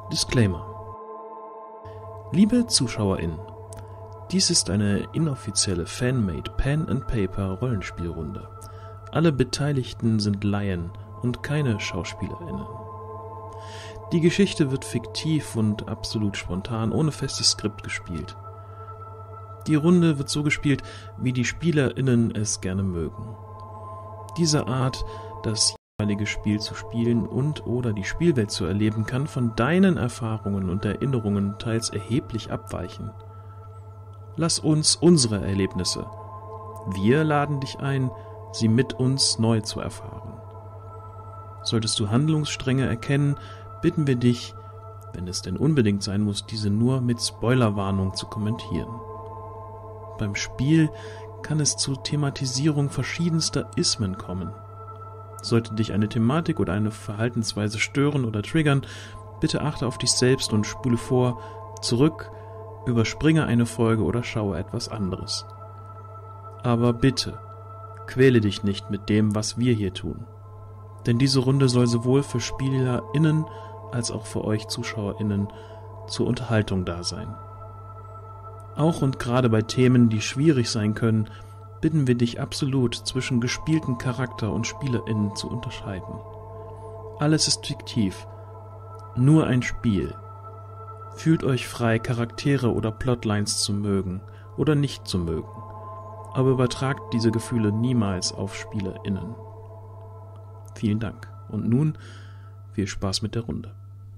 Disclaimer. Liebe ZuschauerInnen, dies ist eine inoffizielle Fan-made Pen-and-Paper-Rollenspielrunde. Alle Beteiligten sind Laien und keine SchauspielerInnen. Die Geschichte wird fiktiv und absolut spontan, ohne festes Skript gespielt. Die Runde wird so gespielt, wie die SpielerInnen es gerne mögen. Diese Art, das jeweilige Spiel zu spielen und oder die Spielwelt zu erleben, kann von deinen Erfahrungen und Erinnerungen teils erheblich abweichen. Lass uns unsere Erlebnisse. Wir laden dich ein, sie mit uns neu zu erfahren. Solltest du Handlungsstränge erkennen, bitten wir dich, wenn es denn unbedingt sein muss, diese nur mit Spoilerwarnung zu kommentieren. Beim Spiel kann es zur Thematisierung verschiedenster Ismen kommen. Sollte dich eine Thematik oder eine Verhaltensweise stören oder triggern, bitte achte auf dich selbst und spule vor, zurück, überspringe eine Folge oder schaue etwas anderes. Aber bitte, quäle dich nicht mit dem, was wir hier tun. Denn diese Runde soll sowohl für SpielerInnen als auch für euch ZuschauerInnen zur Unterhaltung da sein. Auch und gerade bei Themen, die schwierig sein können, bitten wir dich absolut, zwischen gespielten Charakter und SpielerInnen zu unterscheiden. Alles ist fiktiv, nur ein Spiel. Fühlt euch frei, Charaktere oder Plotlines zu mögen oder nicht zu mögen, aber übertragt diese Gefühle niemals auf SpielerInnen. Vielen Dank. Und nun viel Spaß mit der Runde.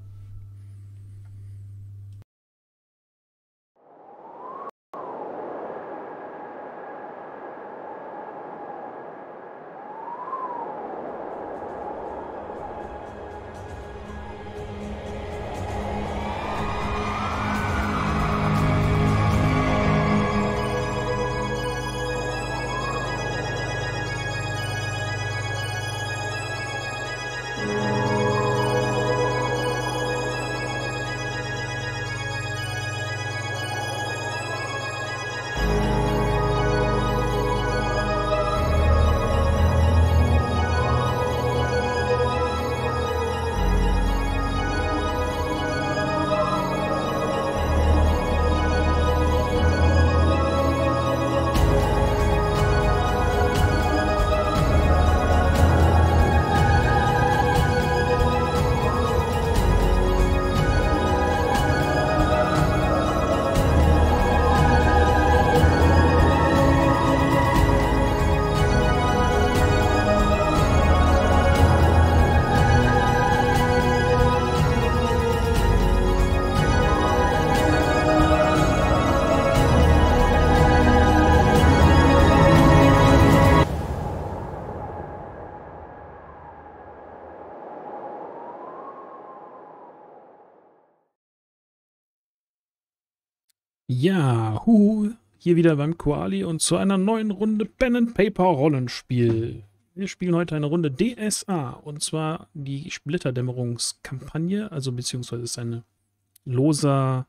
Ja, hier wieder beim Koali und zu einer neuen Runde Pen-and-Paper-Rollenspiel. Wir spielen heute eine Runde DSA, und zwar die Splitterdämmerungskampagne, also beziehungsweise ist eine loser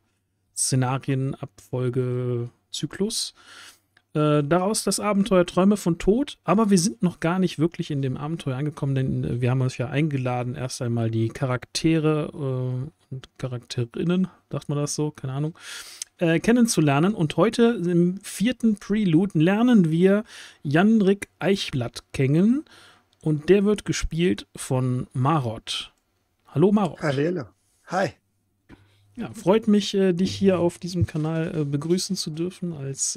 Szenarienabfolge-Zyklus. Daraus das Abenteuer Träume von Tod, aber wir sind noch gar nicht wirklich in dem Abenteuer angekommen, denn wir haben uns ja eingeladen, erst einmal die Charaktere und Charakterinnen, sagt man das so, keine Ahnung, kennenzulernen. Und heute im 4. Prelude lernen wir Janrik Eichblatt kennen und der wird gespielt von Marot. Hallo Marot. Hallo. Hi. Ja, freut mich, dich hier auf diesem Kanal begrüßen zu dürfen als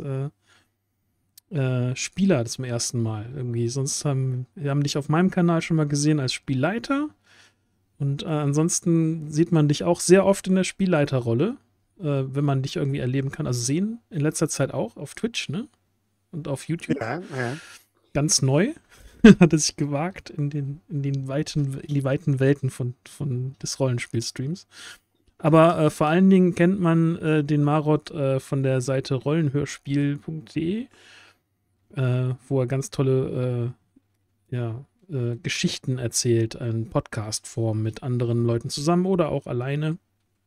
Spieler zum ersten Mal. Irgendwie. Sonst wir haben dich auf meinem Kanal schon mal gesehen als Spielleiter und ansonsten sieht man dich auch sehr oft in der Spielleiterrolle, wenn man dich irgendwie erleben kann. Also sehen in letzter Zeit auch auf Twitch, ne? Und auf YouTube. Ja, ja. Ganz neu hat es sich gewagt in die weiten Welten des Rollenspielstreams. Aber vor allen Dingen kennt man den Marot von der Seite rollenhörspiel.de, wo er ganz tolle Geschichten erzählt, in Podcast-Form mit anderen Leuten zusammen oder auch alleine.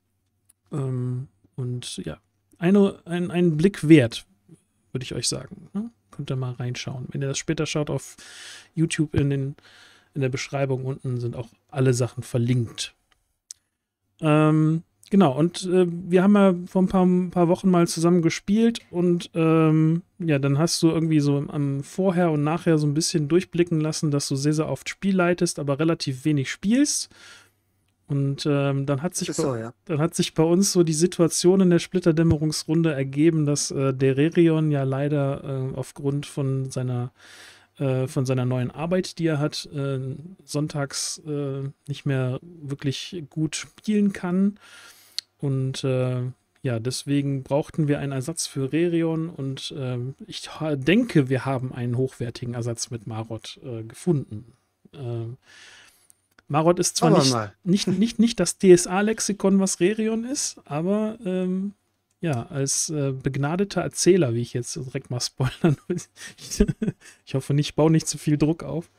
Und ja, ein Blick wert, würde ich euch sagen. Ne? Könnt ihr mal reinschauen. Wenn ihr das später schaut auf YouTube, in der Beschreibung unten sind auch alle Sachen verlinkt. Genau, und wir haben ja vor ein paar Wochen mal zusammen gespielt und ja, dann hast du irgendwie so am Vorher und Nachher so ein bisschen durchblicken lassen, dass du sehr, sehr oft Spiel leitest, aber relativ wenig spielst. Und dann hat Das sich ist so, ja. dann hat sich bei uns so die Situation in der Splitterdämmerungsrunde ergeben, dass der Rerion ja leider aufgrund von seiner neuen Arbeit, die er hat, sonntags nicht mehr wirklich gut spielen kann. Und ja, deswegen brauchten wir einen Ersatz für Rerion und ich denke, wir haben einen hochwertigen Ersatz mit Marot gefunden. Ähm, Marot ist zwar Schauen wir mal. nicht das DSA-Lexikon, was Rerion ist, aber ja, als begnadeter Erzähler, wie ich jetzt direkt mal spoilern will, ich hoffe nicht, ich baue nicht zu viel Druck auf.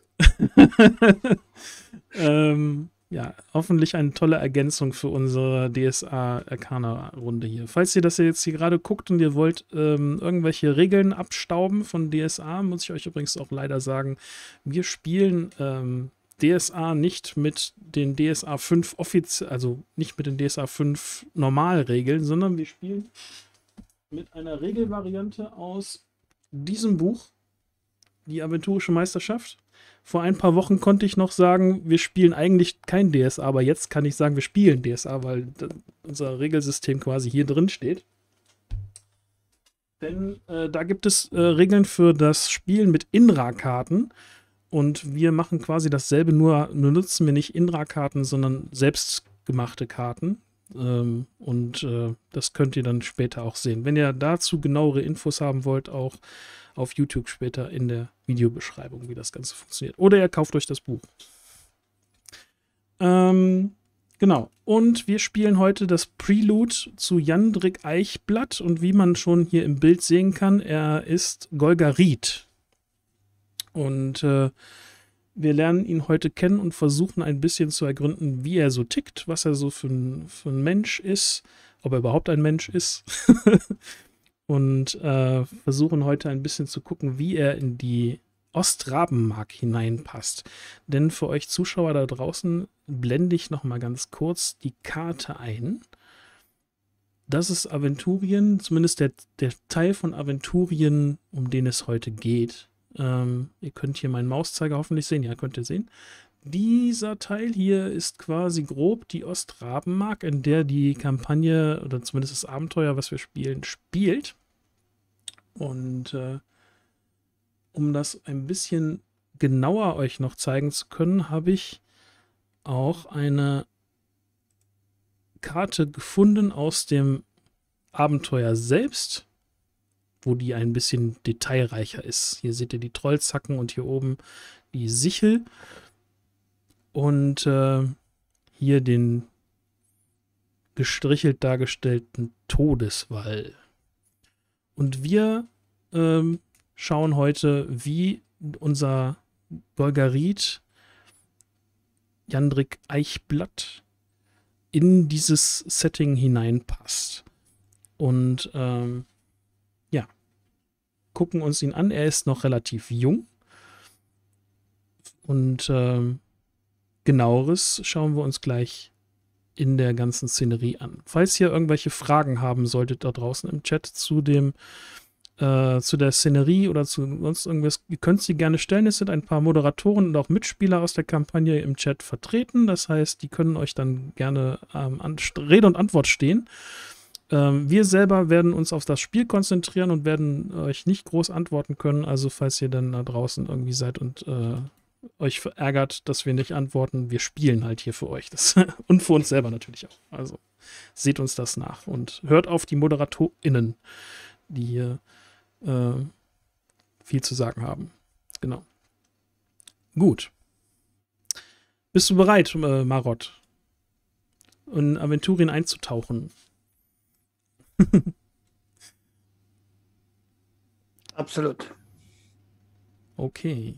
Ja, hoffentlich eine tolle Ergänzung für unsere DSA-Arcana-Runde hier. Falls ihr das jetzt hier gerade guckt und ihr wollt irgendwelche Regeln abstauben von DSA, muss ich euch übrigens auch leider sagen, wir spielen DSA nicht mit den DSA 5 offiziell, also nicht mit den DSA 5 Normalregeln, sondern wir spielen mit einer Regelvariante aus diesem Buch, die Aventurische Meisterschaft. Vor ein paar Wochen konnte ich noch sagen, wir spielen eigentlich kein DSA, aber jetzt kann ich sagen, wir spielen DSA, weil unser Regelsystem quasi hier drin steht. Denn da gibt es Regeln für das Spielen mit Inra-Karten. Und wir machen quasi dasselbe, nur nutzen wir nicht Inra-Karten, sondern selbstgemachte Karten. Und das könnt ihr dann später auch sehen. Wenn ihr dazu genauere Infos haben wollt, auch auf YouTube später in der Videobeschreibung, wie das Ganze funktioniert. Oder ihr kauft euch das Buch. Genau. Und wir spielen heute das Prelude zu Jandrik Eichblatt. Und wie man schon hier im Bild sehen kann, er ist Golgarit. Und wir lernen ihn heute kennen und versuchen ein bisschen zu ergründen, wie er so tickt, was er so für ein Mensch ist, ob er überhaupt ein Mensch ist. Und versuchen heute ein bisschen zu gucken, wie er in die Ostrabenmark hineinpasst. Denn für euch Zuschauer da draußen blende ich noch mal ganz kurz die Karte ein. Das ist Aventurien, zumindest der Teil von Aventurien, um den es heute geht. Ihr könnt hier meinen Mauszeiger hoffentlich sehen. Ja, könnt ihr sehen. Dieser Teil hier ist quasi grob die Ostrabenmark, in der die Kampagne oder zumindest das Abenteuer, was wir spielen, spielt. Und um das ein bisschen genauer euch noch zeigen zu können, habe ich auch eine Karte gefunden aus dem Abenteuer selbst, wo die ein bisschen detailreicher ist. Hier seht ihr die Trollzacken und hier oben die Sichel. Und hier den gestrichelt dargestellten Todeswall. Und wir schauen heute, wie unser Golgarit Jandrik Eichblatt in dieses Setting hineinpasst. Und ja, gucken uns ihn an. Er ist noch relativ jung. Und genaueres schauen wir uns gleich in der ganzen Szenerie an. Falls ihr irgendwelche Fragen haben solltet da draußen im Chat zu der Szenerie oder zu sonst irgendwas, ihr könnt sie gerne stellen. Es sind ein paar Moderatoren und auch Mitspieler aus der Kampagne im Chat vertreten. Das heißt, die können euch dann gerne Rede und Antwort stehen. Wir selber werden uns auf das Spiel konzentrieren und werden euch nicht groß antworten können. Also falls ihr dann da draußen irgendwie seid und euch verärgert, dass wir nicht antworten, wir spielen halt hier für euch. Und für uns selber natürlich auch. Also seht uns das nach und hört auf die ModeratorInnen, die hier viel zu sagen haben. Genau. Gut. Bist du bereit, Marot, in Aventurien einzutauchen? Absolut. Okay.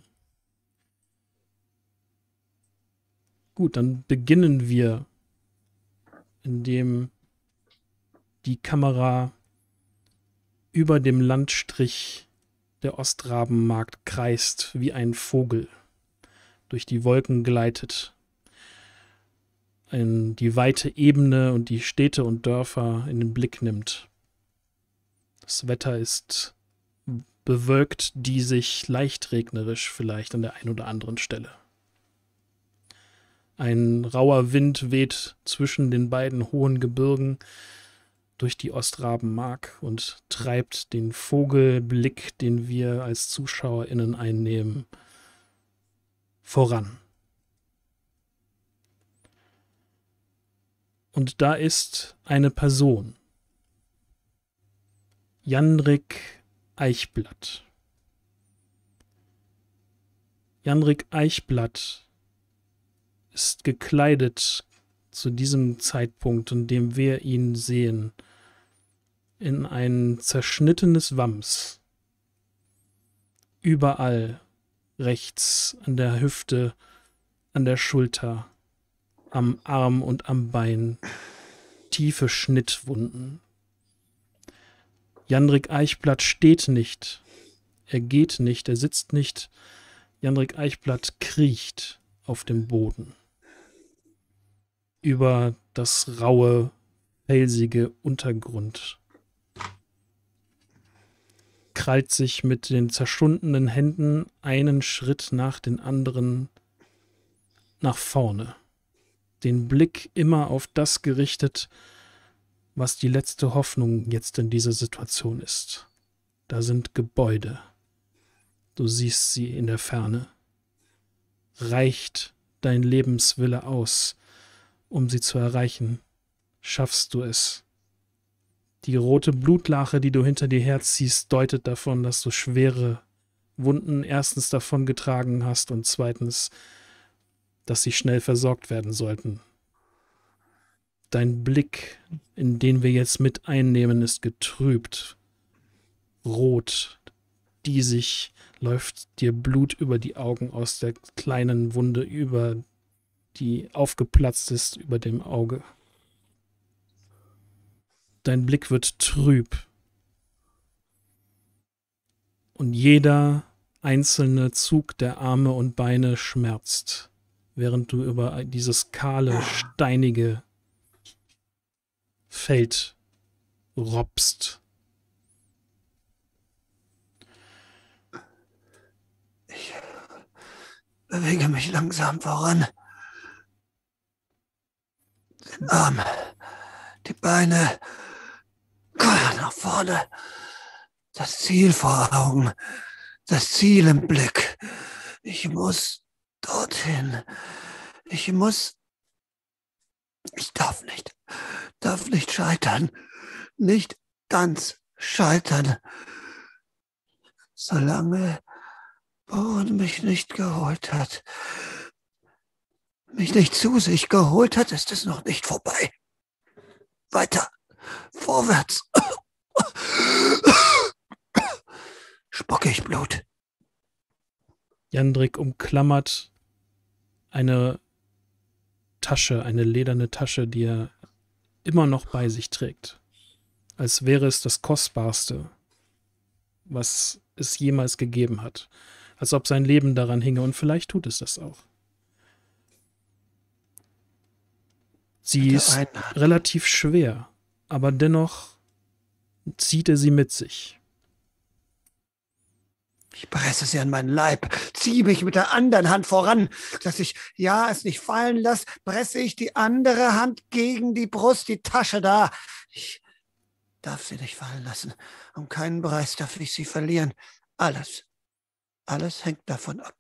Gut, dann beginnen wir, indem die Kamera über dem Landstrich der Ostrabenmark kreist, wie ein Vogel, durch die Wolken gleitet. die weite Ebene und die Städte und Dörfer in den Blick nimmt. Das Wetter ist bewölkt, diesig, leicht regnerisch vielleicht an der einen oder anderen Stelle. Ein rauer Wind weht zwischen den beiden hohen Gebirgen durch die Ostrabenmark und treibt den Vogelblick, den wir als ZuschauerInnen einnehmen, voran. Und da ist eine Person. Janrik Eichblatt. Janrik Eichblatt ist gekleidet zu diesem Zeitpunkt, in dem wir ihn sehen, in ein zerschnittenes Wams. Überall rechts an der Hüfte, an der Schulter, am Arm und am Bein tiefe Schnittwunden. Janrik Eichblatt steht nicht, er geht nicht, er sitzt nicht. Janrik Eichblatt kriecht auf dem Boden. Über das raue, felsige Untergrund. Krallt sich mit den zerschundenen Händen einen Schritt nach den anderen nach vorne. Den Blick immer auf das gerichtet, was die letzte Hoffnung jetzt in dieser Situation ist. Da sind Gebäude. Du siehst sie in der Ferne. Reicht dein Lebenswille aus, um sie zu erreichen? Schaffst du es? Die rote Blutlache, die du hinter dir herziehst, deutet davon, dass du schwere Wunden erstens davongetragen hast und zweitens, dass sie schnell versorgt werden sollten. Dein Blick, in den wir jetzt mit einnehmen, ist getrübt, rot, diesig, läuft dir Blut über die Augen aus der kleinen Wunde, die aufgeplatzt ist über dem Auge. Dein Blick wird trüb. Und jeder einzelne Zug der Arme und Beine schmerzt, während du über dieses kahle, steinige Feld robbst. Ich bewege mich langsam voran. Den Arm, die Beine, nach vorne. Das Ziel vor Augen, das Ziel im Blick. Ich muss dorthin. Ich darf nicht scheitern. Nicht ganz scheitern. Solange Bohren mich nicht geholt hat, mich nicht zu sich geholt hat, ist es noch nicht vorbei. Weiter, vorwärts. Spucke ich Blut. Jandrik umklammert eine Tasche, eine lederne Tasche, die er immer noch bei sich trägt. Als wäre es das Kostbarste, was es jemals gegeben hat. Als ob sein Leben daran hinge, und vielleicht tut es das auch. Sie ist relativ schwer, aber dennoch zieht er sie mit sich. Ich presse sie an meinen Leib, ziehe mich mit der anderen Hand voran, dass ich es nicht fallen lasse, presse ich die andere Hand gegen die Brust, die Tasche da. Ich darf sie nicht fallen lassen. Um keinen Preis darf ich sie verlieren. Alles hängt davon ab.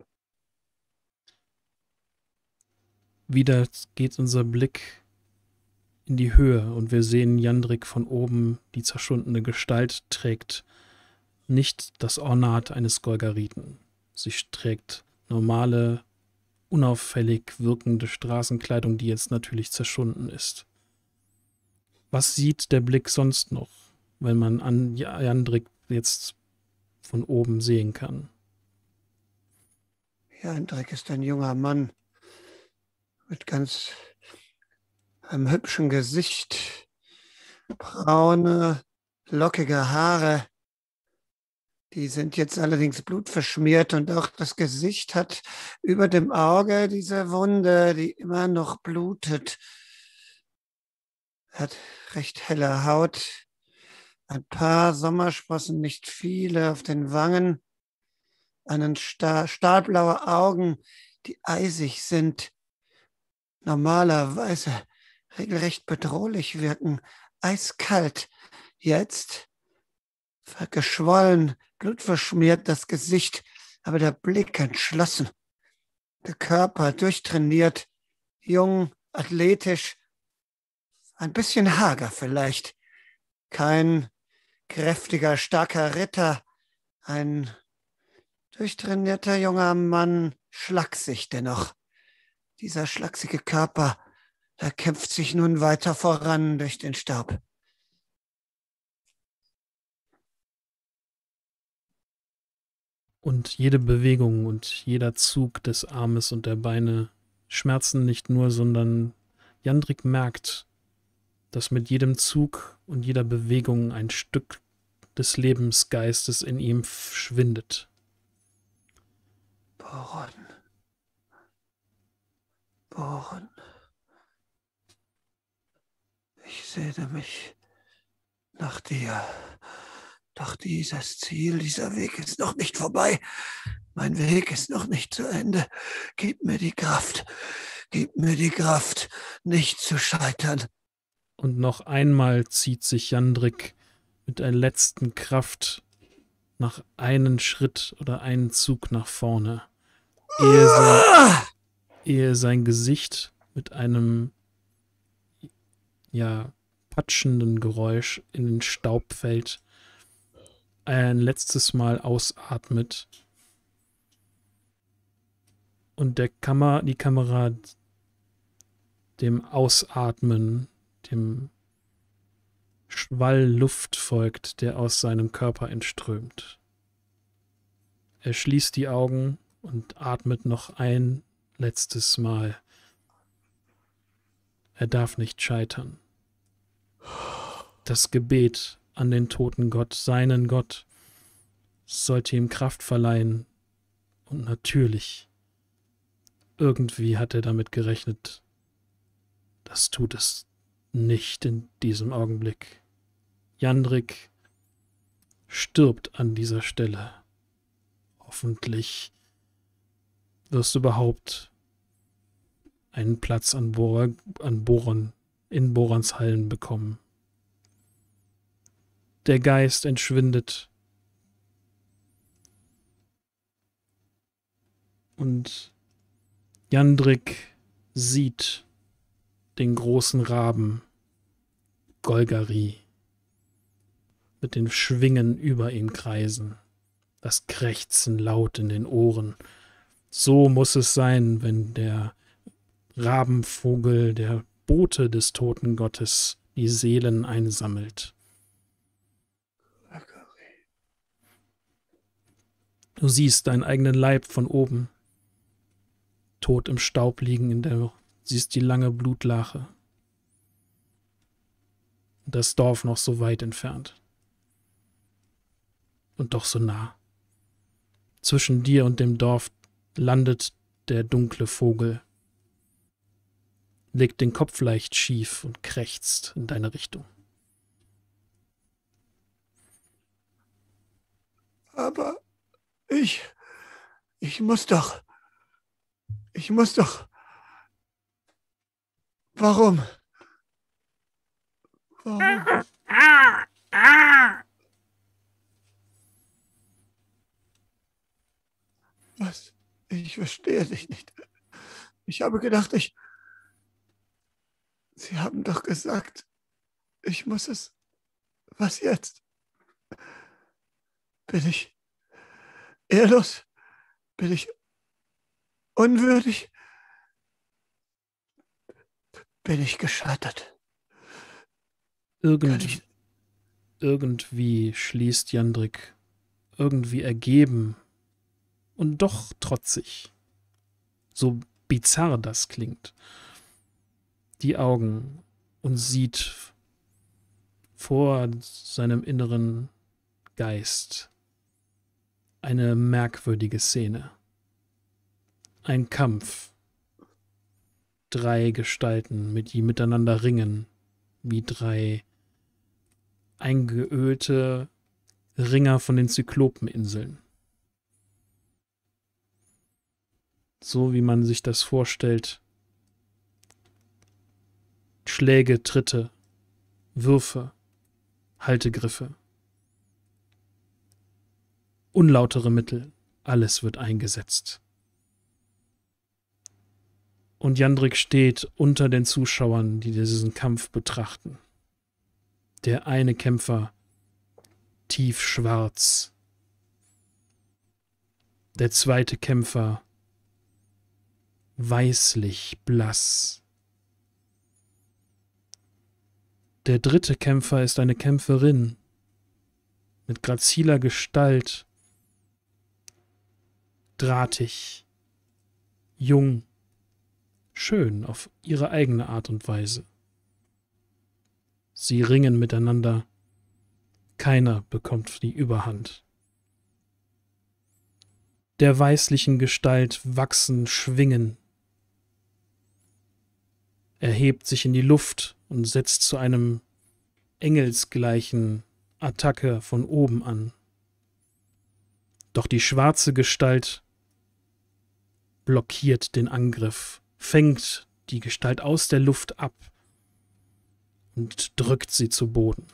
Wieder geht unser Blick in die Höhe und wir sehen Jandrik von oben. Die zerschundene Gestalt trägt nicht das Ornat eines Golgariten. Sie trägt normale, unauffällig wirkende Straßenkleidung, die jetzt natürlich zerschunden ist. Was sieht der Blick sonst noch, wenn man an Jandrik jetzt von oben sehen kann? Jandrik ist ein junger Mann mit ganz einem hübschen Gesicht, braune, lockige Haare, Die sind jetzt allerdings blutverschmiert und auch das Gesicht hat über dem Auge diese Wunde, die immer noch blutet. Er hat recht helle Haut, ein paar Sommersprossen, nicht viele auf den Wangen, einen stahlblaue Augen, die eisig sind, normalerweise regelrecht bedrohlich wirken, eiskalt. Jetzt geschwollen, blutverschmiert das Gesicht, aber der Blick entschlossen, der Körper durchtrainiert, jung, athletisch, ein bisschen hager vielleicht. Kein kräftiger, starker Ritter, ein durchtrainierter junger Mann, schlaksig dennoch. Dieser schlachsige Körper, er kämpft sich nun weiter voran durch den Staub. Und jede Bewegung und jeder Zug des Armes und der Beine schmerzen nicht nur, sondern Jandrik merkt, dass mit jedem Zug und jeder Bewegung ein Stück des Lebensgeistes in ihm schwindet. Bohren. Ich sehne mich nach dir. Doch dieses Ziel, dieser Weg ist noch nicht vorbei. Mein Weg ist noch nicht zu Ende. Gib mir die Kraft, nicht zu scheitern. Und noch einmal zieht sich Jandrik mit der letzten Kraft nach einen Schritt oder einen Zug nach vorne, ehe sein Gesicht mit einem patschenden Geräusch in den Staub fällt, ein letztes Mal ausatmet und die Kamera dem Ausatmen, dem Schwall Luft folgt, der aus seinem Körper entströmt. Er schließt die Augen und atmet noch ein letztes Mal. Er darf nicht scheitern. Das Gebet an den toten Gott, seinen Gott, sollte ihm Kraft verleihen. Und natürlich, irgendwie hat er damit gerechnet. Das tut es nicht in diesem Augenblick. Jandrik stirbt an dieser Stelle. Hoffentlich wirst du überhaupt einen Platz in Borons Hallen bekommen. Der Geist entschwindet und Jandrik sieht den großen Raben Golgari mit den Schwingen über ihm kreisen, das Krächzen laut in den Ohren. So muss es sein, wenn der Rabenvogel, der Bote des toten Gottes, die Seelen einsammelt. Du siehst deinen eigenen Leib von oben, tot im Staub liegen, siehst die lange Blutlache. Das Dorf noch so weit entfernt. Und doch so nah. Zwischen dir und dem Dorf landet der dunkle Vogel, legt den Kopf leicht schief und krächzt in deine Richtung. Aber ich muss doch. Warum? Was? Ich verstehe dich nicht. Ich habe gedacht, Sie haben doch gesagt, ich muss es. Was jetzt? Bin ich ehrlos? Bin ich unwürdig? Bin ich gescheitert? Irgendwie schließt Jandrik, irgendwie ergeben und doch trotzig, so bizarr das klingt, die Augen und sieht vor seinem inneren Geist eine merkwürdige Szene. Ein Kampf. 3 Gestalten, die miteinander ringen, wie 3 eingeölte Ringer von den Zyklopeninseln. So wie man sich das vorstellt. Schläge, Tritte, Würfe, Haltegriffe. Unlautere Mittel, alles wird eingesetzt. Und Jandrik steht unter den Zuschauern, die diesen Kampf betrachten. Der eine Kämpfer tiefschwarz. Der zweite Kämpfer weißlich blass. Der dritte Kämpfer ist eine Kämpferin mit graziler Gestalt, drahtig, jung, schön auf ihre eigene Art und Weise. Sie ringen miteinander, keiner bekommt die Überhand. Der weißlichen Gestalt wachsen Schwingen. Er hebt sich in die Luft und setzt zu einem engelsgleichen Attacke von oben an. Doch die schwarze Gestalt blockiert den Angriff, fängt die Gestalt aus der Luft ab und drückt sie zu Boden.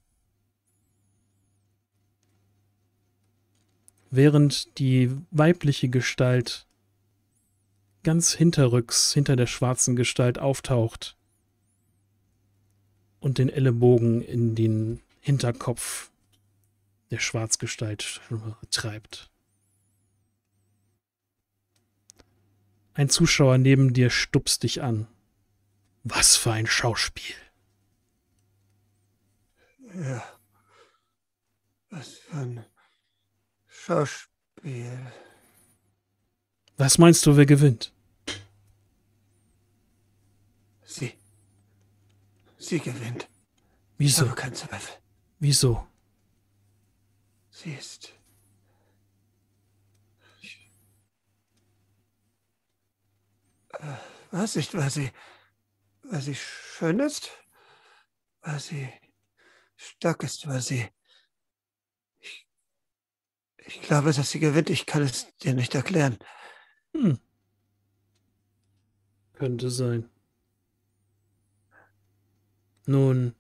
Während die weibliche Gestalt ganz hinterrücks hinter der schwarzen Gestalt auftaucht und den Ellenbogen in den Hinterkopf der Schwarzgestalt treibt. Ein Zuschauer neben dir stupst dich an. Was für ein Schauspiel. Ja. Was für ein Schauspiel. Was meinst du, wer gewinnt? Sie. Sie gewinnt. Wieso? Ich habe keinen Zweifel. Wieso? Sie ist... Was nicht, weil sie schön ist, weil sie stark ist, weil sie... Ich glaube, dass sie gewinnt. Ich kann es dir nicht erklären. Könnte sein. Nun,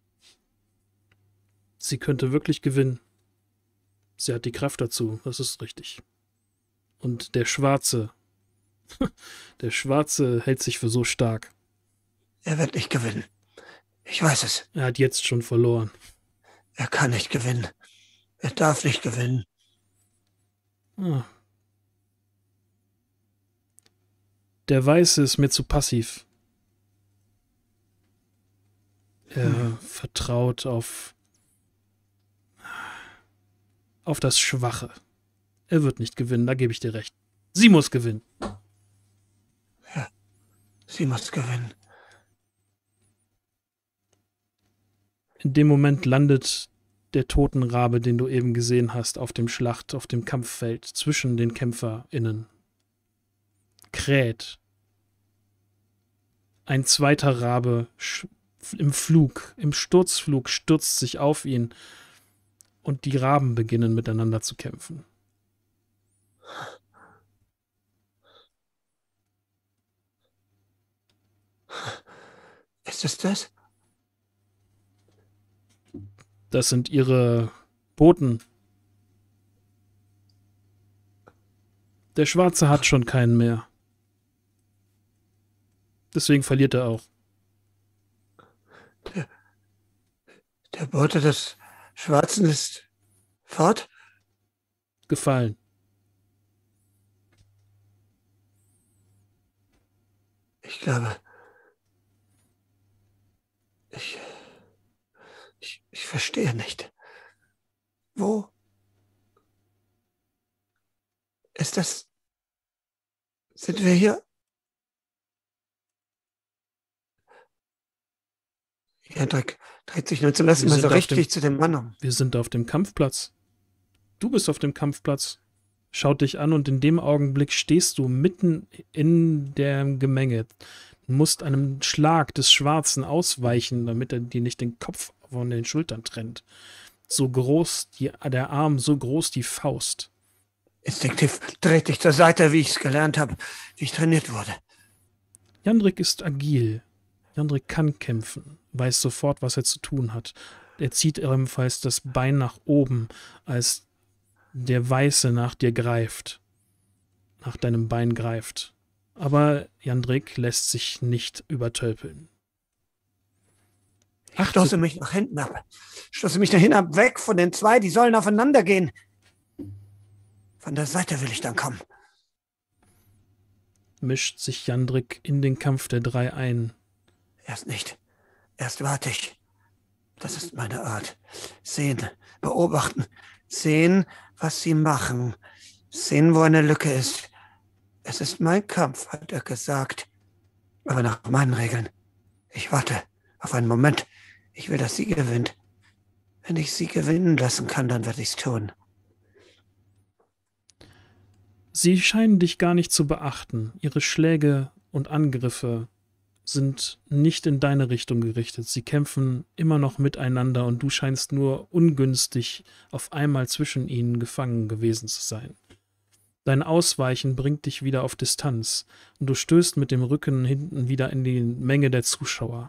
sie könnte wirklich gewinnen. Sie hat die Kraft dazu, das ist richtig. Und der Schwarze hält sich für so stark. Er wird nicht gewinnen. Ich weiß es. Er hat jetzt schon verloren. Er kann nicht gewinnen. Er darf nicht gewinnen. Ah. Der Weiße ist mir zu passiv. Er vertraut auf das Schwache. Er wird nicht gewinnen, da gebe ich dir recht. Sie muss gewinnen. Ja, sie muss gewinnen. In dem Moment landet der Totenrabe, den du eben gesehen hast, auf dem Kampffeld zwischen den KämpferInnen. Kräht. Ein zweiter Rabe im Sturzflug stürzt sich auf ihn und die Raben beginnen miteinander zu kämpfen. Ist es das? Das sind ihre Boten. Der Schwarze hat schon keinen mehr. Deswegen verliert er auch. Der Bote des Schwarzen ist fort? Gefallen. Ich glaube, ich verstehe nicht. Wo ist das? Sind wir hier? Jandrik dreht sich nun zum ersten Mal so richtig zu dem Mann um. Wir sind auf dem Kampfplatz. Du bist auf dem Kampfplatz. schaut dich an und in dem Augenblick stehst du mitten in dem Gemenge. Du musst einem Schlag des Schwarzen ausweichen, damit er dir nicht den Kopf von den Schultern trennt. So groß der Arm, so groß die Faust. Instinktiv dreht dich zur Seite, wie ich es gelernt habe, wie ich trainiert wurde. Jandrik ist agil. Jandrik kann kämpfen, weiß sofort, was er zu tun hat. Er zieht ebenfalls das Bein nach oben, als der Weiße nach dir greift, nach deinem Bein greift. Aber Jandrik lässt sich nicht übertölpeln. Ich stoße mich nach hinten ab. Weg von den zwei, die sollen aufeinander gehen. Von der Seite will ich dann kommen. Mischt sich Jandrik in den Kampf der drei ein. Erst nicht. Erst warte ich. Das ist meine Art. Sehen, beobachten, sehen, was sie machen, sehen, wo eine Lücke ist. Es ist mein Kampf, hat er gesagt. Aber nach meinen Regeln. Ich warte auf einen Moment. Ich will, dass sie gewinnt. Wenn ich sie gewinnen lassen kann, dann werde ich es tun. Sie scheinen dich gar nicht zu beachten. Ihre Schläge und Angriffe sind nicht in deine Richtung gerichtet. Sie kämpfen immer noch miteinander und du scheinst nur ungünstig auf einmal zwischen ihnen gefangen gewesen zu sein. Dein Ausweichen bringt dich wieder auf Distanz und du stößt mit dem Rücken hinten wieder in die Menge der Zuschauer.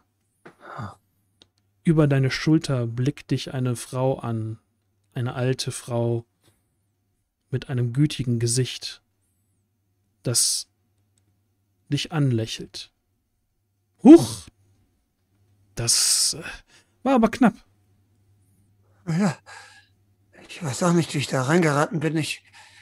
Über deine Schulter blickt dich eine Frau an, eine alte Frau mit einem gütigen Gesicht, das dich anlächelt. Huch! Das war aber knapp. Ja, ich weiß auch nicht, wie ich da reingeraten bin. Ich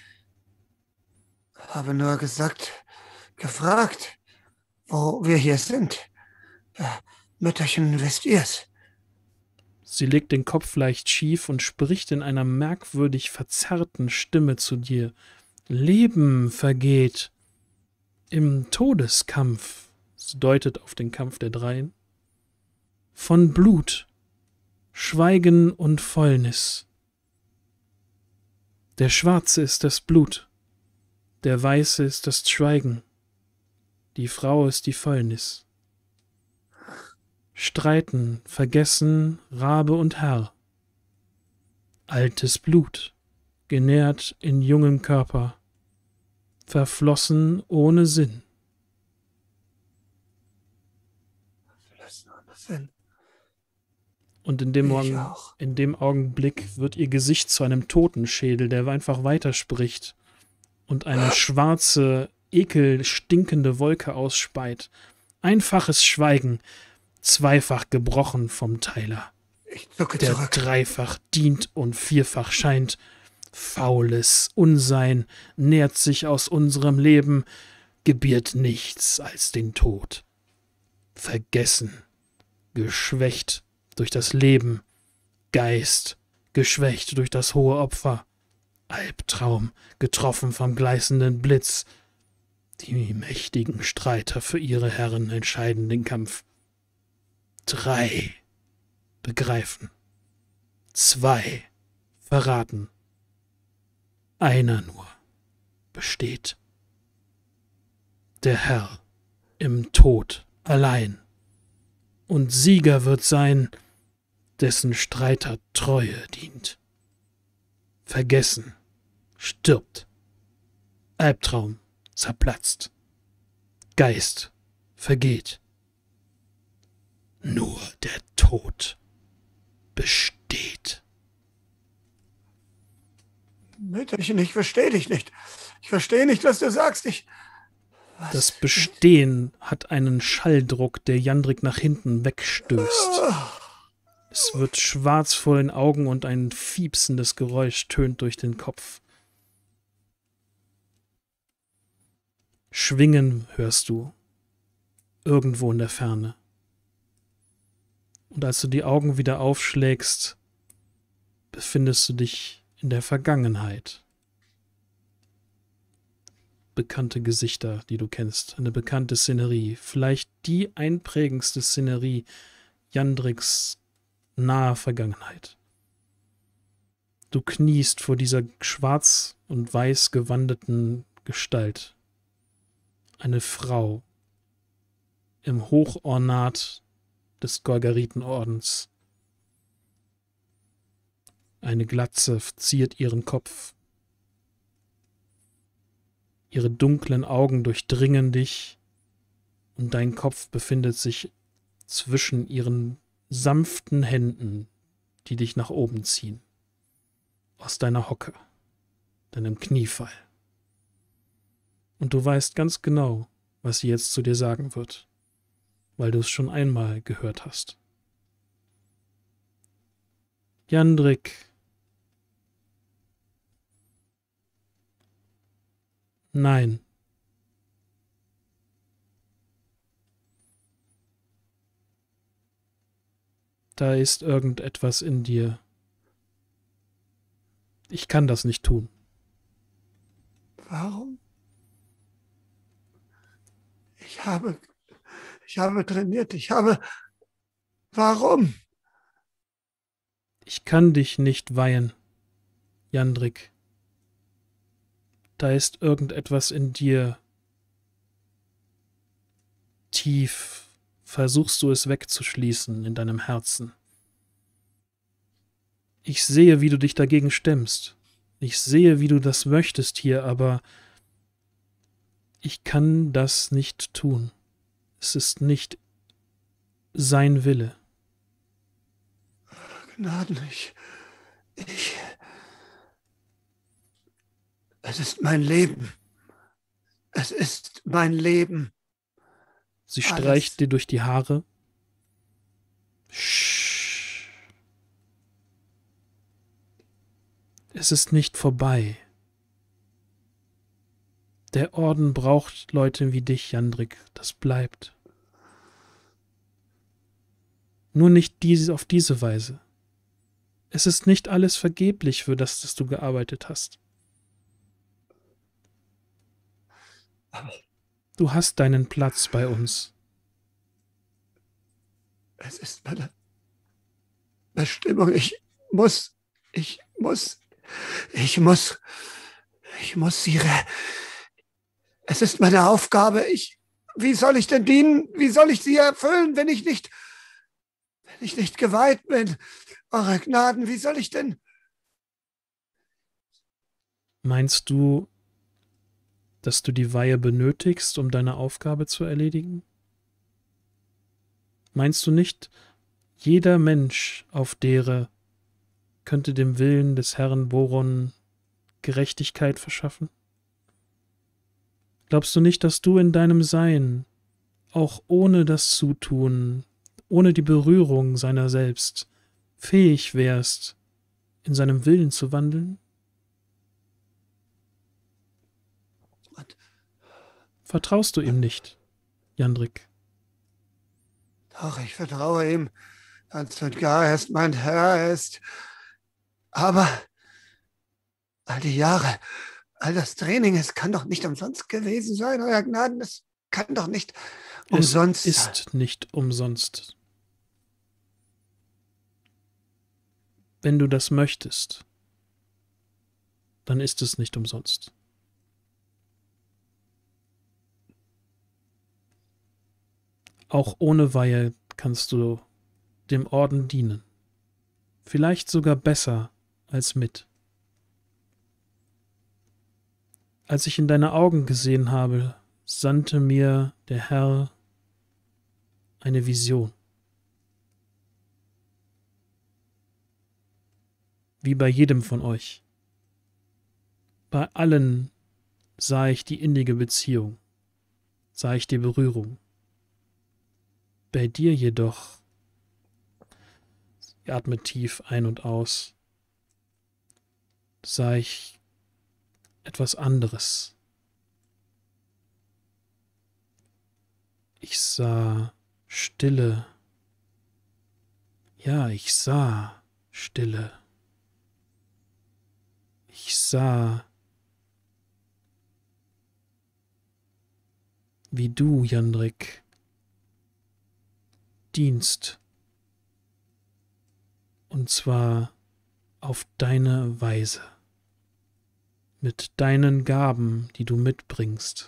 habe nur gefragt, wo wir hier sind. Mütterchen, wisst ihr's? Sie legt den Kopf leicht schief und spricht in einer merkwürdig verzerrten Stimme zu dir. Leben vergeht im Todeskampf. Sie deutet auf den Kampf der Dreien. Von Blut, Schweigen und Fäulnis. Der Schwarze ist das Blut, der Weiße ist das Schweigen, die Frau ist die Fäulnis. Streiten, vergessen, Rabe und Herr. Altes Blut, genährt in jungem Körper, verflossen ohne Sinn. Und in dem Augenblick wird ihr Gesicht zu einem Totenschädel, der einfach weiterspricht und eine schwarze, ekelstinkende Wolke ausspeit. Einfaches Schweigen, zweifach gebrochen vom Teiler, der dreifach dient und vierfach scheint. Faules Unsein nährt sich aus unserem Leben, gebiert nichts als den Tod. Vergessen, geschwächt durch das Leben, Geist, geschwächt durch das hohe Opfer, Albtraum, getroffen vom gleißenden Blitz. Die mächtigen Streiter für ihre Herren entscheiden den Kampf. 3 begreifen, 2 verraten, einer nur besteht. Der Herr im Tod allein, und Sieger wird sein, dessen Streiter Treue dient. Vergessen, stirbt, Albtraum zerplatzt, Geist vergeht. Nur der Tod besteht. Mütterchen, ich verstehe dich nicht. Ich verstehe nicht, was du sagst. Das Bestehen hat einen Schalldruck, der Jandrik nach hinten wegstößt. Es wird schwarz vor den Augen und ein fiepsendes Geräusch tönt durch den Kopf. Schwingen hörst du, irgendwo in der Ferne. Und als du die Augen wieder aufschlägst, befindest du dich in der Vergangenheit. Bekannte Gesichter, die du kennst, eine bekannte Szenerie, vielleicht die einprägendste Szenerie Jandriks naher Vergangenheit. Du kniest vor dieser schwarz und weiß gewandeten Gestalt. Eine Frau im Hochornat des Gorgeritenordens. Eine Glatze ziert ihren Kopf. Ihre dunklen Augen durchdringen dich und dein Kopf befindet sich zwischen ihren sanften Händen, die dich nach oben ziehen. Aus deiner Hocke, deinem Kniefall. Und du weißt ganz genau, was sie jetzt zu dir sagen wird, weil du es schon einmal gehört hast. Jandrik, nein. Da ist irgendetwas in dir. Ich kann das nicht tun. Warum? Ich habe trainiert, warum? Ich kann dich nicht weihen, Jandrik. Da ist irgendetwas in dir. Tief versuchst du es wegzuschließen in deinem Herzen. Ich sehe, wie du dich dagegen stemmst. Ich sehe, wie du das möchtest hier, aber ich kann das nicht tun. Es ist nicht sein Wille. Gnaden, es ist mein Leben. Es ist mein Leben. Sie streicht dir durch die Haare. Sch. Es ist nicht vorbei. Der Orden braucht Leute wie dich, Jandrik. Das bleibt. Nur nicht auf diese Weise. Es ist nicht alles vergeblich, für das du gearbeitet hast. Du hast deinen Platz bei uns. Es ist meine Bestimmung. Ich muss sie Es ist meine Aufgabe. Wie soll ich denn dienen? Wie soll ich sie erfüllen, wenn ich nicht geweiht bin? Eure Gnaden, wie soll ich denn? Meinst du, dass du die Weihe benötigst, um deine Aufgabe zu erledigen? Meinst du nicht, jeder Mensch auf Dere könnte dem Willen des Herrn Boron Gerechtigkeit verschaffen? Glaubst du nicht, dass du in deinem Sein, auch ohne das Zutun, ohne die Berührung seiner selbst, fähig wärst, in seinem Willen zu wandeln? Vertraust du ihm nicht, Jandrik? Doch, ich vertraue ihm. Ganz und gar, er ist mein Herr, Aber all die Jahre, all das Training, es kann doch nicht umsonst gewesen sein, euer Gnaden, es kann doch nicht umsonst sein. Es ist nicht umsonst. Wenn du das möchtest, dann ist es nicht umsonst. Auch ohne Weihe kannst du dem Orden dienen. Vielleicht sogar besser als mit. Als ich in deine Augen gesehen habe, sandte mir der Herr eine Vision. Wie bei jedem von euch. Bei allen sah ich die innige Beziehung, sah ich die Berührung. Bei dir jedoch, sie atmet tief ein und aus, sah ich etwas anderes. Ich sah Stille. Ja, ich sah Stille. Ich sah, wie du, Jandrik, dienst. Und zwar auf deine Weise. mit deinen Gaben, die du mitbringst.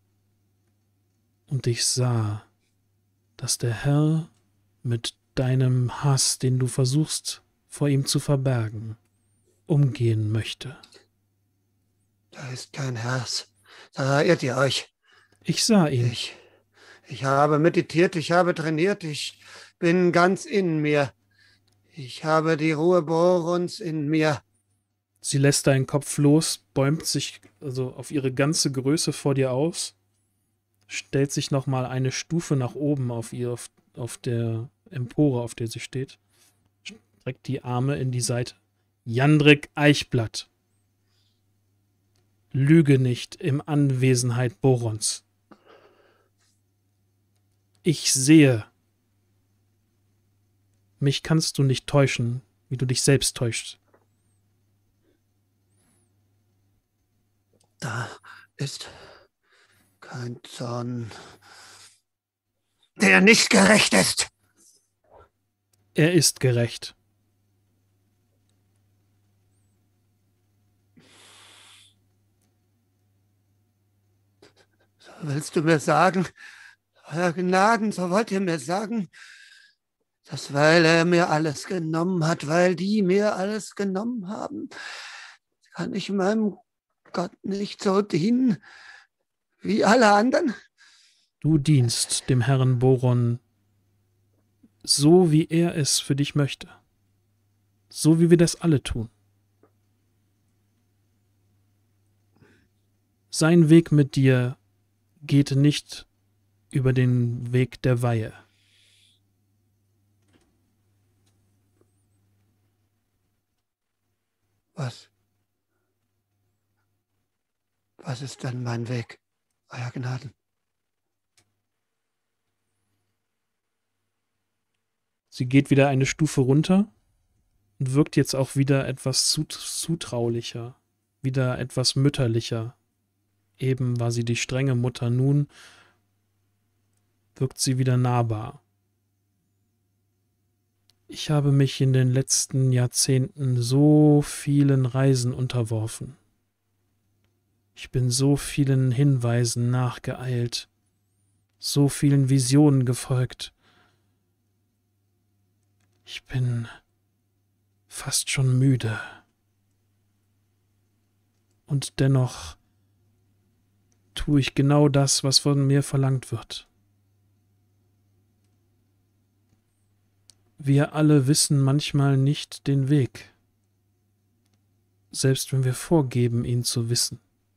Und ich sah, dass der Herr mit deinem Hass, den du versuchst vor ihm zu verbergen, umgehen möchte. Da ist kein Hass. Da irrt ihr euch. Ich sah ihn. Ich habe meditiert, ich habe trainiert, ich bin ganz in mir. Ich habe die Ruhe Borons in mir. Sie lässt deinen Kopf los, bäumt sich also auf ihre ganze Größe vor dir aus, stellt sich nochmal eine Stufe nach oben auf der Empore, auf der sie steht, streckt die Arme in die Seite. Jandrik Eichblatt. Lüge nicht im Anwesenheit Borons. Ich sehe. Mich kannst du nicht täuschen, wie du dich selbst täuschst. Da ist kein Zorn, der nicht gerecht ist. Er ist gerecht. So willst du mir sagen, euer Gnaden, so wollt ihr mir sagen, dass weil er mir alles genommen hat, weil die mir alles genommen haben, kann ich meinem Gott nicht so dienen wie alle anderen? Du dienst dem Herrn Boron so, wie er es für dich möchte. So, wie wir das alle tun. Sein Weg mit dir geht nicht über den Weg der Weihe. Was ist denn mein Weg, euer Gnaden? Sie geht wieder eine Stufe runter und wirkt jetzt auch wieder etwas zutraulicher, wieder etwas mütterlicher. Eben war sie die strenge Mutter, nun wirkt sie wieder nahbar. Ich habe mich in den letzten Jahrzehnten so vielen Reisen unterworfen. Ich bin so vielen Hinweisen nachgeeilt, so vielen Visionen gefolgt. Ich bin fast schon müde. Und dennoch tue ich genau das, was von mir verlangt wird. Wir alle wissen manchmal nicht den Weg, selbst wenn wir vorgeben, ihn zu wissen.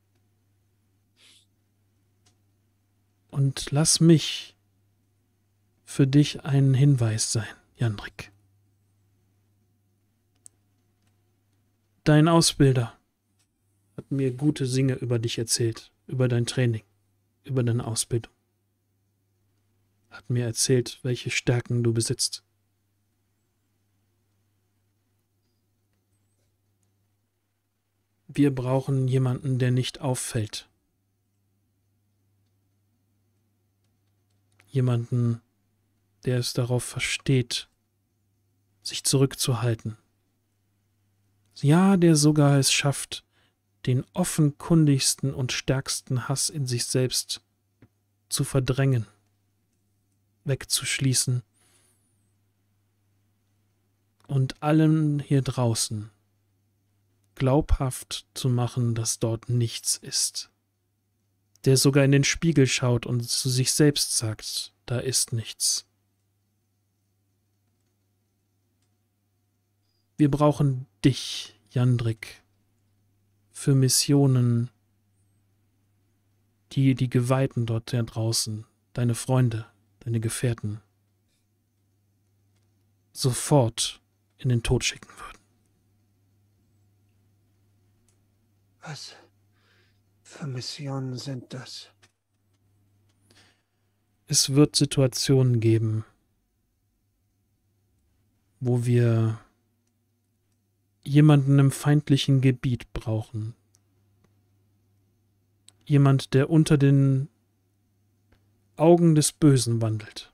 Und lass mich für dich ein Hinweis sein, Jandrik. Dein Ausbilder hat mir gute Dinge über dich erzählt, über dein Training, über deine Ausbildung. Hat mir erzählt, welche Stärken du besitzt. Wir brauchen jemanden, der nicht auffällt. Jemanden, der es darauf versteht, sich zurückzuhalten. Ja, der sogar es schafft, den offenkundigsten und stärksten Hass in sich selbst zu verdrängen, wegzuschließen und allen hier draußen glaubhaft zu machen, dass dort nichts ist. Der sogar in den Spiegel schaut und zu sich selbst sagt, da ist nichts. Wir brauchen dich, Jandrik, für Missionen, die Geweihten dort da draußen, deine Freunde, deine Gefährten, sofort in den Tod schicken würden. Was für Missionen sind das? Es wird Situationen geben, wo wir jemanden im feindlichen Gebiet brauchen. Jemand, der unter den Augen des Bösen wandelt.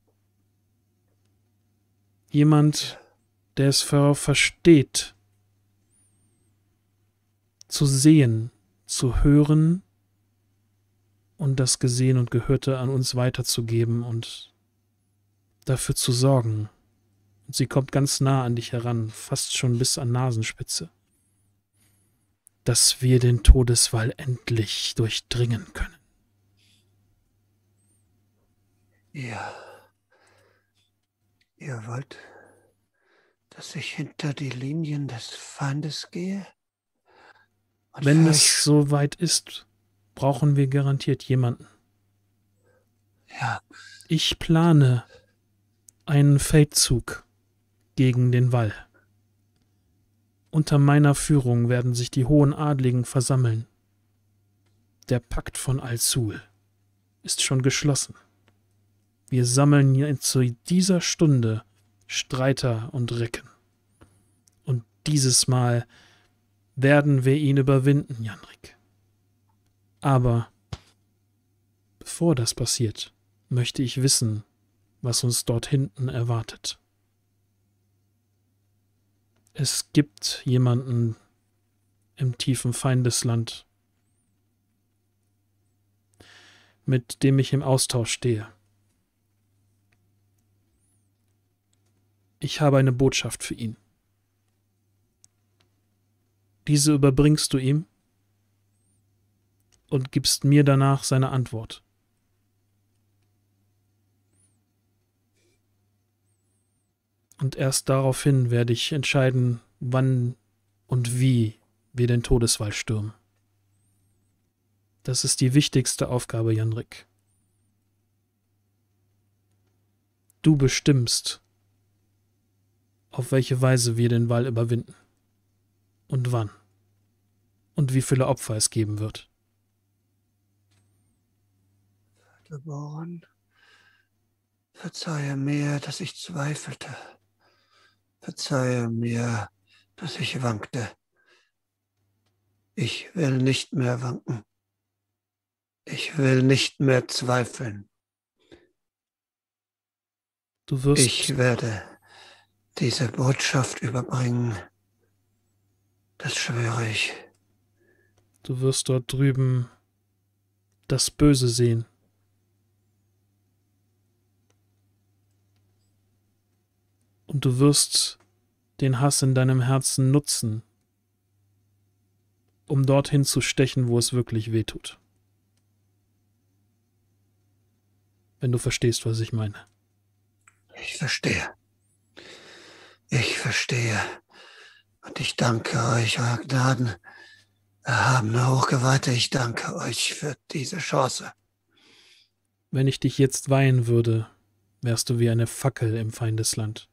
Jemand, der es versteht, zu sehen, zu hören und das Gesehen und Gehörte an uns weiterzugeben und dafür zu sorgen. Und sie kommt ganz nah an dich heran, fast schon bis an Nasenspitze, dass wir den Todeswall endlich durchdringen können. Ja. Ihr wollt, dass ich hinter die Linien des Feindes gehe? Und wenn es so weit ist, brauchen wir garantiert jemanden. Ja. Ich plane einen Feldzug gegen den Wall. Unter meiner Führung werden sich die hohen Adligen versammeln. Der Pakt von Al-Sul ist schon geschlossen. Wir sammeln zu dieser Stunde Streiter und Recken. Und dieses Mal werden wir ihn überwinden, Janrik. Aber bevor das passiert, möchte ich wissen, was uns dort hinten erwartet. Es gibt jemanden im tiefen Feindesland, mit dem ich im Austausch stehe. Ich habe eine Botschaft für ihn. Diese überbringst du ihm und gibst mir danach seine Antwort. Und erst daraufhin werde ich entscheiden, wann und wie wir den Todeswall stürmen. Das ist die wichtigste Aufgabe, Janrik. Du bestimmst, auf welche Weise wir den Wall überwinden. Und wann. Und wie viele Opfer es geben wird. Geboren, verzeihe mir, dass ich zweifelte. Verzeihe mir, dass ich wankte. Ich will nicht mehr wanken. Ich will nicht mehr zweifeln. Ich werde diese Botschaft überbringen. Das schwöre ich. Du wirst dort drüben das Böse sehen. Und du wirst den Hass in deinem Herzen nutzen, um dorthin zu stechen, wo es wirklich wehtut. Wenn du verstehst, was ich meine. Ich verstehe. Ich verstehe. Und ich danke euch, euer Gnaden, erhabene Hochgeweihte, ich danke euch für diese Chance. Wenn ich dich jetzt weihen würde, wärst du wie eine Fackel im Feindesland.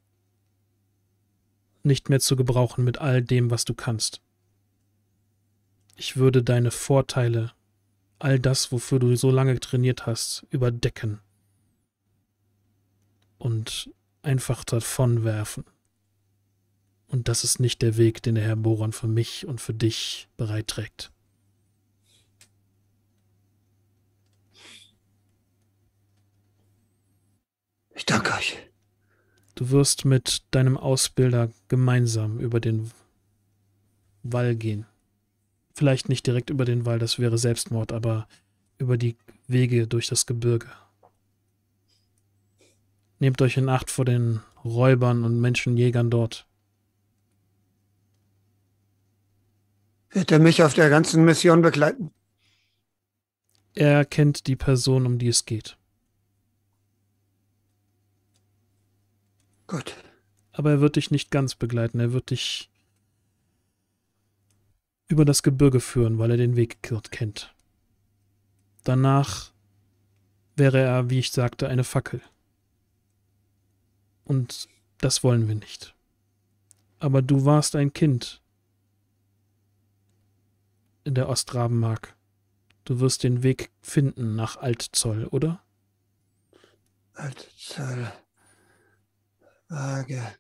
Nicht mehr zu gebrauchen mit all dem, was du kannst. Ich würde deine Vorteile, all das, wofür du so lange trainiert hast, überdecken und einfach davonwerfen. Und das ist nicht der Weg, den der Herr Boron für mich und für dich bereitträgt. Ich danke euch. Du wirst mit deinem Ausbilder gemeinsam über den Wall gehen. Vielleicht nicht direkt über den Wall, das wäre Selbstmord, aber über die Wege durch das Gebirge. Nehmt euch in Acht vor den Räubern und Menschenjägern dort. Wird er mich auf der ganzen Mission begleiten? Er kennt die Person, um die es geht. Gut. Aber er wird dich nicht ganz begleiten. Er wird dich über das Gebirge führen, weil er den Weg kennt. Danach wäre er, wie ich sagte, eine Fackel. Und das wollen wir nicht. Aber du warst ein Kind in der Ostrabenmark. Du wirst den Weg finden nach Altzoll, oder? Altzoll. Vage.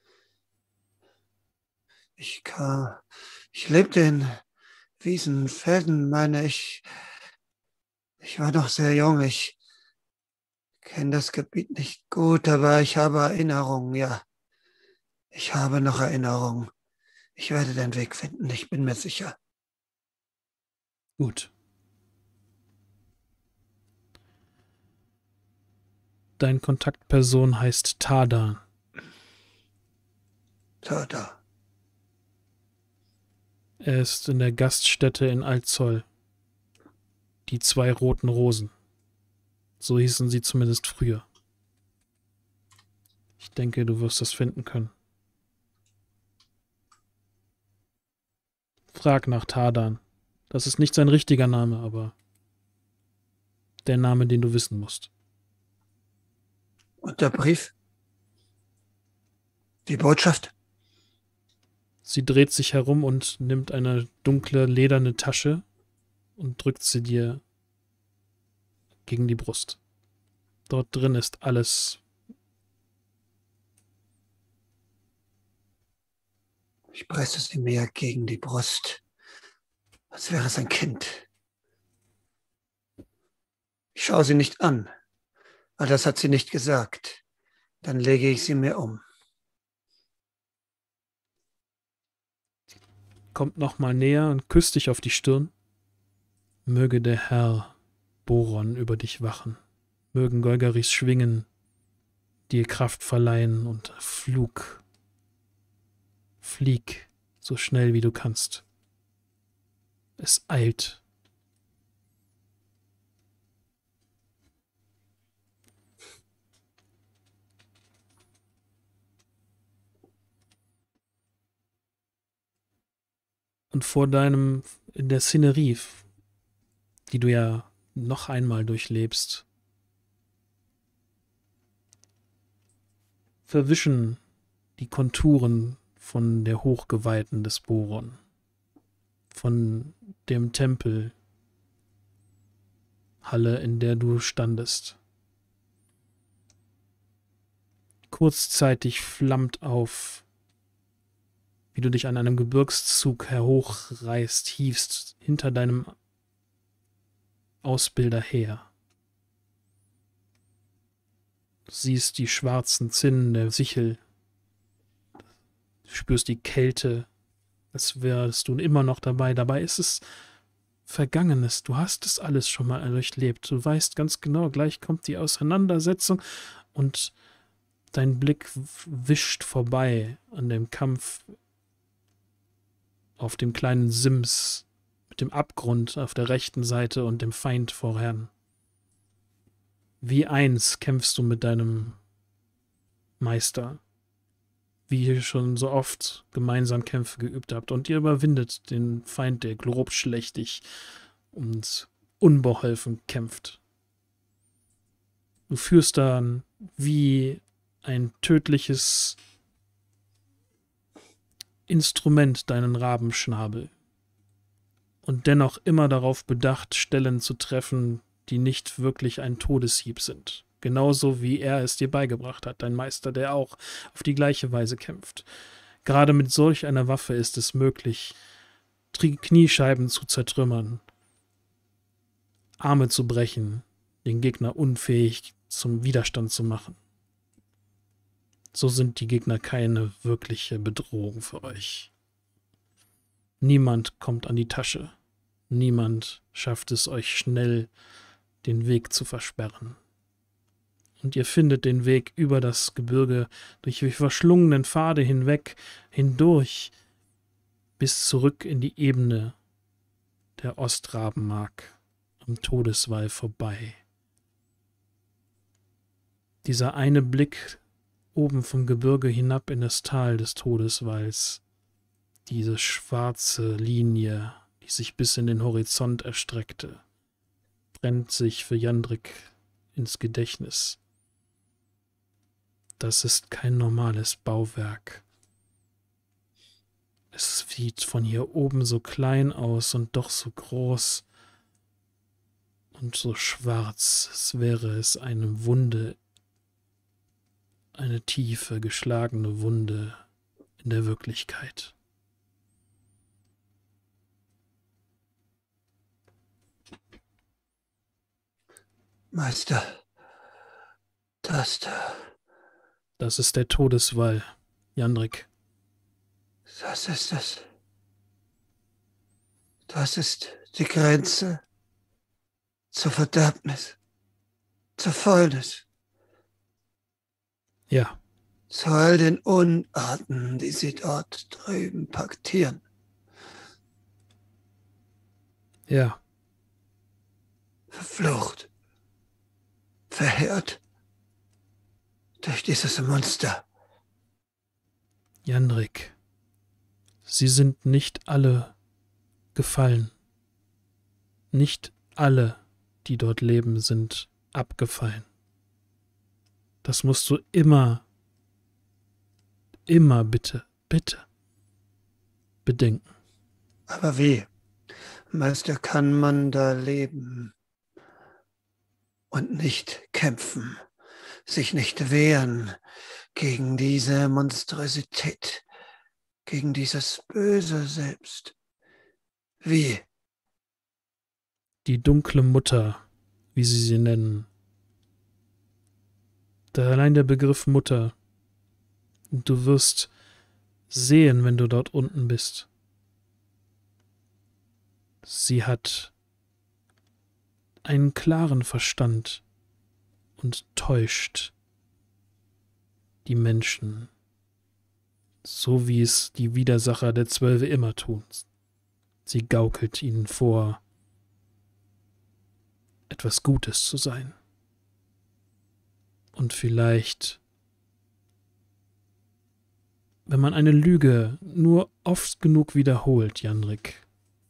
Ich lebte in Wiesen, Felden, meine ich. Ich war noch sehr jung. Ich kenne das Gebiet nicht gut, aber ich habe Erinnerungen, ja. Ich habe noch Erinnerungen. Ich werde den Weg finden, ich bin mir sicher. Gut. Deine Kontaktperson heißt Tada. Tada. Er ist in der Gaststätte in Altzoll. Die 2 roten Rosen. So hießen sie zumindest früher. Ich denke, du wirst das finden können. Frag nach Tardan. Das ist nicht sein richtiger Name, aber der Name, den du wissen musst. Und der Brief? Die Botschaft? Sie dreht sich herum und nimmt eine dunkle, lederne Tasche und drückt sie dir gegen die Brust. Dort drin ist alles. Ich presse sie mir gegen die Brust, als wäre es ein Kind. Ich schaue sie nicht an, weil das hat sie nicht gesagt. Dann lege ich sie mir um. Kommt nochmal näher und küsst dich auf die Stirn. Möge der Herr Boron über dich wachen. Mögen Golgaris Schwingen dir Kraft verleihen und flieg so schnell wie du kannst. Es eilt. Und vor deinem, in der Szenerie, die du ja noch einmal durchlebst, verwischen die Konturen von der Hochgeweihten des Boron, von dem Tempel, Halle, in der du standest. Kurzzeitig flammt auf, wie du dich an einem Gebirgszug hochreißt, hiefst hinter deinem Ausbilder her. Du siehst die schwarzen Zinnen der Sichel. Du spürst die Kälte, als wärst du immer noch dabei. Dabei ist es Vergangenes. Du hast es alles schon mal durchlebt. Du weißt ganz genau, gleich kommt die Auseinandersetzung und dein Blick wischt vorbei an dem Kampf auf dem kleinen Sims mit dem Abgrund auf der rechten Seite und dem Feind vorher. Wie eins kämpfst du mit deinem Meister, wie ihr schon so oft gemeinsam Kämpfe geübt habt, und ihr überwindet den Feind, der grobschlächtig und unbeholfen kämpft. Du führst dann wie ein tödliches Instrument deinen Rabenschnabel und dennoch immer darauf bedacht, Stellen zu treffen, die nicht wirklich ein Todeshieb sind. Genauso wie er es dir beigebracht hat, dein Meister, der auch auf die gleiche Weise kämpft. Gerade mit solch einer Waffe ist es möglich, Kniescheiben zu zertrümmern, Arme zu brechen, den Gegner unfähig zum Widerstand zu machen. So sind die Gegner keine wirkliche Bedrohung für euch. Niemand kommt an die Tasche. Niemand schafft es euch schnell, den Weg zu versperren. Und ihr findet den Weg über das Gebirge, durch die verschlungenen Pfade hinweg, hindurch, bis zurück in die Ebene der Ostrabenmark, am Todeswall vorbei. Dieser eine Blick oben vom Gebirge hinab in das Tal des Todeswalls, diese schwarze Linie, die sich bis in den Horizont erstreckte, brennt sich für Jandrik ins Gedächtnis. Das ist kein normales Bauwerk. Es sieht von hier oben so klein aus und doch so groß und so schwarz, als wäre es eine Wunde, eine tiefe, geschlagene Wunde in der Wirklichkeit. Meister, das da. Das ist der Todeswall, Jandrik. Das ist es. Das ist die Grenze zur Verderbnis, zur Fäulnis, Ja, zu all den Unarten, die sie dort drüben paktieren. ja. Verflucht, verheert durch dieses Monster. Janrik, sie sind nicht alle gefallen. Nicht alle, die dort leben, sind abgefallen. Das musst du immer bitte bedenken. Aber wie, Meister, kann man da leben und nicht kämpfen, sich nicht wehren gegen diese Monstrosität, gegen dieses Böse selbst? Wie? Die dunkle Mutter, wie sie nennen. Allein der Begriff Mutter. Und du wirst sehen, wenn du dort unten bist. Sie hat einen klaren Verstand und täuscht die Menschen, so wie es die Widersacher der 12 immer tun. Sie gaukelt ihnen vor, etwas Gutes zu sein. Und vielleicht, wenn man eine Lüge nur oft genug wiederholt, Janrik,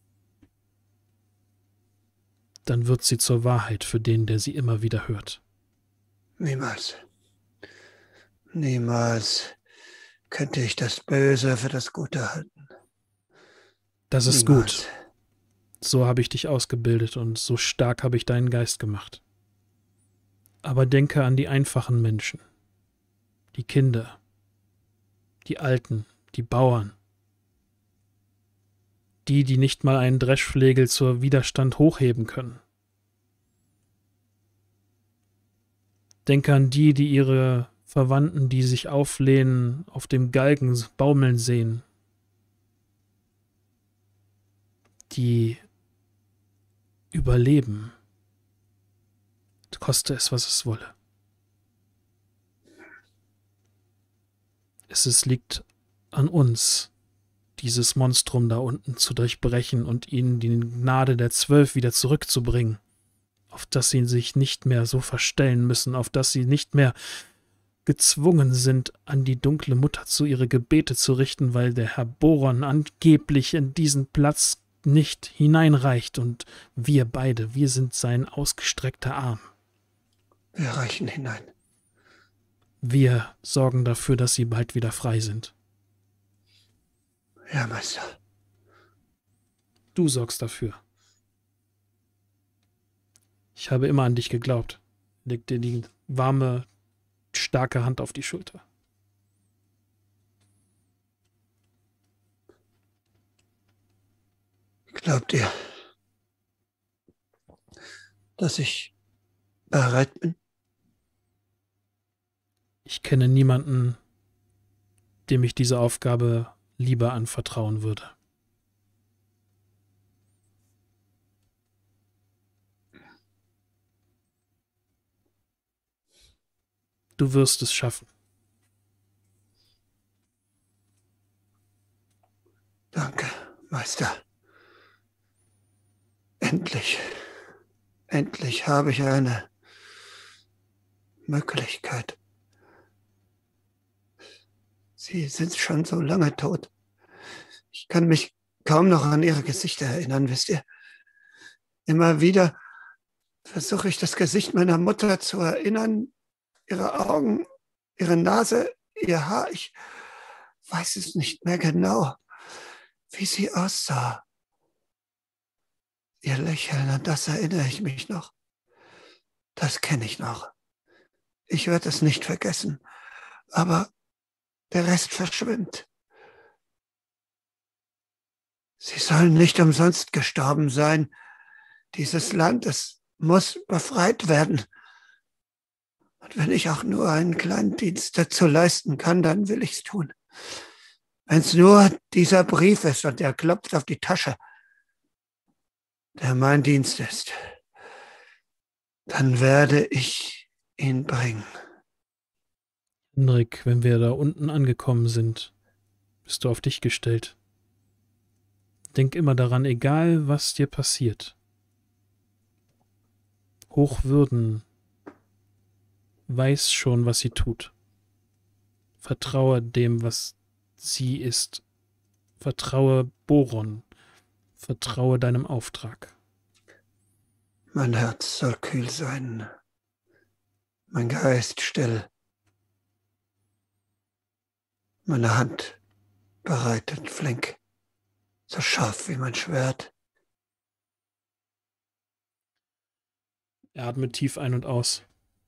dann wird sie zur Wahrheit für den, der sie immer wieder hört. Niemals. Niemals könnte ich das Böse für das Gute halten. Das ist Niemals. gut. So habe ich dich ausgebildet und so stark habe ich deinen Geist gemacht. Aber denke an die einfachen Menschen, die Kinder, die Alten, die Bauern, die nicht mal einen Dreschflegel zur Widerstand hochheben können. Denke an die ihre Verwandten, die sich auflehnen, auf dem Galgen baumeln sehen, die überleben, koste es, was es wolle. Es liegt an uns, dieses Monstrum da unten zu durchbrechen und ihnen die Gnade der 12 wieder zurückzubringen, auf dass sie sich nicht mehr so verstellen müssen, auf dass sie nicht mehr gezwungen sind, an die dunkle Mutter zu ihre Gebete zu richten, weil der Herr Boron angeblich in diesen Platz nicht hineinreicht und wir beide, wir sind sein ausgestreckter Arm. Wir reichen hinein. Wir sorgen dafür, dass sie bald wieder frei sind. Ja, Meister. Du sorgst dafür. Ich habe immer an dich geglaubt. Leg dir die warme, starke Hand auf die Schulter. Glaubt ihr, dass ich bereit bin? Ich kenne niemanden, dem ich diese Aufgabe lieber anvertrauen würde. Du wirst es schaffen. Danke, Meister. Endlich habe ich eine Möglichkeit. Sie sind schon so lange tot. Ich kann mich kaum noch an ihre Gesichter erinnern, wisst ihr? Immer wieder versuche ich das Gesicht meiner Mutter zu erinnern, ihre Augen, ihre Nase, ihr Haar. Ich weiß es nicht mehr genau, wie sie aussah. Ihr Lächeln, an das erinnere ich mich noch. Das kenne ich noch. Ich werde es nicht vergessen, aber der Rest verschwimmt. Sie sollen nicht umsonst gestorben sein. Dieses Land, es muss befreit werden. Und wenn ich auch nur einen kleinen Dienst dazu leisten kann, dann will ich es tun. Wenn es nur dieser Brief ist und er klopft auf die Tasche, der mein Dienst ist, dann werde ich ihn bringen. Henrik, wenn wir da unten angekommen sind, bist du auf dich gestellt. Denk immer daran, egal was dir passiert. Hochwürden weiß schon, was sie tut. Vertraue dem, was sie ist. Vertraue Boron. Vertraue deinem Auftrag. Mein Herz soll kühl sein, mein Geist still, meine Hand bereit und flink, so scharf wie mein Schwert. Er atmet tief ein und aus.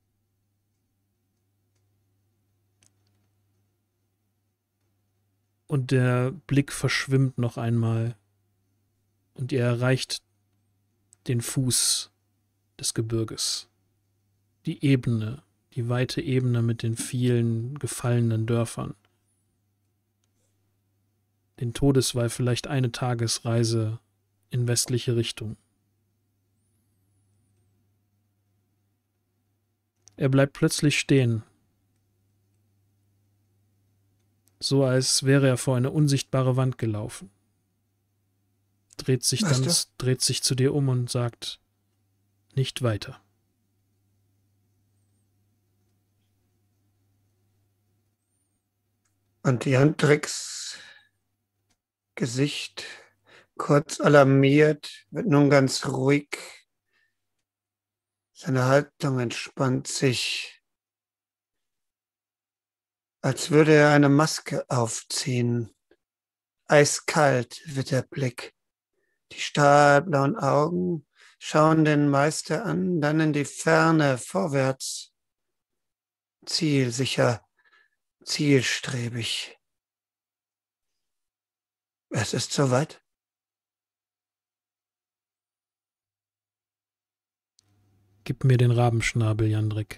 Und der Blick verschwimmt noch einmal. Und ihr erreicht den Fuß des Gebirges. Die Ebene, die weite Ebene mit den vielen gefallenen Dörfern. Den Todeswall vielleicht eine Tagesreise in westliche Richtung. Er bleibt plötzlich stehen, so als wäre er vor eine unsichtbare Wand gelaufen. Dreht sich zu dir um und sagt, nicht weiter. Und Jandriks Gesicht, kurz alarmiert, wird nun ganz ruhig. Seine Haltung entspannt sich, als würde er eine Maske aufziehen. Eiskalt wird der Blick. Die stahlblauen Augen schauen den Meister an, dann in die Ferne, vorwärts. Zielsicher, zielstrebig. Es ist soweit. Gib mir den Rabenschnabel, Jandrik.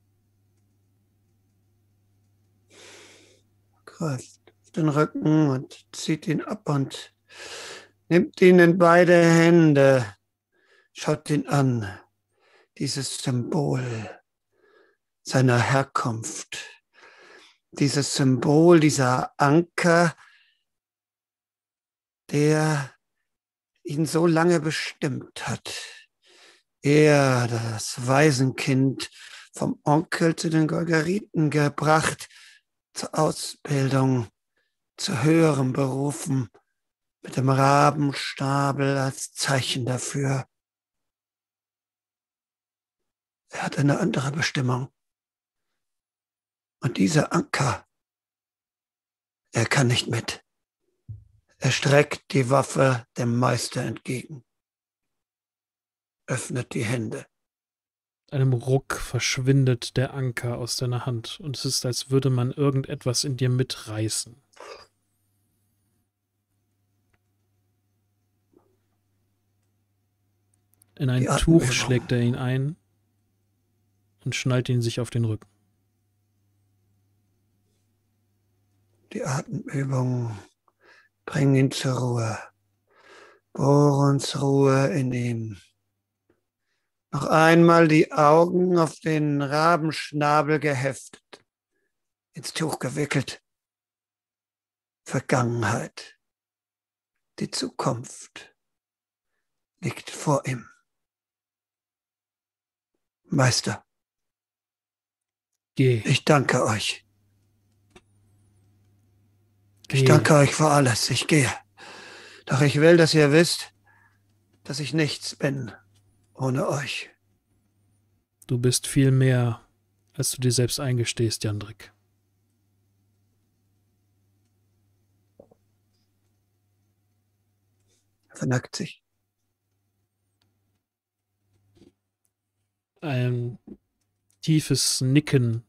Greift auf den Rücken und zieht ihn ab und nimmt ihn in beide Hände. Schaut ihn an. Dieses Symbol seiner Herkunft. Dieses Symbol, dieser Anker, der ihn so lange bestimmt hat. Er, das Waisenkind, vom Onkel zu den Golgeriten gebracht, zur Ausbildung, zu höherem Berufen, mit dem Rabenschnabel als Zeichen dafür. Er hat eine andere Bestimmung. Und dieser Anker, er kann nicht mit. Er streckt die Waffe dem Meister entgegen, öffnet die Hände. Einem Ruck verschwindet der Anker aus deiner Hand und es ist, als würde man irgendetwas in dir mitreißen. In ein Tuch schlägt er ihn ein und schnallt ihn sich auf den Rücken. Die Atemübungen bringen ihn zur Ruhe. Borons Ruhe in ihm. Noch einmal die Augen auf den Rabenschnabel geheftet, ins Tuch gewickelt. Vergangenheit, die Zukunft liegt vor ihm. Meister, Geh. ich danke euch. Geh. Ich danke euch für alles. Ich gehe. Doch ich will, dass ihr wisst, dass ich nichts bin ohne euch. Du bist viel mehr, als du dir selbst eingestehst, Jandrik. Er vernackt sich. Ein tiefes Nicken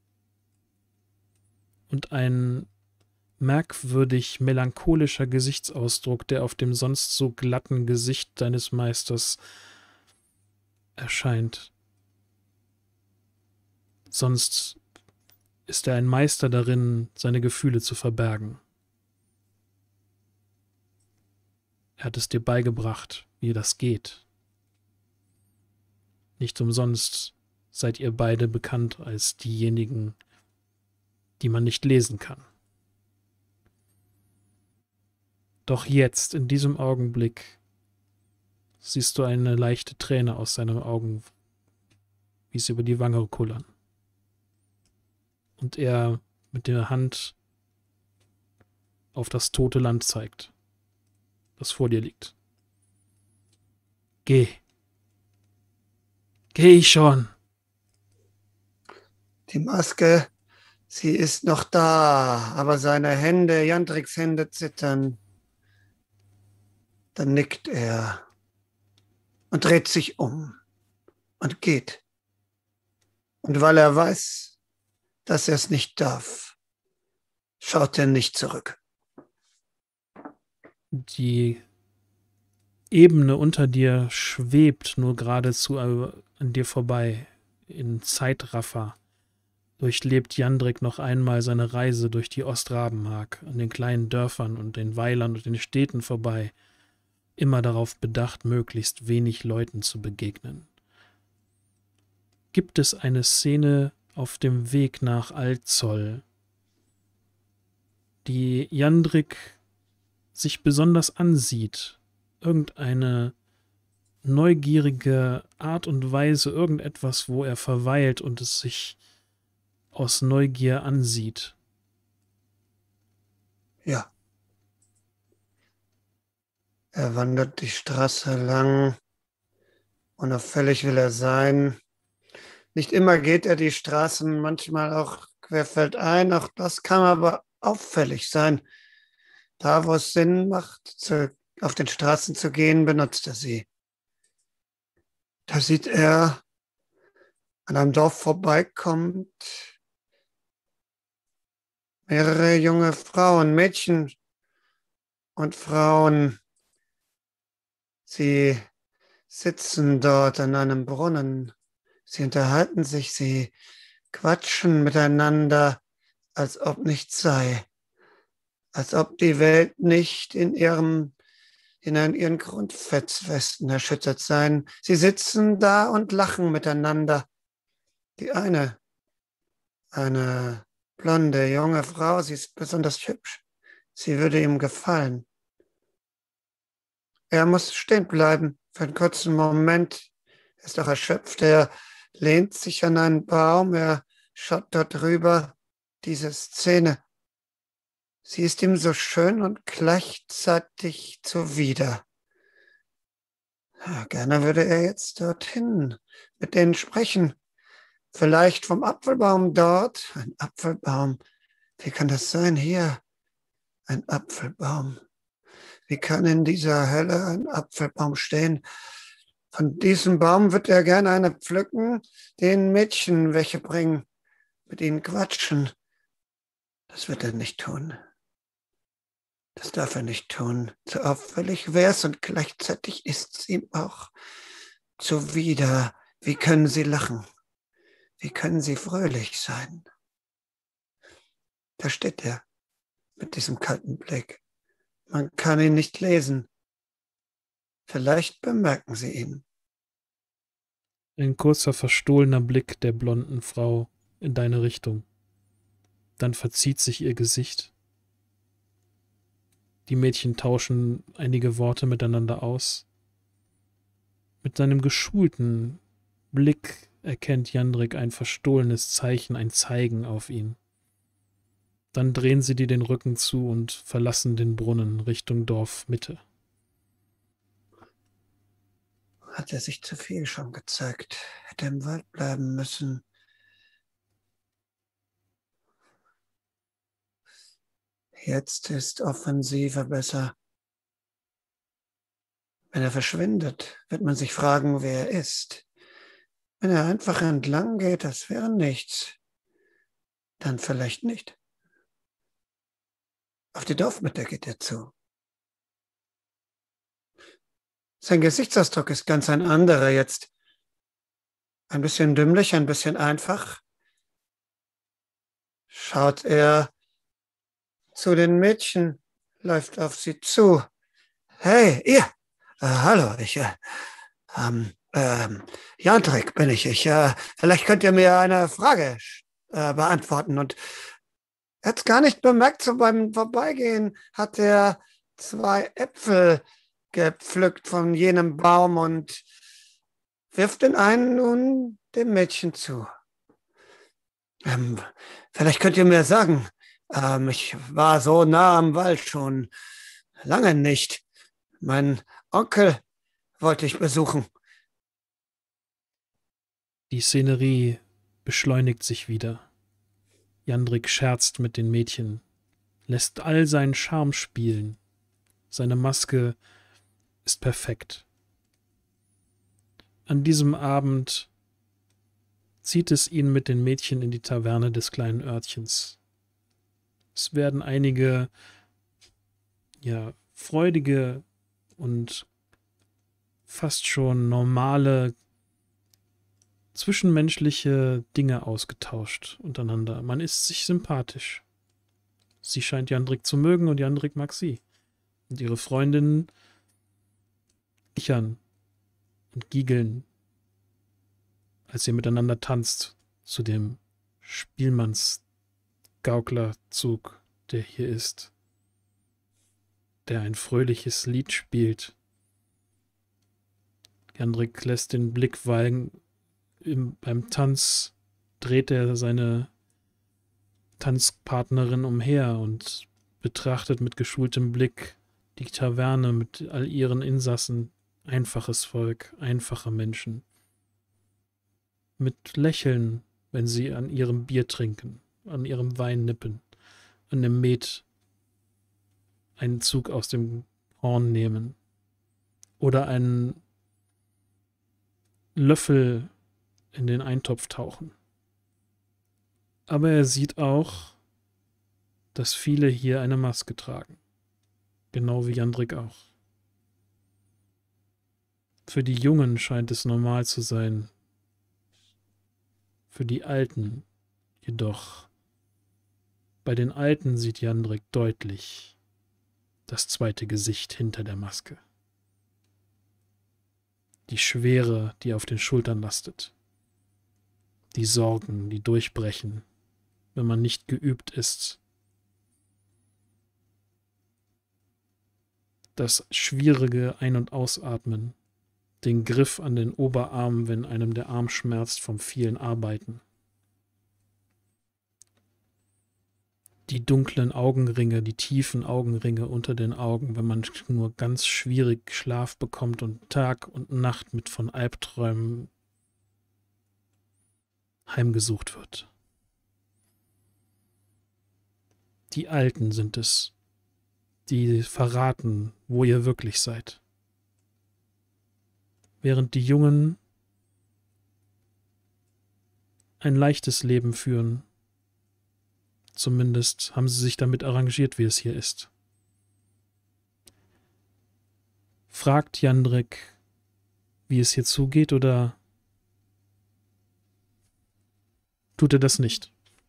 und ein merkwürdig melancholischer Gesichtsausdruck, der auf dem sonst so glatten Gesicht deines Meisters erscheint. Sonst ist er ein Meister darin, seine Gefühle zu verbergen. Er hat es dir beigebracht, wie das geht. Nicht umsonst seid ihr beide bekannt als diejenigen, die man nicht lesen kann. Doch jetzt, in diesem Augenblick, siehst du eine leichte Träne aus seinen Augen, wie sie über die Wange kullern. Und er mit der Hand auf das tote Land zeigt, das vor dir liegt. Geh. Geh ich schon. Die Maske, sie ist noch da, aber seine Hände, Jandriks Hände zittern. Dann nickt er und dreht sich um und geht. Und weil er weiß, dass er es nicht darf, schaut er nicht zurück. Die Ebene unter dir schwebt nur geradezu an dir vorbei. In Zeitraffer durchlebt Jandrik noch einmal seine Reise durch die Ostrabenmark, an den kleinen Dörfern und den Weilern und den Städten vorbei, immer darauf bedacht, möglichst wenig Leuten zu begegnen. Gibt es eine Szene auf dem Weg nach Altzoll, die Jandrik sich besonders ansieht, irgendeine neugierige Art und Weise, irgendetwas, wo er verweilt und es sich aus Neugier ansieht? Ja. Er wandert die Straße lang, unauffällig will er sein. Nicht immer geht er die Straßen, manchmal auch querfeldein, auch das kann aber auffällig sein. Da, wo es Sinn macht, auf den Straßen zu gehen, benutzt er sie. Da sieht er an einem Dorf vorbeikommt mehrere junge Frauen, Mädchen und Frauen. Sie sitzen dort an einem Brunnen. Sie unterhalten sich, sie quatschen miteinander, als ob nichts sei. Als ob die Welt nicht in ihren Grundfetzwesten erschüttert sei. Sie sitzen da und lachen miteinander. Die eine blonde, junge Frau, sie ist besonders hübsch. Sie würde ihm gefallen. Er muss stehen bleiben für einen kurzen Moment. Er ist auch erschöpft. Er lehnt sich an einen Baum. Er schaut dort rüber. Diese Szene. Sie ist ihm so schön und gleichzeitig zuwider. Ja, gerne würde er jetzt dorthin mit denen sprechen. Vielleicht vom Apfelbaum dort. Ein Apfelbaum. Wie kann das sein? Hier. Ein Apfelbaum. Wie kann in dieser Hölle ein Apfelbaum stehen? Von diesem Baum wird er gerne eine pflücken, den Mädchen welche bringen, mit ihnen quatschen. Das wird er nicht tun. Das darf er nicht tun. Zu auffällig wär's und gleichzeitig ist's ihm auch zuwider. Wie können sie lachen? Wie können sie fröhlich sein? Da steht er mit diesem kalten Blick. Man kann ihn nicht lesen. Vielleicht bemerken sie ihn. Ein kurzer, verstohlener Blick der blonden Frau in deine Richtung. Dann verzieht sich ihr Gesicht. Die Mädchen tauschen einige Worte miteinander aus. Mit seinem geschulten Blick erkennt Jandrik ein verstohlenes Zeichen, ein Zeigen auf ihn. Dann drehen sie dir den Rücken zu und verlassen den Brunnen Richtung Dorfmitte. Hat er sich zu viel schon gezeigt? Hätte im Wald bleiben müssen. Jetzt ist offensiver besser. Wenn er verschwindet, wird man sich fragen, wer er ist. Wenn er einfach entlang geht, das wäre nichts. Dann vielleicht nicht. Auf die Dorfmitte geht er zu. Sein Gesichtsausdruck ist ganz ein anderer jetzt. Ein bisschen dümmlich, ein bisschen einfach. Schaut er zu den Mädchen, läuft auf sie zu. Hey, ihr! Hallo, Jandrik bin ich. Vielleicht könnt ihr mir eine Frage beantworten. Und jetzt gar nicht bemerkt, so beim Vorbeigehen hat er 2 Äpfel gepflückt von jenem Baum und wirft den einen nun dem Mädchen zu. Ähm, Vielleicht könnt ihr mir sagen, ich war so nah am Wald schon lange nicht. Mein Onkel wollte ich besuchen. Die Szenerie beschleunigt sich wieder. Jandrik scherzt mit den Mädchen, lässt all seinen Charme spielen. Seine Maske ist perfekt. An diesem Abend zieht es ihn mit den Mädchen in die Taverne des kleinen Örtchens. Es werden einige, freudige und fast schon normale zwischenmenschliche Dinge ausgetauscht untereinander. Man ist sich sympathisch. Sie scheint Jandrik zu mögen und Jandrik mag sie. Und ihre Freundinnen kichern und giegeln, als ihr miteinander tanzt zu dem Spielmannsgauklerzug, der hier ist, der ein fröhliches Lied spielt. Jandrik lässt den Blick weilen. Beim Tanz dreht er seine Tanzpartnerin umher und betrachtet mit geschultem Blick die Taverne mit all ihren Insassen, einfaches Volk, einfache Menschen. Mit Lächeln, wenn sie an ihrem Bier trinken, an ihrem Wein nippen, an dem Met einen Zug aus dem Horn nehmen oder einen Löffel in den Eintopf tauchen. Aber er sieht auch, dass viele hier eine Maske tragen. Genau wie Jandrik auch. Für die Jungen scheint es normal zu sein. Für die Alten jedoch. Bei den Alten sieht Jandrik deutlich das zweite Gesicht hinter der Maske. Die Schwere, die auf den Schultern lastet. Die Sorgen, die durchbrechen, wenn man nicht geübt ist. Das schwierige Ein- und Ausatmen, den Griff an den Oberarm, wenn einem der Arm schmerzt vom vielen Arbeiten. Die dunklen Augenringe, die tiefen Augenringe unter den Augen, wenn man nur ganz schwierig Schlaf bekommt und Tag und Nacht mit von Albträumen heimgesucht wird. Die Alten sind es, die verraten, wo ihr wirklich seid. Während die Jungen ein leichtes Leben führen. Zumindest haben sie sich damit arrangiert, wie es hier ist. Fragt Jandrik, wie es hier zugeht, oder tut er das nicht?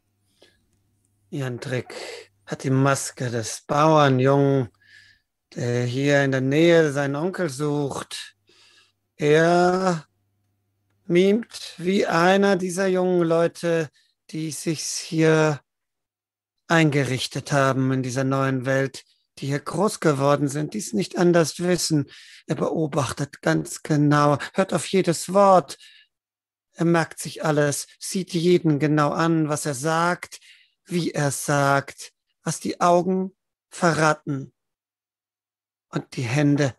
Jandrik hat die Maske des Bauernjungen, der hier in der Nähe seinen Onkel sucht. Er mimt wie einer dieser jungen Leute, die sich hier eingerichtet haben in dieser neuen Welt, die hier groß geworden sind, die es nicht anders wissen. Er beobachtet ganz genau, hört auf jedes Wort. Er merkt sich alles, sieht jeden genau an, was er sagt, wie er sagt, was die Augen verraten und die Hände.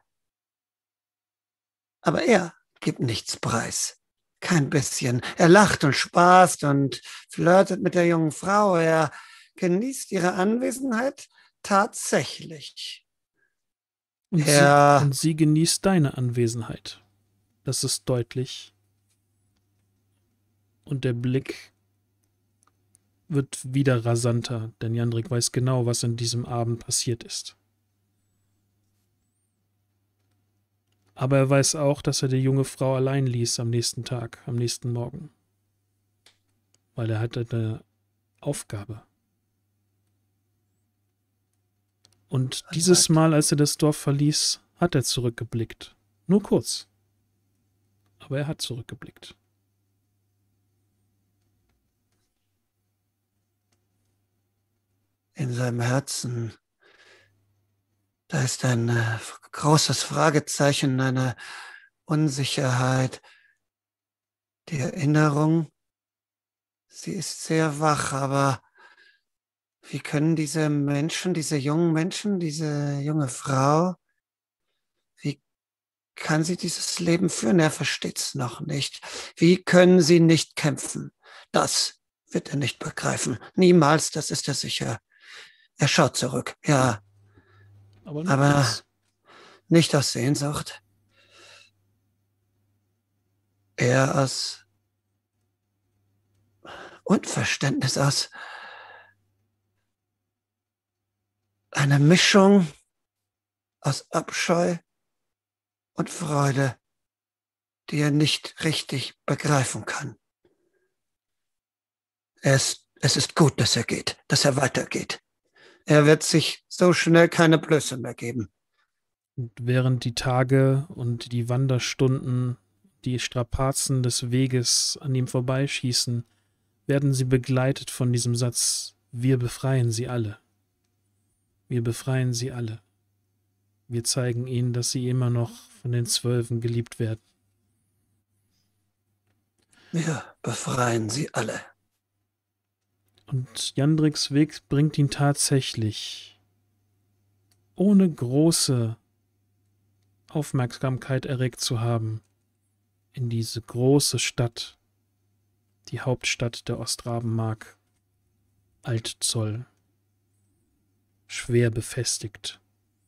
Aber er gibt nichts preis. Kein bisschen. Er lacht und spaßt und flirtet mit der jungen Frau. Er genießt ihre Anwesenheit tatsächlich. Und sie genießt deine Anwesenheit. Das ist deutlich. Und der Blick wird wieder rasanter, denn Jandrik weiß genau, was an diesem Abend passiert ist. Aber er weiß auch, dass er die junge Frau allein ließ am nächsten Tag, am nächsten Morgen. Weil er hatte eine Aufgabe. Und dieses Mal, als er das Dorf verließ, hat er zurückgeblickt. Nur kurz. Aber er hat zurückgeblickt. In seinem Herzen, da ist ein großes Fragezeichen, eine Unsicherheit. Die Erinnerung, sie ist sehr wach, aber wie können diese Menschen, diese jungen Menschen, diese junge Frau, wie kann sie dieses Leben führen? Er versteht's noch nicht. Wie können sie nicht kämpfen? Das wird er nicht begreifen. Niemals, das ist er sicher. Er schaut zurück, ja, aber nicht aus Sehnsucht. Eher aus Unverständnis, aus einer Mischung aus Abscheu und Freude, die er nicht richtig begreifen kann. Es ist gut, dass er geht, dass er weitergeht. Er wird sich so schnell keine Blöße mehr geben. Und während die Tage und die Wanderstunden, die Strapazen des Weges an ihm vorbeischießen, werden sie begleitet von diesem Satz: Wir befreien sie alle. Wir befreien sie alle. Wir zeigen ihnen, dass sie immer noch von den 12 geliebt werden. Wir befreien sie alle. Und Jandriks Weg bringt ihn tatsächlich, ohne große Aufmerksamkeit erregt zu haben, in diese große Stadt, die Hauptstadt der Ostravenmark, Altzoll, schwer befestigt.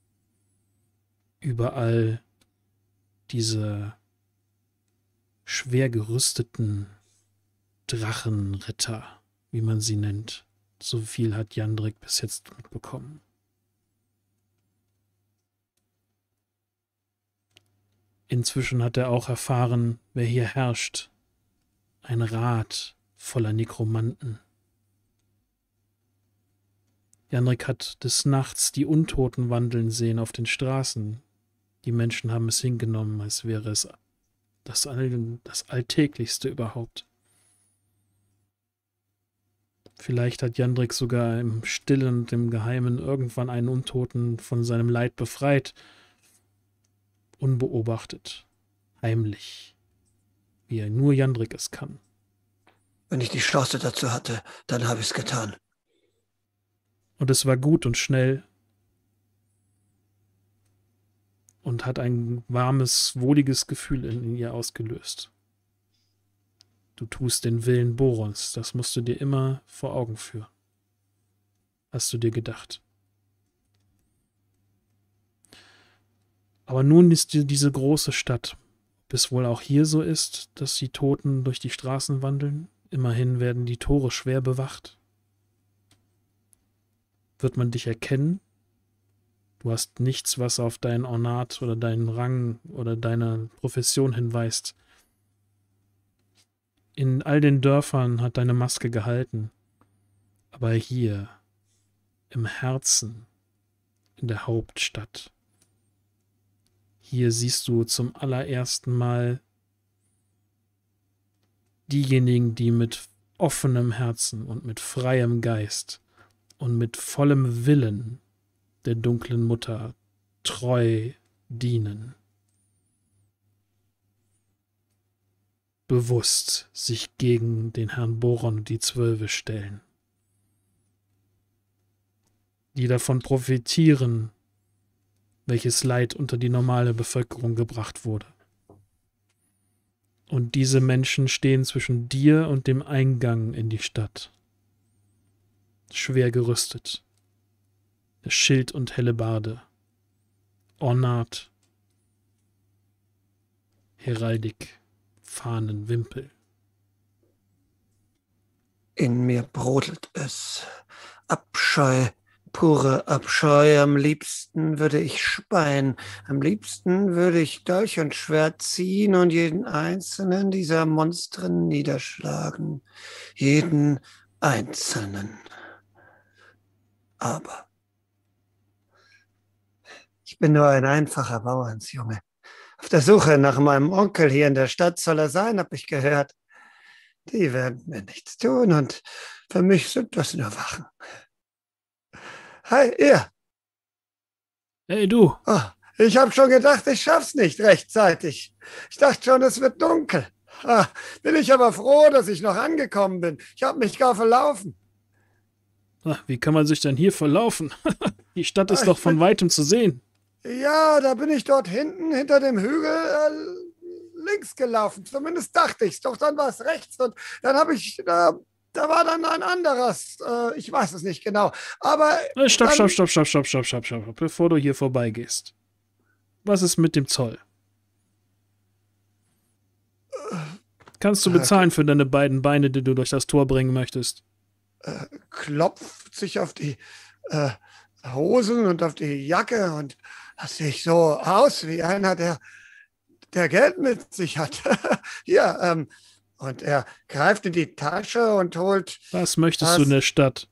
Überall diese schwer gerüsteten Drachenritter, wie man sie nennt. So viel hat Jandrik bis jetzt mitbekommen. Inzwischen hat er auch erfahren, wer hier herrscht. Ein Rat voller Nekromanten. Jandrik hat des Nachts die Untoten wandeln sehen auf den Straßen. Die Menschen haben es hingenommen, als wäre es das Alltäglichste überhaupt. Vielleicht hat Jandrik sogar im Stillen und im Geheimen irgendwann einen Untoten von seinem Leid befreit. Unbeobachtet, heimlich, wie nur Jandrik es kann. Wenn ich die Chance dazu hatte, dann habe ich es getan. Und es war gut und schnell und hat ein warmes, wohliges Gefühl in ihr ausgelöst. Du tust den Willen Borons, das musst du dir immer vor Augen führen. Hast du dir gedacht. Aber nun ist diese große Stadt, ob es wohl auch hier so ist, dass die Toten durch die Straßen wandeln, immerhin werden die Tore schwer bewacht. Wird man dich erkennen? Du hast nichts, was auf dein Ornat oder deinen Rang oder deine Profession hinweist. In all den Dörfern hat deine Maske gehalten. Aber hier, im Herzen, in der Hauptstadt, hier siehst du zum allerersten Mal diejenigen, die mit offenem Herzen und mit freiem Geist und mit vollem Willen der dunklen Mutter treu dienen. Bewusst sich gegen den Herrn Boron und die 12 stellen. Die davon profitieren, welches Leid unter die normale Bevölkerung gebracht wurde. Und diese Menschen stehen zwischen dir und dem Eingang in die Stadt. Schwer gerüstet. Schild und Hellebarde. Ornat. Heraldik. Fahnen, Wimpel. In mir brodelt es. Abscheu, pure Abscheu. Am liebsten würde ich speien. Am liebsten würde ich Dolch und Schwert ziehen und jeden einzelnen dieser Monstren niederschlagen. Jeden einzelnen. Aber Ich bin nur ein einfacher Bauernsjunge. Auf der Suche nach meinem Onkel hier in der Stadt soll er sein, habe ich gehört. Die werden mir nichts tun und für mich sind das nur Wachen. Hi, ihr. Hey, du. Oh, ich habe schon gedacht, ich schaff's nicht rechtzeitig. Ich dachte schon, es wird dunkel. Bin ich aber froh, dass ich noch angekommen bin. Ich habe mich gar verlaufen. Wie kann man sich denn hier verlaufen? Die Stadt ist doch von weitem zu sehen. Ja, da bin ich dort hinten, hinter dem Hügel, links gelaufen. Zumindest dachte ich's. Doch dann war es rechts und dann habe ich, da war dann ein anderes. Ich weiß es nicht genau. Aber Stopp, bevor du hier vorbeigehst. Was ist mit dem Zoll? Kannst du bezahlen für deine beiden Beine, die du durch das Tor bringen möchtest? Klopft sich auf die Hosen und auf die Jacke und das sehe ich so aus wie einer, der Geld mit sich hat. Hier, und er greift in die Tasche und holt... Was möchtest du in der Stadt?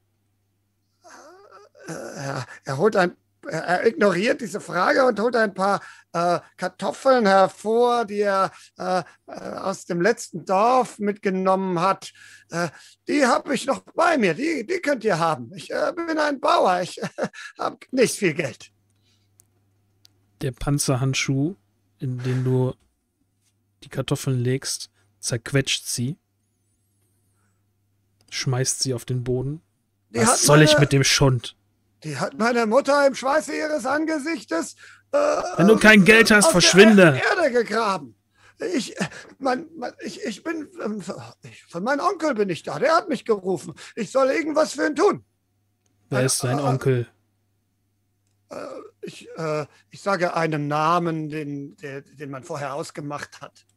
Er ignoriert diese Frage und holt ein paar Kartoffeln hervor, die er aus dem letzten Dorf mitgenommen hat. Die habe ich noch bei mir, die könnt ihr haben. Ich bin ein Bauer, ich habe nicht viel Geld. Der Panzerhandschuh, in den du die Kartoffeln legst, zerquetscht sie, schmeißt sie auf den Boden. Was soll ich mit dem Schund? Die hat meine Mutter im Schweiße ihres Angesichtes wenn du kein Geld hast, verschwinde. Der Erde gegraben. Von meinem Onkel bin ich da. Der hat mich gerufen. Ich soll irgendwas für ihn tun. Wer ist dein Onkel? Ich sage einen Namen, den man vorher ausgemacht hat.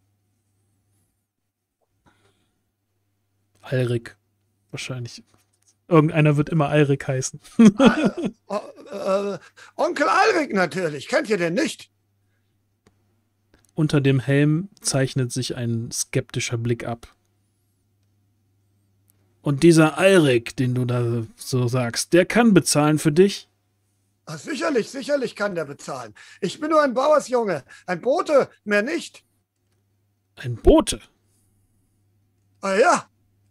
Alrik. Wahrscheinlich. Irgendeiner wird immer Alrik heißen. Onkel Alrik natürlich. Kennt ihr den nicht? Unter dem Helm zeichnet sich ein skeptischer Blick ab. Und dieser Alrik, den du da so sagst, der kann bezahlen für dich? Sicherlich kann der bezahlen. Ich bin nur ein Bauersjunge. Ein Bote, mehr nicht. Ein Bote? Ja.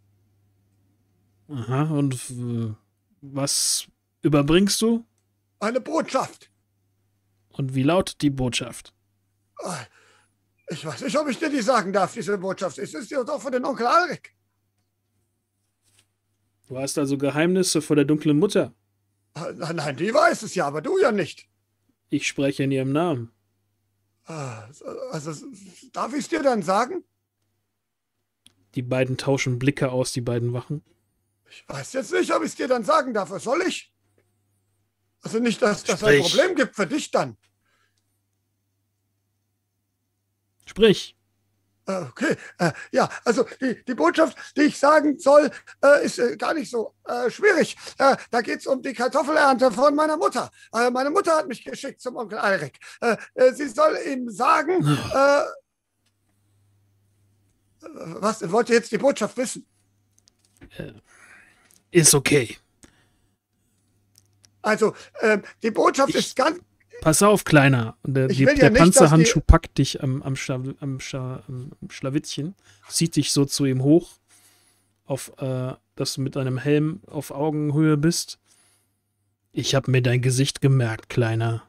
Aha, und was überbringst du? Eine Botschaft. Und wie lautet die Botschaft? Ich weiß nicht, ob ich dir die sagen darf, diese Botschaft. Es ist ja doch von den Onkel Alrik. Du hast also Geheimnisse vor der dunklen Mutter? Nein, die weiß es ja, aber du ja nicht. Ich spreche in ihrem Namen. Also, darf ich es dir dann sagen? Die beiden tauschen Blicke aus, die beiden Wachen. Ich weiß jetzt nicht, ob ich es dir dann sagen darf. Was soll ich? Also nicht, dass das ein Problem gibt für dich dann. Sprich. Okay, ja, also die Botschaft, die ich sagen soll, ist gar nicht so schwierig. Da geht es um die Kartoffelernte von meiner Mutter. Meine Mutter hat mich geschickt zum Onkel Alrik. Sie soll ihm sagen, was wollt ihr jetzt die Botschaft wissen? Ist okay. Also, die Botschaft ist ganz... Pass auf, Kleiner. Der Panzerhandschuh packt dich am Schlawittchen, zieht dich so zu ihm hoch, dass du mit deinem Helm auf Augenhöhe bist. Ich habe mir dein Gesicht gemerkt, Kleiner.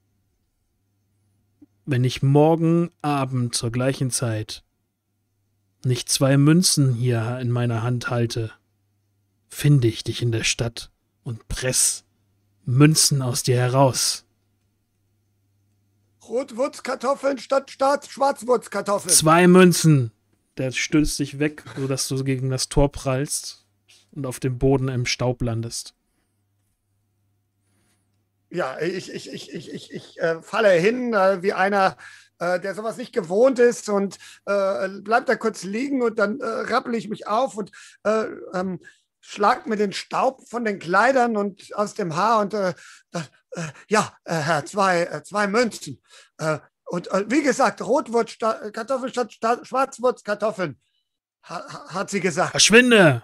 Wenn ich morgen Abend zur gleichen Zeit nicht 2 Münzen hier in meiner Hand halte, finde ich dich in der Stadt und press Münzen aus dir heraus. Rotwurzkartoffeln statt Schwarzwurzkartoffeln. 2 Münzen. Der stößt dich weg, sodass du gegen das Tor prallst und auf dem Boden im Staub landest. Ja, ich falle hin wie einer, der sowas nicht gewohnt ist und bleib da kurz liegen und dann rappel ich mich auf und schlag mir den Staub von den Kleidern und aus dem Haar und Herr, 2 Münzen. Und wie gesagt, Rotwurzkartoffeln statt Schwarzwurzkartoffeln, hat sie gesagt. Verschwinde!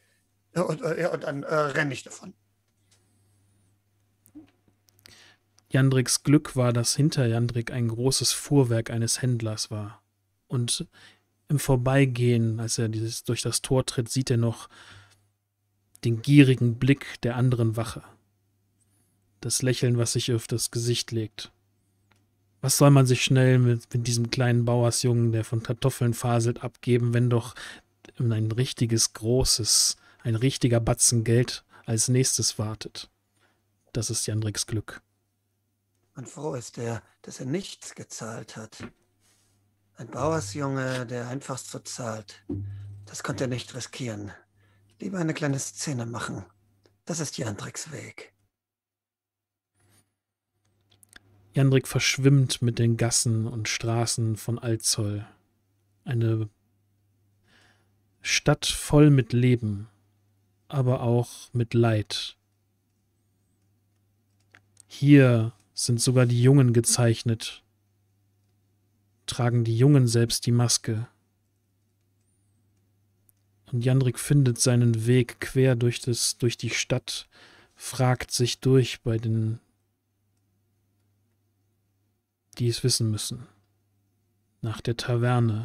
Und dann renne ich davon. Jandriks Glück war, dass hinter Jandrik ein großes Fuhrwerk eines Händlers war. Und im Vorbeigehen, als er durch das Tor tritt, sieht er noch den gierigen Blick der anderen Wache. Das Lächeln, was sich auf das Gesicht legt. Was soll man sich schnell mit diesem kleinen Bauersjungen, der von Kartoffeln faselt, abgeben, wenn doch ein richtiger Batzen Geld als nächstes wartet? Das ist Jandriks Glück. Und froh ist er, dass er nichts gezahlt hat. Ein Bauersjunge, der einfach so zahlt. Das konnte er nicht riskieren. Lieber eine kleine Szene machen. Das ist Jandriks Weg. Jandrik verschwimmt mit den Gassen und Straßen von Altzoll. Eine Stadt voll mit Leben, aber auch mit Leid. Hier sind sogar die Jungen gezeichnet. Tragen die Jungen selbst die Maske. Und Jandrik findet seinen Weg quer durch die Stadt, fragt sich durch bei den, die es wissen müssen, nach der Taverne.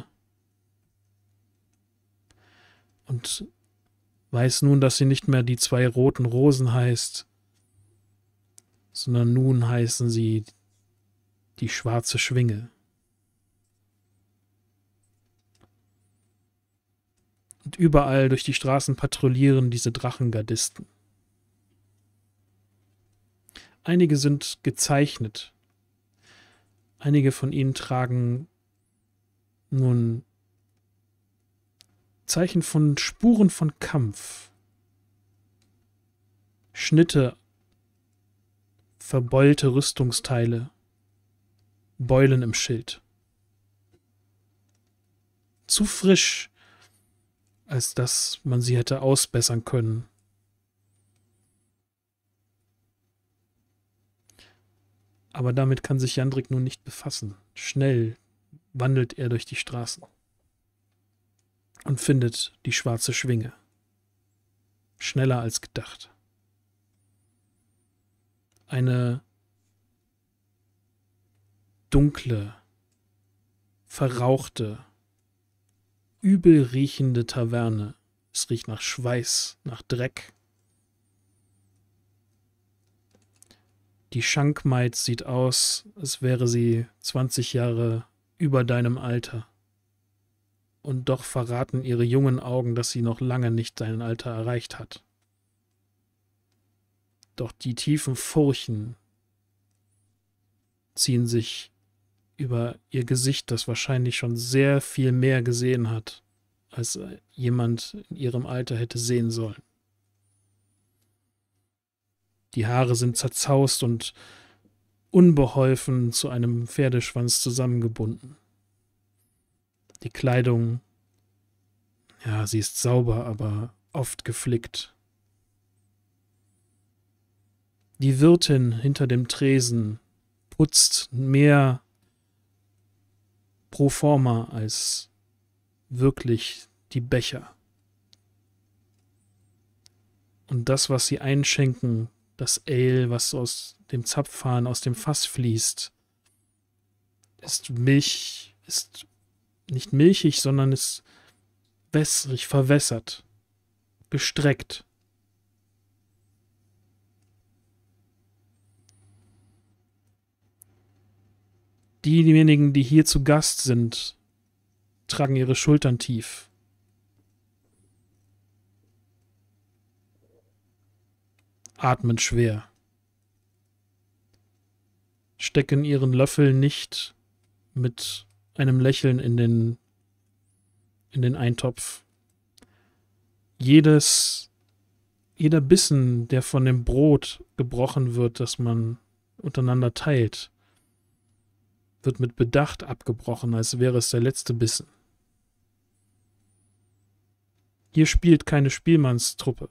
Und weiß nun, dass sie nicht mehr die 2 roten Rosen heißt, sondern nun heißen sie die schwarze Schwinge. Und überall durch die Straßen patrouillieren diese Drachengardisten. Einige sind gezeichnet. Einige von ihnen tragen nun Zeichen von Spuren von Kampf. Schnitte, verbeulte Rüstungsteile, Beulen im Schild. Zu frisch, als dass man sie hätte ausbessern können. Aber damit kann sich Jandrik nun nicht befassen. Schnell wandelt er durch die Straßen und findet die schwarze Schwinge. Schneller als gedacht. Eine dunkle, verrauchte, übel riechende Taverne. Es riecht nach Schweiß, nach Dreck. Die Schankmaid sieht aus, als wäre sie 20 Jahre über deinem Alter. Und doch verraten ihre jungen Augen, dass sie noch lange nicht dein Alter erreicht hat. Doch die tiefen Furchen ziehen sich über ihr Gesicht, das wahrscheinlich schon sehr viel mehr gesehen hat, als jemand in ihrem Alter hätte sehen sollen. Die Haare sind zerzaust und unbeholfen zu einem Pferdeschwanz zusammengebunden. Die Kleidung, ja, sie ist sauber, aber oft geflickt. Die Wirtin hinter dem Tresen putzt mehr pro forma als wirklich die Becher. Und das, was sie einschenken, das Ale, was aus dem Zapfhahn, aus dem Fass fließt, ist Milch, ist nicht milchig, sondern ist wässrig, verwässert, gestreckt. Diejenigen, die hier zu Gast sind, tragen ihre Schultern tief. Atmen schwer. Stecken ihren Löffel nicht mit einem Lächeln in den Eintopf. Jeder Bissen, der von dem Brot gebrochen wird, das man untereinander teilt, wird mit Bedacht abgebrochen, als wäre es der letzte Bissen. Hier spielt keine Spielmannstruppe.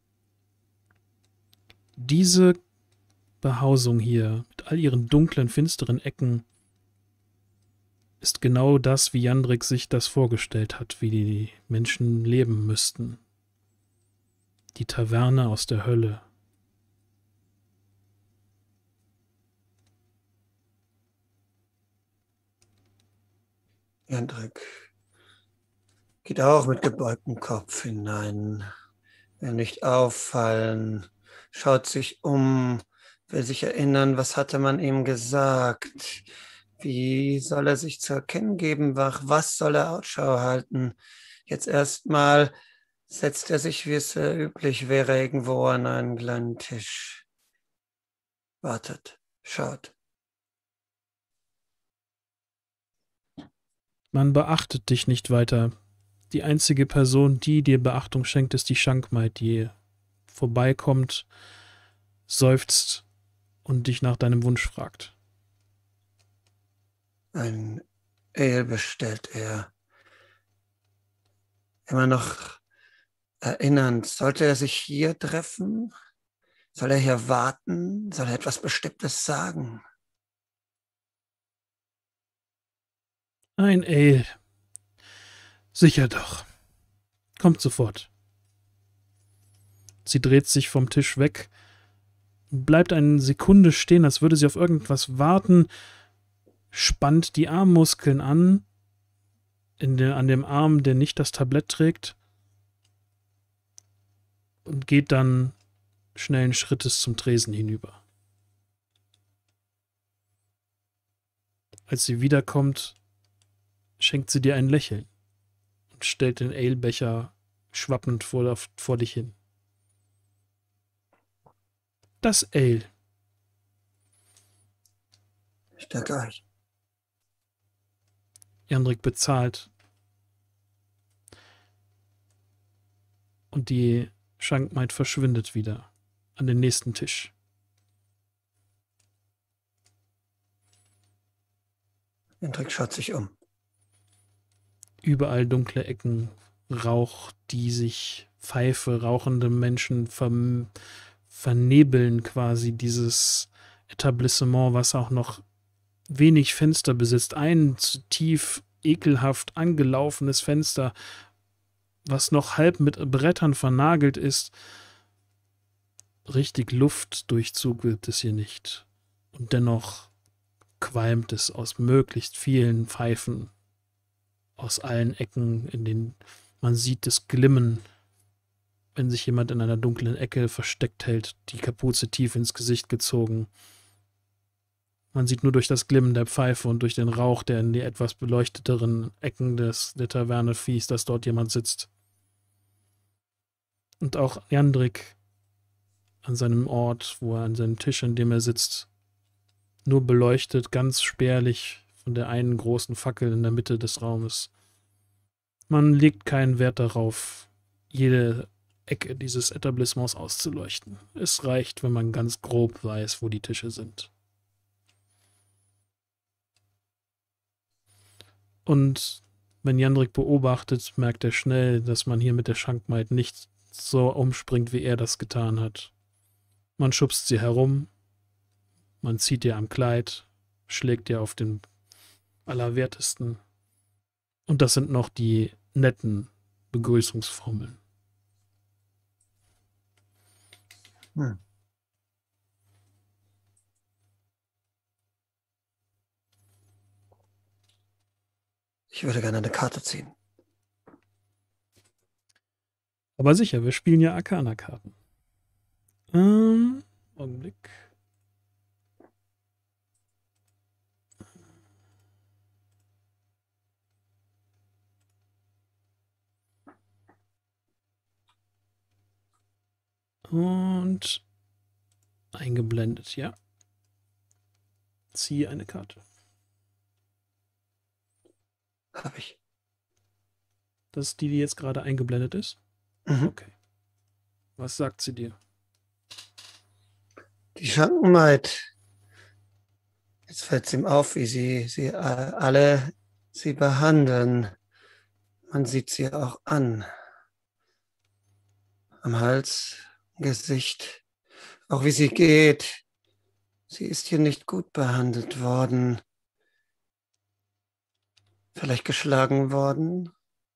Diese Behausung hier, mit all ihren dunklen, finsteren Ecken, ist genau das, wie Jandrik sich das vorgestellt hat, wie die Menschen leben müssten. Die Taverne aus der Hölle. Jendrik geht auch mit gebeugtem Kopf hinein, will nicht auffallen, schaut sich um, will sich erinnern, was hatte man ihm gesagt? Wie soll er sich zu erkennen geben? Was soll er Ausschau halten? Jetzt erstmal setzt er sich, wie es üblich wäre, irgendwo an einen kleinen Tisch. Wartet, schaut. Man beachtet dich nicht weiter. Die einzige Person, die dir Beachtung schenkt, ist die Schankmaid, die vorbeikommt, seufzt und dich nach deinem Wunsch fragt. Ein Ale bestellt er. Immer noch erinnernd. Sollte er sich hier treffen? Soll er hier warten? Soll er etwas Bestimmtes sagen? Ein Ale. Sicher doch. Kommt sofort. Sie dreht sich vom Tisch weg, bleibt eine Sekunde stehen, als würde sie auf irgendwas warten, spannt die Armmuskeln an dem Arm, der nicht das Tablett trägt, und geht dann schnellen Schrittes zum Tresen hinüber. Als sie wiederkommt, schenkt sie dir ein Lächeln und stellt den Alebecher schwappend vor dich hin. Das Ale. Ich danke euch. Jendrik bezahlt. Und die Schankmaid verschwindet wieder an den nächsten Tisch. Jendrik schaut sich um. Überall dunkle Ecken, Rauch, die sich Pfeife, rauchende Menschen vernebeln quasi dieses Etablissement, was auch noch wenig Fenster besitzt. Ein zu tief, ekelhaft angelaufenes Fenster, was noch halb mit Brettern vernagelt ist. Richtig Luftdurchzug gibt es hier nicht. Und dennoch qualmt es aus möglichst vielen Pfeifen aus allen Ecken, in denen man sieht das Glimmen, wenn sich jemand in einer dunklen Ecke versteckt hält, die Kapuze tief ins Gesicht gezogen. Man sieht nur durch das Glimmen der Pfeife und durch den Rauch, der in die etwas beleuchteteren Ecken der Taverne fließt, dass dort jemand sitzt. Und auch Jendrik an seinem Ort, wo er an seinem Tisch, an dem er sitzt, nur beleuchtet, ganz spärlich von der einen großen Fackel in der Mitte des Raumes. Man legt keinen Wert darauf, jede Ecke dieses Etablissements auszuleuchten. Es reicht, wenn man ganz grob weiß, wo die Tische sind. Und wenn Jendrik beobachtet, merkt er schnell, dass man hier mit der Schankmaid nicht so umspringt, wie er das getan hat. Man schubst sie herum, man zieht ihr am Kleid, schlägt ihr auf den Allerwertesten. Und das sind noch die netten Begrüßungsformeln. Ich würde gerne eine Karte ziehen. Aber sicher, wir spielen ja Arcana-Karten. Augenblick. Und eingeblendet, ja. Ziehe eine Karte. Habe ich. Das ist die, die jetzt gerade eingeblendet ist? Mhm. Okay. Was sagt sie dir? Die Schankenmaid. Jetzt fällt es ihm auf, wie sie alle sie behandeln. Man sieht sie auch an. Am Hals, Gesicht, auch wie sie geht. Sie ist hier nicht gut behandelt worden. Vielleicht geschlagen worden.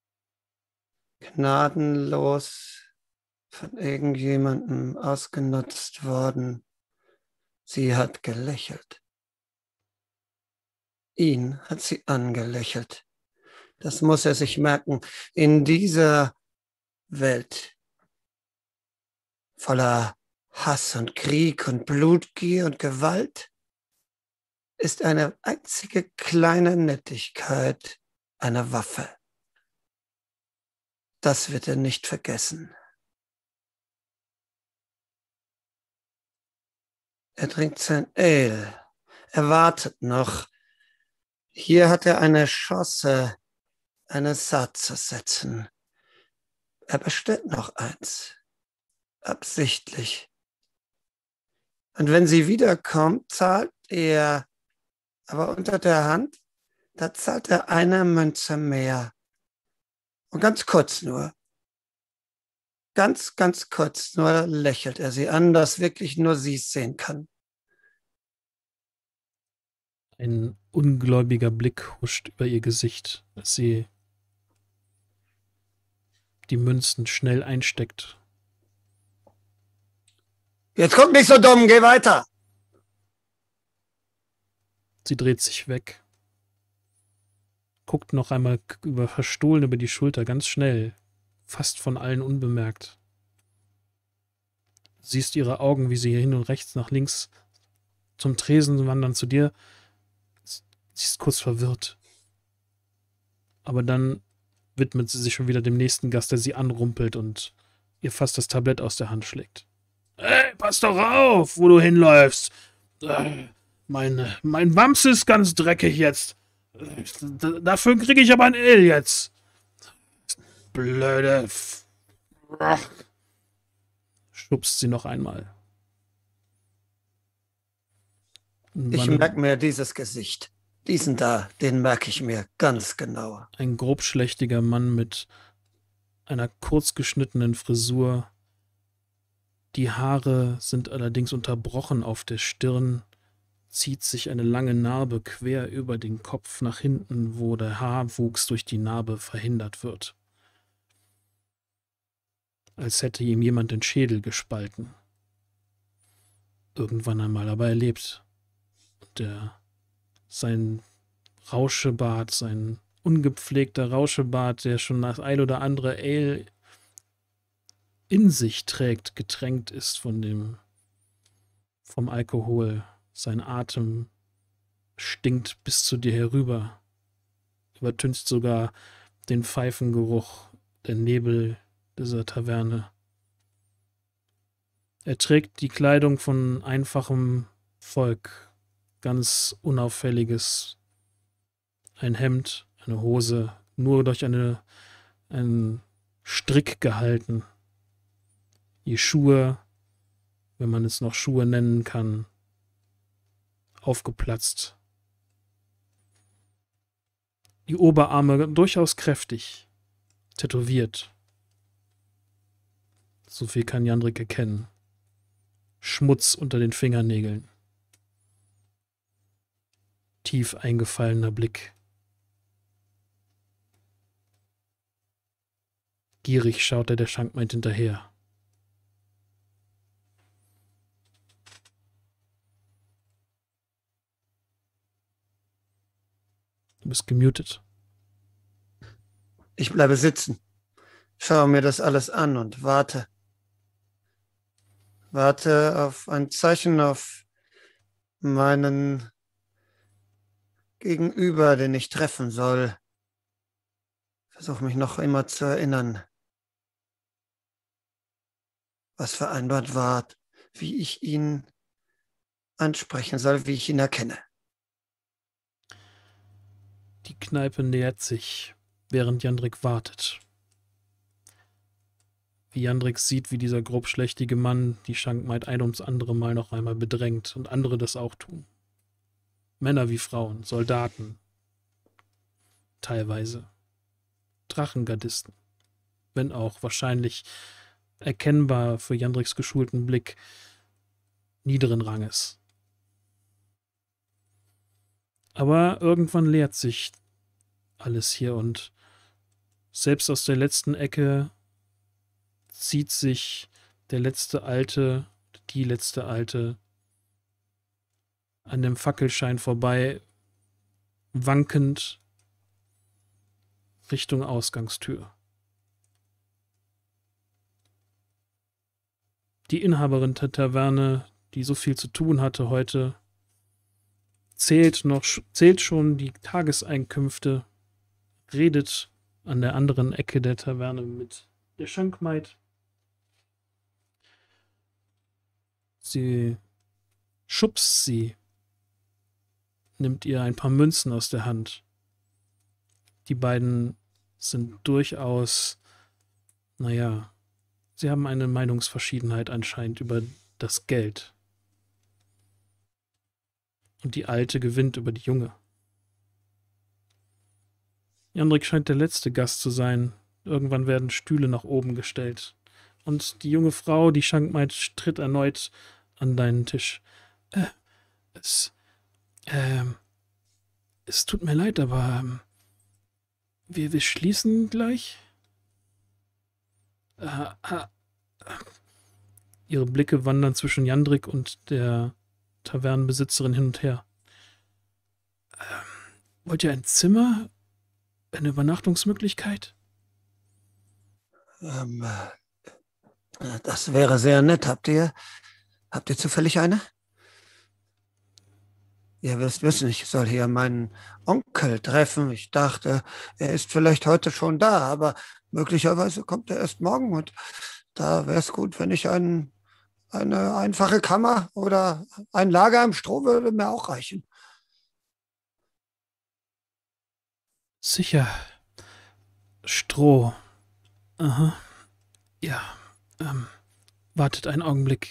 Gnadenlos von irgendjemandem ausgenutzt worden. Sie hat gelächelt. Ihn hat sie angelächelt. Das muss er sich merken. In dieser Welt voller Hass und Krieg und Blutgier und Gewalt ist eine einzige kleine Nettigkeit eine Waffe. Das wird er nicht vergessen. Er trinkt sein Ale. Er wartet noch. Hier hat er eine Chance, eine Saat zu setzen. Er bestellt noch eins. Absichtlich. Und wenn sie wiederkommt, zahlt er, aber unter der Hand, da zahlt er eine Münze mehr. Und ganz kurz nur. Ganz kurz nur lächelt er sie an, dass wirklich nur sie es sehen kann. Ein ungläubiger Blick huscht über ihr Gesicht, als sie die Münzen schnell einsteckt. Jetzt guck nicht so dumm, geh weiter! Sie dreht sich weg, guckt noch einmal verstohlen über die Schulter, ganz schnell, fast von allen unbemerkt. Siehst ihre Augen, wie sie hin und rechts nach links zum Tresen wandern zu dir. Sie ist kurz verwirrt. Aber dann widmet sie sich schon wieder dem nächsten Gast, der sie anrumpelt und ihr fast das Tablett aus der Hand schlägt. Hey, pass doch auf, wo du hinläufst. Mein Wams ist ganz dreckig jetzt. Dafür kriege ich aber ein Ale jetzt. Blöde. Schubst sie noch einmal. Ich merke mir dieses Gesicht. Diesen da, den merke ich mir ganz genau. Ein grobschlächtiger Mann mit einer kurzgeschnittenen Frisur. Die Haare sind allerdings unterbrochen auf der Stirn, zieht sich eine lange Narbe quer über den Kopf nach hinten, wo der Haarwuchs durch die Narbe verhindert wird. Als hätte ihm jemand den Schädel gespalten. Irgendwann einmal aber erlebt. Sein Rauschebart, sein ungepflegter Rauschebart, der schon das ein oder andere Ale in sich trägt, getränkt ist vom Alkohol. Sein Atem stinkt bis zu dir herüber, übertüncht sogar den Pfeifengeruch, der Nebel dieser Taverne. Er trägt die Kleidung von einfachem Volk, ganz unauffälliges, ein Hemd, eine Hose, nur durch einen Strick gehalten. Die Schuhe, wenn man es noch Schuhe nennen kann, aufgeplatzt. Die Oberarme durchaus kräftig, tätowiert. So viel kann Jandrik erkennen. Schmutz unter den Fingernägeln. Tief eingefallener Blick. Gierig schaut er der Schankmaid hinterher. Du bist gemutet. Ich bleibe sitzen, schaue mir das alles an und warte. Warte auf ein Zeichen, auf meinen Gegenüber, den ich treffen soll. Versuche mich noch immer zu erinnern, was vereinbart war, wie ich ihn ansprechen soll, wie ich ihn erkenne. Die Kneipe nähert sich, während Jandrik wartet. Wie Jandrik sieht, wie dieser grobschlächtige Mann die Schankmaid ein ums andere Mal noch einmal bedrängt und andere das auch tun. Männer wie Frauen, Soldaten, teilweise Drachengardisten, wenn auch wahrscheinlich erkennbar für Jandriks geschulten Blick niederen Ranges. Aber irgendwann leert sich alles hier und selbst aus der letzten Ecke zieht sich der letzte Alte, die letzte Alte an dem Fackelschein vorbei, wankend, Richtung Ausgangstür. Die Inhaberin der Taverne, die so viel zu tun hatte heute, zählt schon die Tageseinkünfte, redet an der anderen Ecke der Taverne mit der Schankmaid. Sie schubst sie, nimmt ihr ein paar Münzen aus der Hand. Die beiden sind durchaus, naja, sie haben eine Meinungsverschiedenheit anscheinend über das Geld. Und die Alte gewinnt über die Junge. Jandrik scheint der letzte Gast zu sein. Irgendwann werden Stühle nach oben gestellt. Und die junge Frau, die Schankmaid, tritt erneut an deinen Tisch. Es tut mir leid, aber wir schließen gleich. Ihre Blicke wandern zwischen Jandrik und der Tavernenbesitzerin hin und her. Wollt ihr ein Zimmer? Eine Übernachtungsmöglichkeit? Das wäre sehr nett. Habt ihr zufällig eine? Ihr wirst wissen, ich soll hier meinen Onkel treffen. Ich dachte, er ist vielleicht heute schon da, aber möglicherweise kommt er erst morgen und da wäre es gut, wenn ich eine einfache Kammer oder ein Lager im Stroh würde mir auch reichen. Sicher. Stroh. Aha. Ja. Wartet einen Augenblick.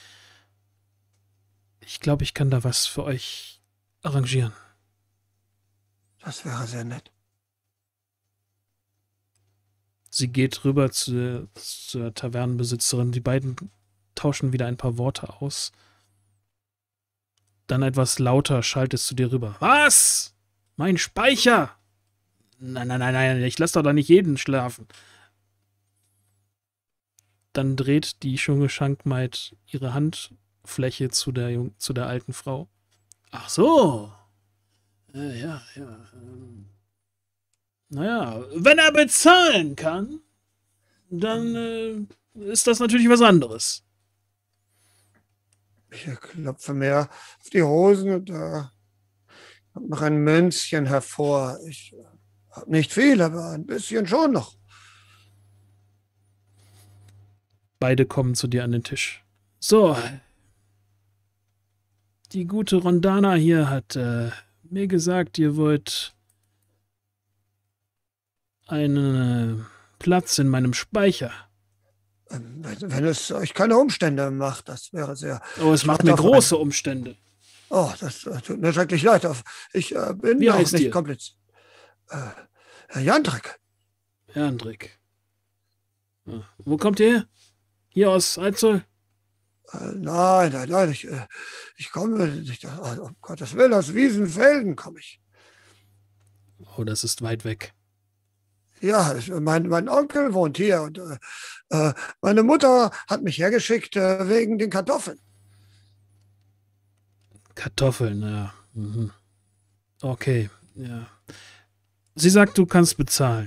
Ich glaube, ich kann da was für euch arrangieren. Das wäre sehr nett. Sie geht rüber zur Tavernenbesitzerin. Die beiden tauschen wieder ein paar Worte aus. Dann etwas lauter schaltest du dir rüber. Was? Mein Speicher! Nein, ich lasse doch da nicht jeden schlafen. Dann dreht die junge Schankmaid ihre Handfläche zu der alten Frau. Ach so. Ja. Naja, wenn er bezahlen kann, dann ist das natürlich was anderes. Ich klopfe mir auf die Hosen und kommt noch ein Münzchen hervor. Ich habe nicht viel, aber ein bisschen schon noch. Beide kommen zu dir an den Tisch. So. Die gute Rondana hier hat mir gesagt, ihr wollt einen Platz in meinem Speicher. Wenn es euch keine Umstände macht, das wäre sehr... Oh, es macht mir große Umstände. Oh, das tut mir schrecklich leid. Ich bin Wie auch heißt nicht ihr? komplett... Herr Jandrik. Jandrik. Wo kommt ihr her? Hier aus Alzol? Nein, ich komme nicht, um Gottes Willen, aus Wiesenfelden komme ich. Oh, das ist weit weg. Ja, mein Onkel wohnt hier und meine Mutter hat mich hergeschickt wegen den Kartoffeln. Kartoffeln, ja. Mhm. Okay, ja. Sie sagt, du kannst bezahlen.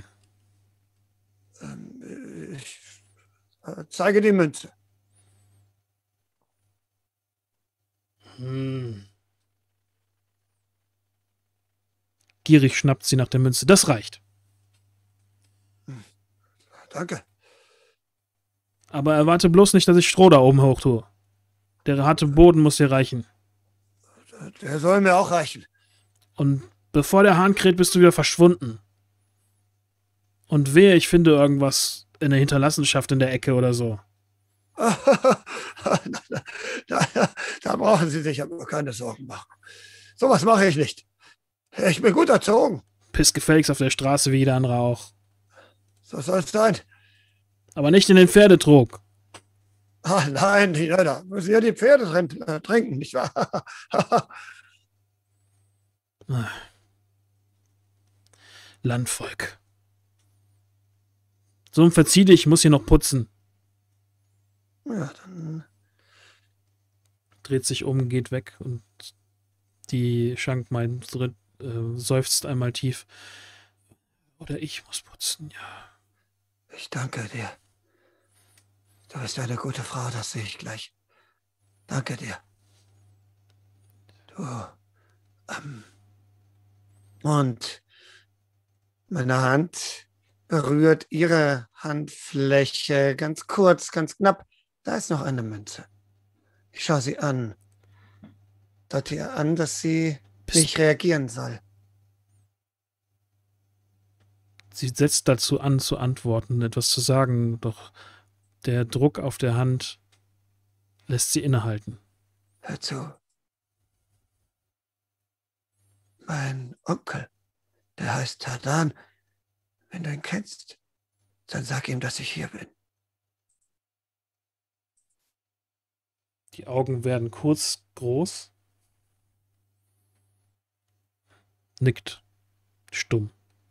Ich zeige die Münze. Gierig schnappt sie nach der Münze. Das reicht. Danke. Aber erwarte bloß nicht, dass ich Stroh da oben hoch tue. Der harte Boden muss dir reichen. Der soll mir auch reichen. Und bevor der Hahn kräht, bist du wieder verschwunden. Und wehe, ich finde irgendwas in der Hinterlassenschaft in der Ecke oder so. Da brauchen Sie sich aber keine Sorgen machen. Sowas mache ich nicht. Ich bin gut erzogen. Piss gefälligst auf der Straße wie jeder andere auch. So soll es sein. Aber nicht in den Pferdetrog. Nein, da müssen ja die Pferde trinken, nicht wahr? Landvolk. So, verzieh dich, ich muss hier noch putzen. Ja, dann... Dreht sich um, geht weg und die Schankmaid seufzt einmal tief. Oder ich muss putzen, ja. Ich danke dir. Du bist eine gute Frau, das sehe ich gleich. Danke dir. Du, und meine Hand berührt ihre Handfläche ganz kurz, ganz knapp. Da ist noch eine Münze. Ich schaue sie an. Deute ihr an, dass sie nicht reagieren soll. Sie setzt dazu an, zu antworten, etwas zu sagen, doch der Druck auf der Hand lässt sie innehalten. Hör zu. Mein Onkel, der heißt Tardan. Wenn du ihn kennst, dann sag ihm, dass ich hier bin. Die Augen werden kurz groß. Nickt. Stumm.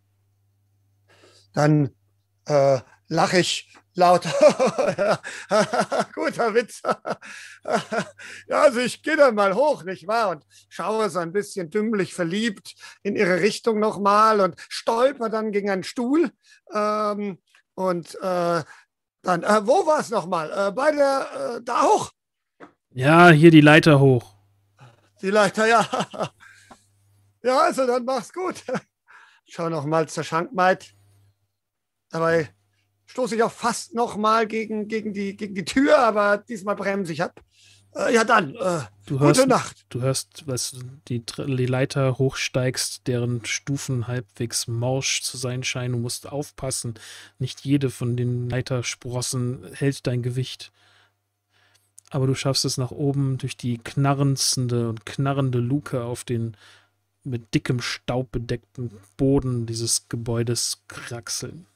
Dann lache ich laut. Guter Witz. Ja, also ich gehe dann mal hoch, nicht wahr? Und schaue so ein bisschen dümmlich verliebt in ihre Richtung nochmal und stolper dann gegen einen Stuhl. Dann, wo war es nochmal? Bei der, da hoch. Ja, hier die Leiter hoch. Die Leiter, ja. Ja, also dann mach's gut. Schau nochmal zur Schankmaid. Dabei stoße ich auch fast nochmal gegen die Tür, aber diesmal bremse ich ab. Ja dann, gute Nacht. Du hörst, was die Leiter hochsteigst, deren Stufen halbwegs morsch zu sein scheinen. Du musst aufpassen. Nicht jede von den Leitersprossen hält dein Gewicht. Aber du schaffst es nach oben durch die knarrendste und knarrende Luke auf den mit dickem Staub bedeckten Boden dieses Gebäudes kraxeln.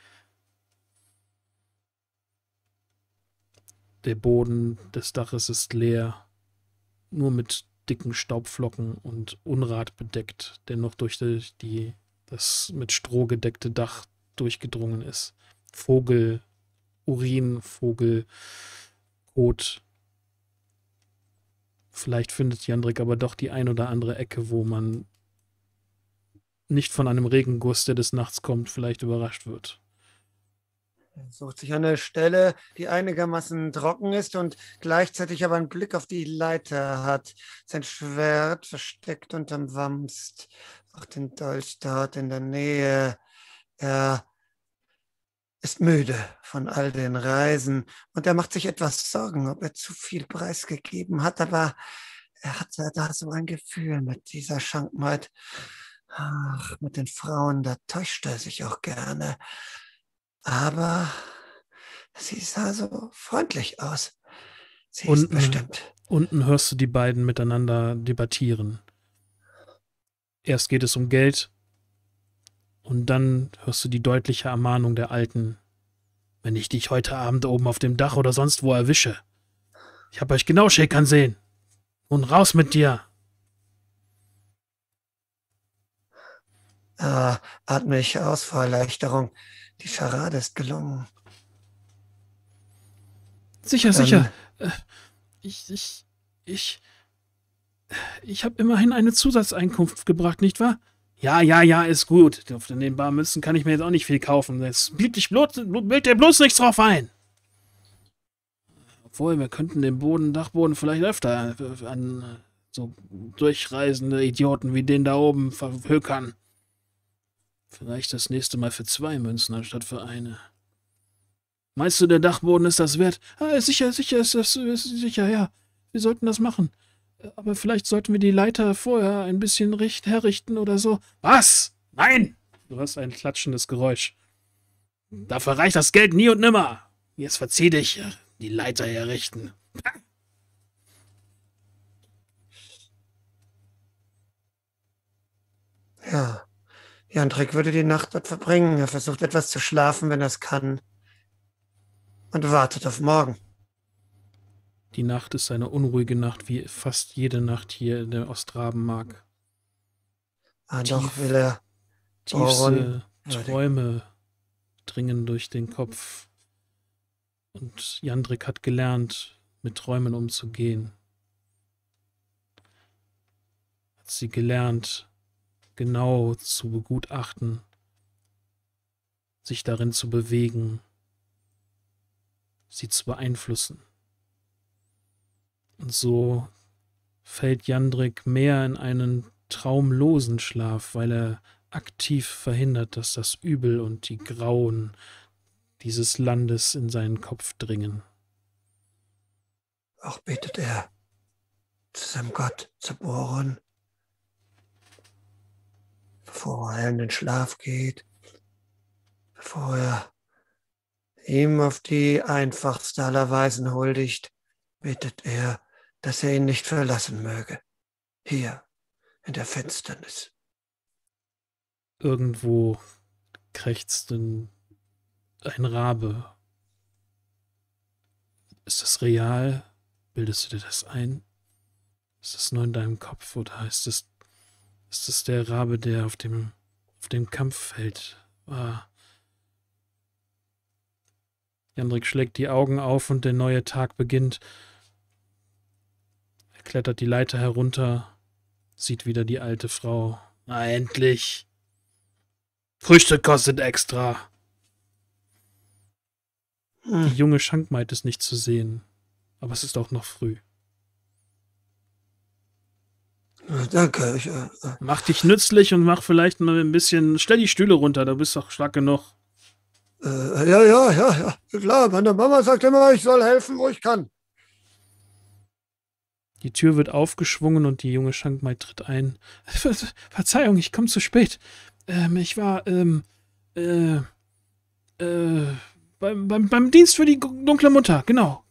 Der Boden des Daches ist leer, nur mit dicken Staubflocken und Unrat bedeckt, der noch durch das mit Stroh gedeckte Dach durchgedrungen ist. Vogel, Urin, Vogel, Kot. Vielleicht findet Jandrik aber doch die ein oder andere Ecke, wo man nicht von einem Regenguss, der des Nachts kommt, vielleicht überrascht wird. Er sucht sich eine Stelle, die einigermaßen trocken ist und gleichzeitig aber einen Blick auf die Leiter hat. Sein Schwert versteckt unterm Wamst, auch den Dolch dort in der Nähe. Er ist müde von all den Reisen und er macht sich etwas Sorgen, ob er zu viel preisgegeben hat, aber er hatte da so ein Gefühl mit dieser Schankmaid. Ach, mit den Frauen, da täuscht er sich auch gerne. Aber sie sah so freundlich aus. Sie ist bestimmt. Unten hörst du die beiden miteinander debattieren. Erst geht es um Geld und dann hörst du die deutliche Ermahnung der Alten. Wenn ich dich heute Abend oben auf dem Dach oder sonst wo erwische. Ich hab euch genau schäkern sehen. Und raus mit dir. Atme ich aus vor Erleichterung. Die Scharade ist gelungen. Sicher. Ich habe immerhin eine Zusatzeinkunft gebracht, nicht wahr? Ja, ist gut. Von den Barmünzen kann ich mir jetzt auch nicht viel kaufen. Jetzt bild dir bloß nichts drauf ein. Obwohl, wir könnten den Dachboden vielleicht öfter an so durchreisende Idioten wie den da oben verhökern. Vielleicht das nächste Mal für 2 Münzen anstatt für eine. Meinst du, der Dachboden ist das wert? Sicher, ist das sicher, ja. Wir sollten das machen. Aber vielleicht sollten wir die Leiter vorher ein bisschen herrichten oder so. Was? Nein! Du hörst ein klatschendes Geräusch. Dafür reicht das Geld nie und nimmer. Jetzt verzieh dich. Die Leiter herrichten. Ja, Jandrik würde die Nacht dort verbringen. Er versucht etwas zu schlafen, wenn er es kann. Und wartet auf morgen. Die Nacht ist eine unruhige Nacht, wie fast jede Nacht hier in der Ostrabenmark. Doch will er. Tiefste Träume dringen durch den Kopf. Und Jandrik hat gelernt, mit Träumen umzugehen. Hat sie gelernt, genau zu begutachten, sich darin zu bewegen, sie zu beeinflussen. Und so fällt Jandrik mehr in einen traumlosen Schlaf, weil er aktiv verhindert, dass das Übel und die Grauen dieses Landes in seinen Kopf dringen. Auch betet er zu seinem Gott, zu Boron, bevor er in den Schlaf geht, bevor er ihm auf die einfachste aller Weisen huldigt, betet er, dass er ihn nicht verlassen möge, hier in der Finsternis. Irgendwo krächzt ein Rabe. Ist das real? Bildest du dir das ein? Ist das nur in deinem Kopf oder ist das der Rabe, der auf dem Kampffeld war? Jandrik schlägt die Augen auf und der neue Tag beginnt. Er klettert die Leiter herunter, sieht wieder die alte Frau. Na, endlich! Frühstück kostet extra. Die junge Schankmaid ist nicht zu sehen, aber es ist auch noch früh. Danke. Mach dich nützlich und mach vielleicht mal ein bisschen, stell die Stühle runter, da bist du doch stark genug. Ja, klar, meine Mama sagt immer, ich soll helfen, wo ich kann. Die Tür wird aufgeschwungen und die junge Schankmaid tritt ein. Verzeihung, ich komme zu spät. Ich war, beim Dienst für die dunkle Mutter, genau.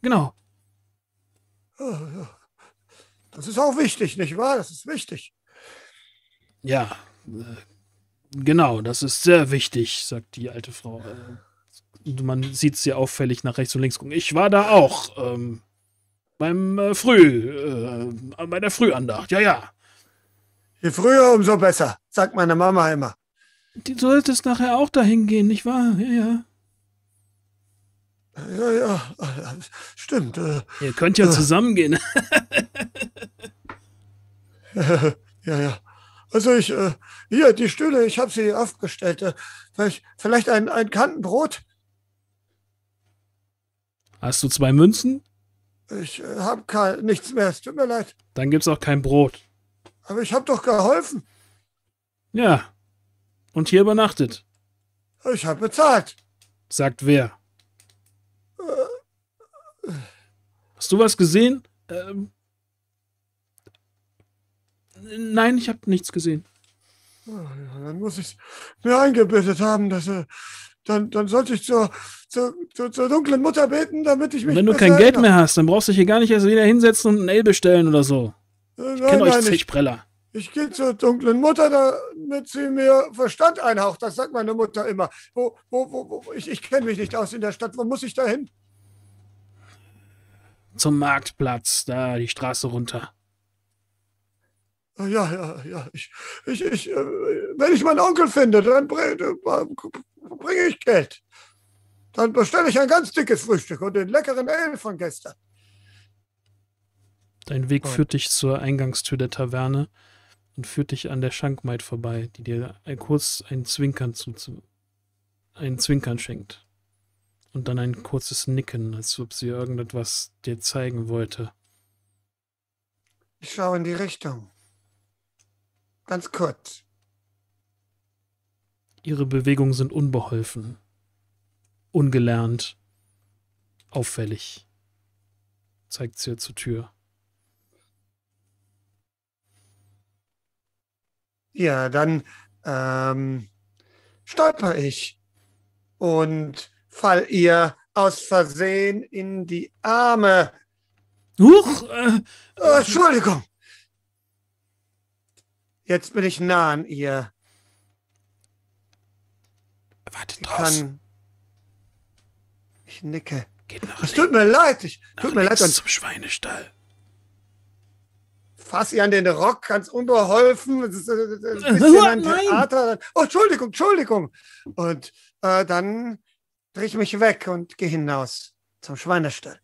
Ja. Das ist auch wichtig, nicht wahr? Das ist wichtig. Ja, genau, das ist sehr wichtig, sagt die alte Frau. Man sieht sie auffällig nach rechts und links gucken. Ich war da auch, bei der Frühandacht, ja. Je früher, umso besser, sagt meine Mama immer. Du solltest nachher auch dahin gehen, nicht wahr? Ja. Ja, stimmt. Ihr könnt ja zusammen gehen. Ja. Also hier, die Stühle, ich habe sie aufgestellt. Vielleicht ein Kantenbrot? Hast du 2 Münzen? Ich habe nichts mehr, es tut mir leid. Dann gibt's auch kein Brot. Aber ich habe doch geholfen. Ja. Und hier übernachtet. Ich habe bezahlt. Sagt wer? Hast du was gesehen? Nein, ich habe nichts gesehen. Ja, dann muss ich mir eingebildet haben, dass dann sollte ich zur dunklen Mutter beten, damit ich mich. Wenn du kein Geld mehr hast, dann brauchst du dich hier gar nicht erst wieder hinsetzen und ein Ale bestellen oder so. Ich kenne euch Zechpreller. Ich gehe zur dunklen Mutter, damit sie mir Verstand einhaucht. Das sagt meine Mutter immer. Ich kenne mich nicht aus in der Stadt. Wo muss ich da hin? Zum Marktplatz, da die Straße runter. Ja. Wenn ich meinen Onkel finde, dann bringe ich Geld. Dann bestelle ich ein ganz dickes Frühstück und den leckeren Ale von gestern. Dein Weg führt dich zur Eingangstür der Taverne und führt dich an der Schankmaid vorbei, die dir ein Zwinkern schenkt. Und dann ein kurzes Nicken, als ob sie irgendetwas dir zeigen wollte. Ich schaue in die Richtung. Ganz kurz. Ihre Bewegungen sind unbeholfen, ungelernt, auffällig. Zeigt sie zur Tür. Ja, dann stolper ich und fall ihr aus Versehen in die Arme. Huch! Entschuldigung. Jetzt bin ich nah an ihr. Warte draußen. Ich nicke. Geht nach Es tut mir leid. Tut mir leid. Und zum Schweinestall. Fass ihr an den Rock, ganz unbeholfen. Das ist ein bisschen ein Theater. Oh, Entschuldigung. Und dann drehe ich mich weg und gehe hinaus zum Schweinestall.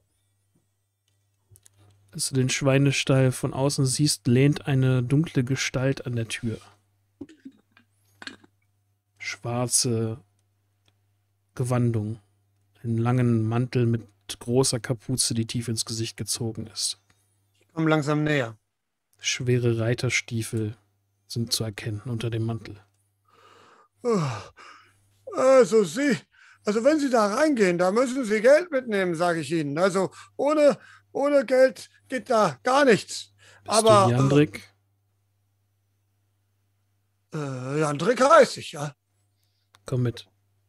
Als du den Schweinestall von außen siehst, lehnt eine dunkle Gestalt an der Tür. Schwarze Gewandung, einen langen Mantel mit großer Kapuze, die tief ins Gesicht gezogen ist. Komm langsam näher. Schwere Reiterstiefel sind zu erkennen unter dem Mantel. Also wenn Sie da reingehen, da müssen Sie Geld mitnehmen, sage ich Ihnen. Also ohne Geld geht da gar nichts. Bist du Jandrik? Jandrik heiß ich, ja. Komm mit.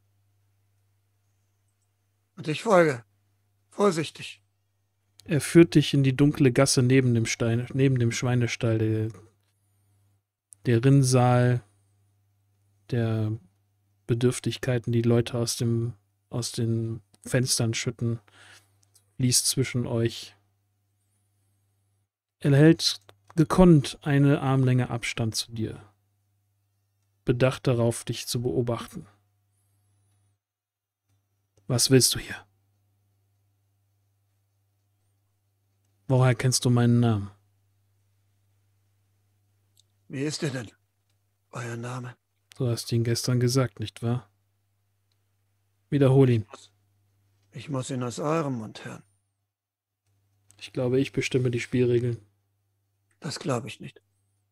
Und ich folge. Vorsichtig. Er führt dich in die dunkle Gasse neben dem Schweinestall, der Rinnsal, der Bedürftigkeiten, die Leute aus den Fenstern schütten, fließt zwischen euch. Er hält gekonnt eine Armlänge Abstand zu dir, bedacht darauf, dich zu beobachten. Was willst du hier? Woher kennst du meinen Namen? Wie ist der denn? Euer Name? Du hast ihn gestern gesagt, nicht wahr? Wiederhol ihn. Ich muss ihn aus eurem Mund hören. Ich glaube, ich bestimme die Spielregeln. Das glaube ich nicht.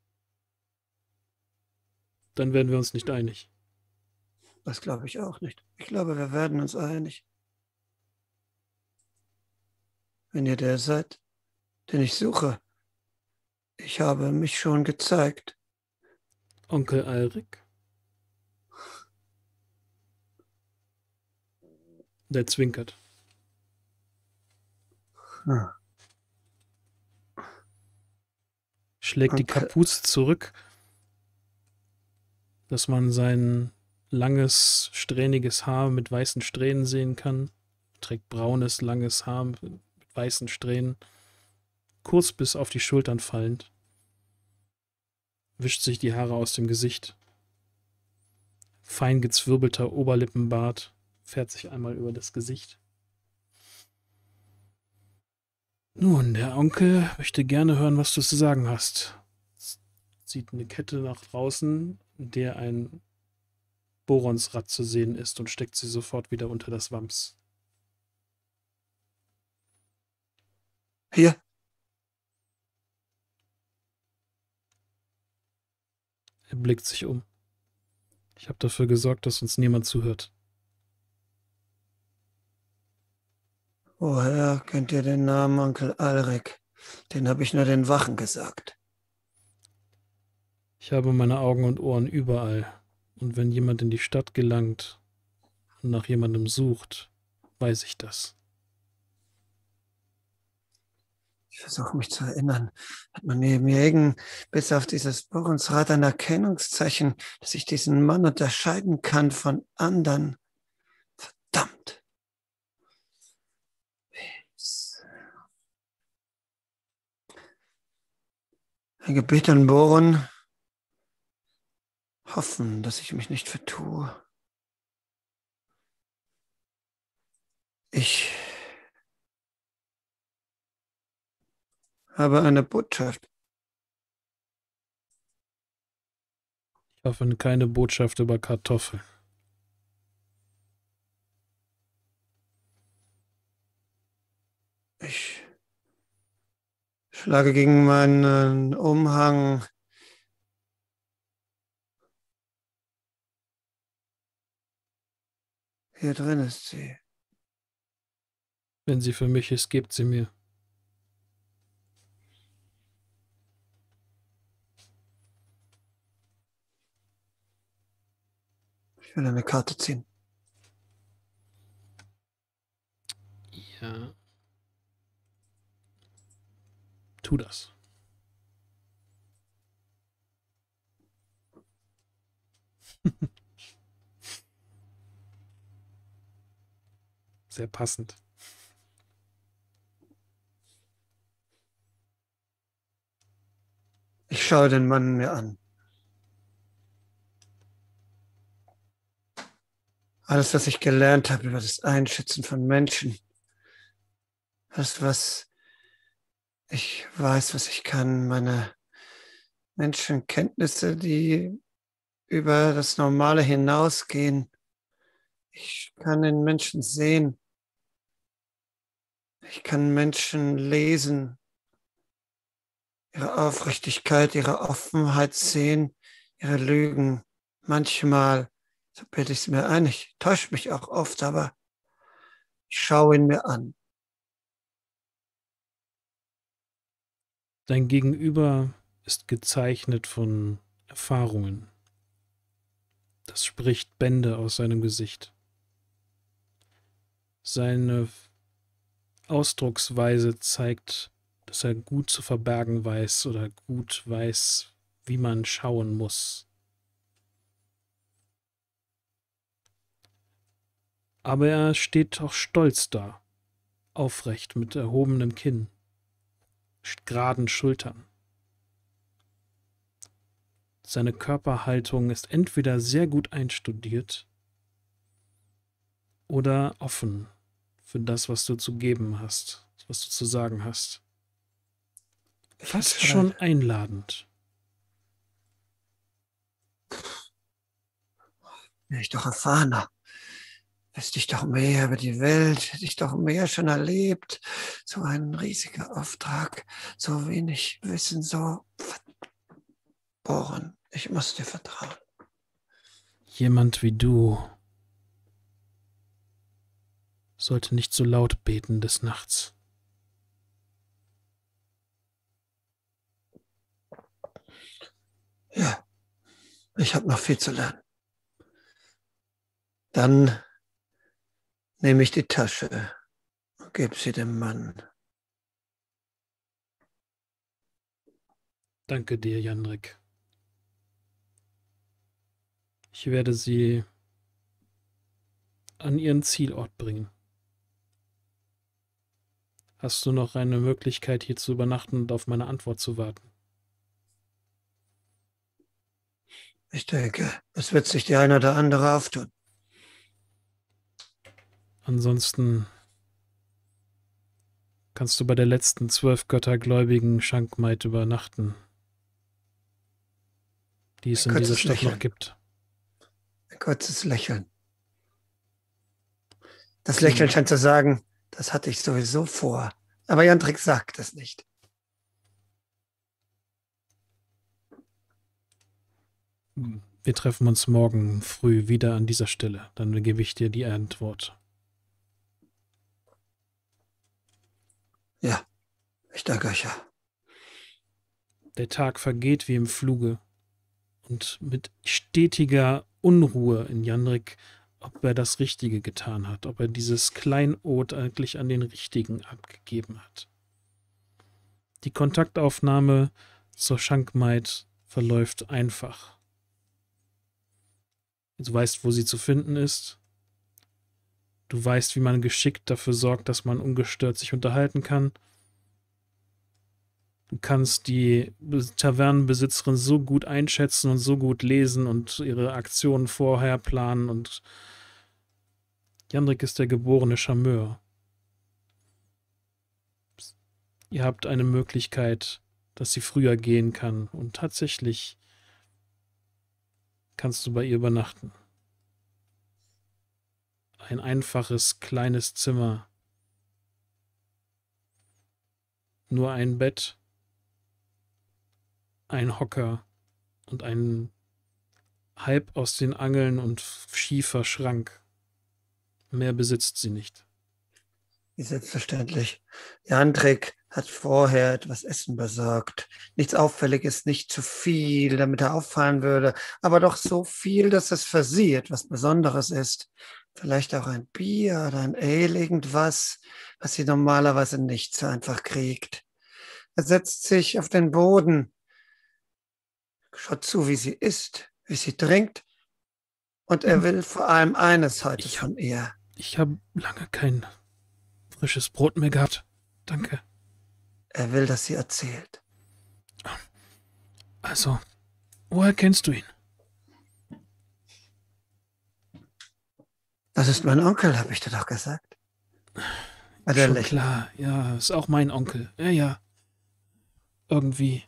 Dann werden wir uns nicht einig. Das glaube ich auch nicht. Ich glaube, wir werden uns einig. Wenn ihr der seid, den ich suche, ich habe mich schon gezeigt. Onkel Alrik? Der zwinkert. Hm. Schlägt die Kapuze zurück, dass man sein langes, strähniges Haar mit weißen Strähnen sehen kann. Trägt braunes, langes Haar mit weißen Strähnen, kurz bis auf die Schultern fallend. Wischt sich die Haare aus dem Gesicht. Fein gezwirbelter Oberlippenbart fährt sich einmal über das Gesicht. Nun, der Onkel möchte gerne hören, was du zu sagen hast. Zieht eine Kette nach draußen, in der ein Boronsrad zu sehen ist, und steckt sie sofort wieder unter das Wams. Hier. Er blickt sich um. Ich habe dafür gesorgt, dass uns niemand zuhört. Woher kennt ihr den Namen Onkel Alrik? Den habe ich nur den Wachen gesagt. Ich habe meine Augen und Ohren überall. Und wenn jemand in die Stadt gelangt und nach jemandem sucht, weiß ich das. Ich versuche mich zu erinnern. Hat man neben mir bis auf dieses Borensrad ein Erkennungszeichen, dass ich diesen Mann unterscheiden kann von anderen? Verdammt. Ein Gebet an Boron. Hoffen, dass ich mich nicht vertue. Ich habe eine Botschaft. Ich hoffe, keine Botschaft über Kartoffeln. Ich schlage gegen meinen Umhang. Hier drin ist sie. Wenn sie für mich ist, gebt sie mir. Ich will eine Karte ziehen. Ja. Tu das. Sehr passend. Ich schaue den Mann mir an. Alles, was ich gelernt habe über das Einschätzen von Menschen, das, was ich weiß, was ich kann, meine Menschenkenntnisse, die über das Normale hinausgehen. Ich kann den Menschen sehen. Ich kann Menschen lesen, ihre Aufrichtigkeit, ihre Offenheit sehen, ihre Lügen. Manchmal, so bilde ich es mir ein, ich täusche mich auch oft, aber ich schaue ihn mir an. Dein Gegenüber ist gezeichnet von Erfahrungen. Das spricht Bände aus seinem Gesicht. Seine Ausdrucksweise zeigt, dass er gut zu verbergen weiß oder gut weiß, wie man schauen muss. Aber er steht auch stolz da, aufrecht mit erhobenem Kinn, geraden Schultern. Seine Körperhaltung ist entweder sehr gut einstudiert oder offen für das, was du zu geben hast, was du zu sagen hast. Fast schon einladend. Wäre ich doch erfahrener. Wüsste ich doch mehr über die Welt, hätte ich doch mehr schon erlebt. So ein riesiger Auftrag, so wenig Wissen, so verborgen. Ich muss dir vertrauen. Jemand wie du sollte nicht so laut beten des Nachts. Ja, ich habe noch viel zu lernen. Dann nehme ich die Tasche und gebe sie dem Mann. Danke dir, Jandrik. Ich werde sie an ihren Zielort bringen. Hast du noch eine Möglichkeit, hier zu übernachten und auf meine Antwort zu warten? Ich denke, es wird sich die eine oder andere auftun. Ansonsten kannst du bei der letzten 12 göttergläubigen Schankmaid übernachten, die es in dieser Stadt noch gibt. Ein kurzes Lächeln. Das Lächeln scheint zu sagen, das hatte ich sowieso vor. Aber Jandrik sagt es nicht. Wir treffen uns morgen früh wieder an dieser Stelle. Dann gebe ich dir die Antwort. Ja, ich danke euch ja. Der Tag vergeht wie im Fluge. Und mit stetiger Unruhe in Jandrik, ob er das Richtige getan hat, ob er dieses Kleinod eigentlich an den Richtigen abgegeben hat. Die Kontaktaufnahme zur Schankmaid verläuft einfach. Du weißt, wo sie zu finden ist. Du weißt, wie man geschickt dafür sorgt, dass man ungestört sich unterhalten kann. Du kannst die Tavernenbesitzerin so gut einschätzen und so gut lesen und ihre Aktionen vorher planen. Und Jandrik ist der geborene Charmeur. Ihr habt eine Möglichkeit, dass sie früher gehen kann. Und tatsächlich kannst du bei ihr übernachten. Ein einfaches, kleines Zimmer. Nur ein Bett, ein Hocker und ein halb aus den Angeln und schiefer Schrank. Mehr besitzt sie nicht. Wie selbstverständlich. Jandrik hat vorher etwas Essen besorgt. Nichts Auffälliges, nicht zu viel, damit er auffallen würde, aber doch so viel, dass es für sie etwas Besonderes ist. Vielleicht auch ein Bier oder ein Ale, irgendwas, was sie normalerweise nicht so einfach kriegt. Er setzt sich auf den Boden, schaut zu, wie sie isst, wie sie trinkt, und er will vor allem eines heute von ihr. Ich habe lange kein frisches Brot mehr gehabt. Danke. Er will, dass sie erzählt. Also, woher kennst du ihn? Das ist mein Onkel, habe ich dir doch gesagt. Schon klar, ja, ist auch mein Onkel. Ja. Irgendwie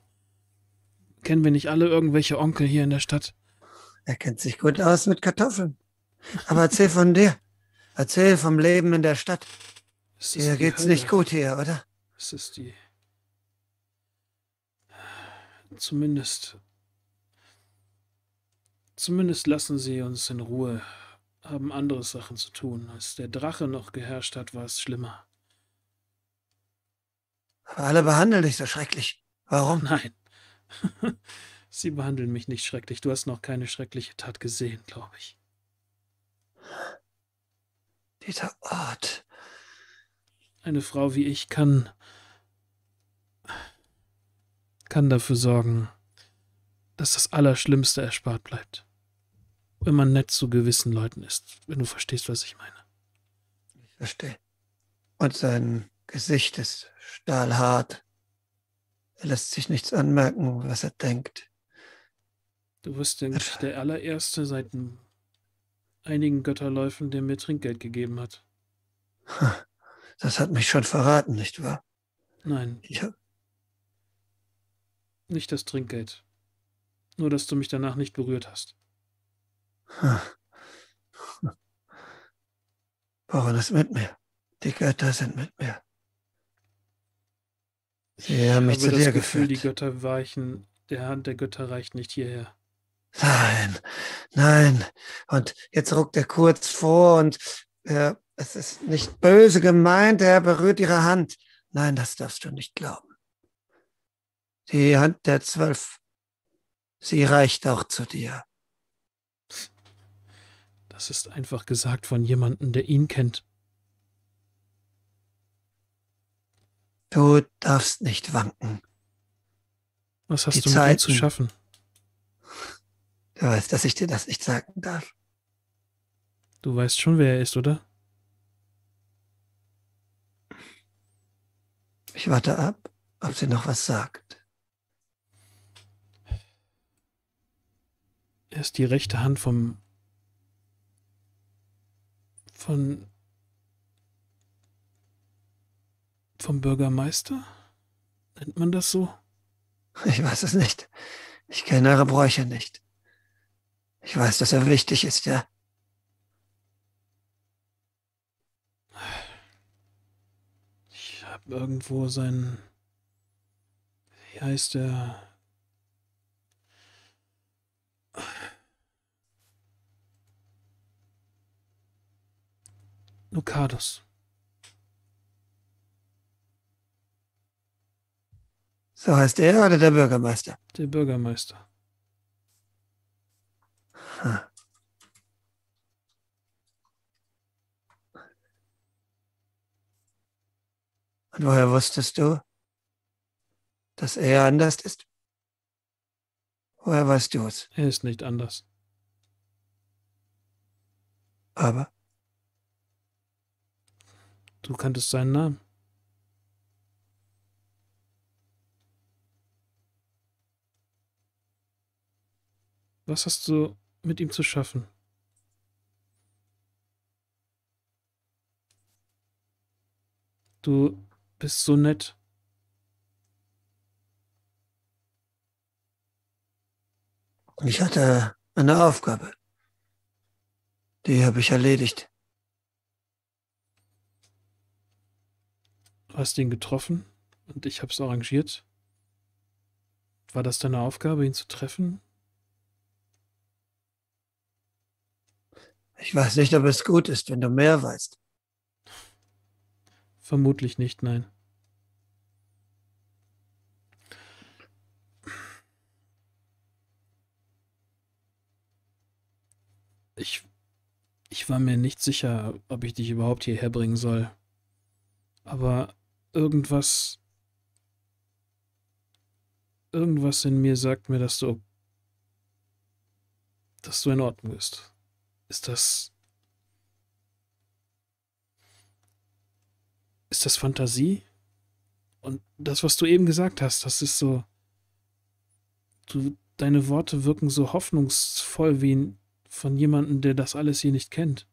kennen wir nicht alle irgendwelche Onkel hier in der Stadt. Er kennt sich gut aus mit Kartoffeln. Aber erzähl von dir. Erzähl vom Leben in der Stadt. Es Dir ist die geht's nicht Hölle. gut hier, oder? Es ist die... Zumindest... Zumindest lassen sie uns in Ruhe, haben andere Sachen zu tun. Als der Drache noch geherrscht hat, war es schlimmer. Aber alle behandeln dich so schrecklich. Warum? Nein, sie behandeln mich nicht schrecklich. Du hast noch keine schreckliche Tat gesehen, glaube ich. Dieser Ort. Eine Frau wie ich kann dafür sorgen, dass das Allerschlimmste erspart bleibt. Wenn man nett zu gewissen Leuten ist, wenn du verstehst, was ich meine. Ich verstehe. Und sein Gesicht ist stahlhart. Er lässt sich nichts anmerken, was er denkt. Du wirst, denke ich, der allererste seit einigen Götterläufen, der mir Trinkgeld gegeben hat. Das hat mich schon verraten, nicht wahr? Nein, Ich hab, nicht das Trinkgeld. Nur, dass du mich danach nicht berührt hast. Boron ist mit mir. Die Götter sind mit mir. Sie Ich haben mich habe zu das dir Gefühl, die geführt. Götter weichen, der Hand der Götter reicht nicht hierher. Nein, nein. Und jetzt ruckt er kurz vor und es ist nicht böse gemeint, er berührt ihre Hand. Nein, das darfst du nicht glauben. Die Hand der 12, sie reicht auch zu dir. Das ist einfach gesagt von jemandem, der ihn kennt. Du darfst nicht wanken. Was hast Die du mit ihm zu Zeiten. schaffen? Du weißt, dass ich dir das nicht sagen darf. Du weißt schon, wer er ist, oder? Ich warte ab, ob sie noch was sagt. Er ist die rechte Hand von vom Bürgermeister? Nennt man das so? Ich weiß es nicht. Ich kenne eure Bräuche nicht. Ich weiß, dass er wichtig ist, ja. Ich habe irgendwo seinen... Wie heißt der? Lucados. So heißt er oder der Bürgermeister? Der Bürgermeister. Hm. Und woher wusstest du, dass er anders ist? Woher weißt du es? Er ist nicht anders. Aber Du kanntest seinen Namen. Was hast du mit ihm zu schaffen? Du bist so nett. ich hatte eine Aufgabe. Die habe ich erledigt. Du hast ihn getroffen und ich hab's arrangiert. War das deine Aufgabe, ihn zu treffen? Ich weiß nicht, ob es gut ist, wenn du mehr weißt. Vermutlich nicht, nein. Ich, ich war mir nicht sicher, ob ich dich überhaupt hierher bringen soll. Aber irgendwas in mir sagt mir, dass du in Ordnung bist. Ist das Fantasie? Und das, was du eben gesagt hast, das ist so, deine Worte wirken so hoffnungsvoll wie von jemandem, der das alles hier nicht kennt.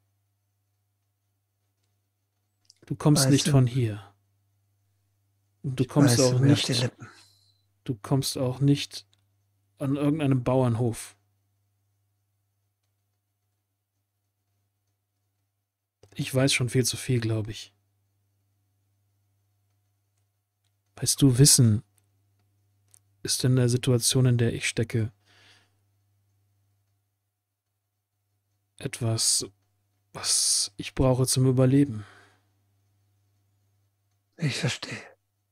Du kommst nicht von hier. Und du kommst auch Mir auf die nicht, Lippen. du kommst auch nicht an irgendeinem Bauernhof. Ich weiß schon viel zu viel, glaube ich. Weißt du, Wissen ist in der Situation, in der ich stecke, etwas, was ich brauche zum Überleben. Ich verstehe.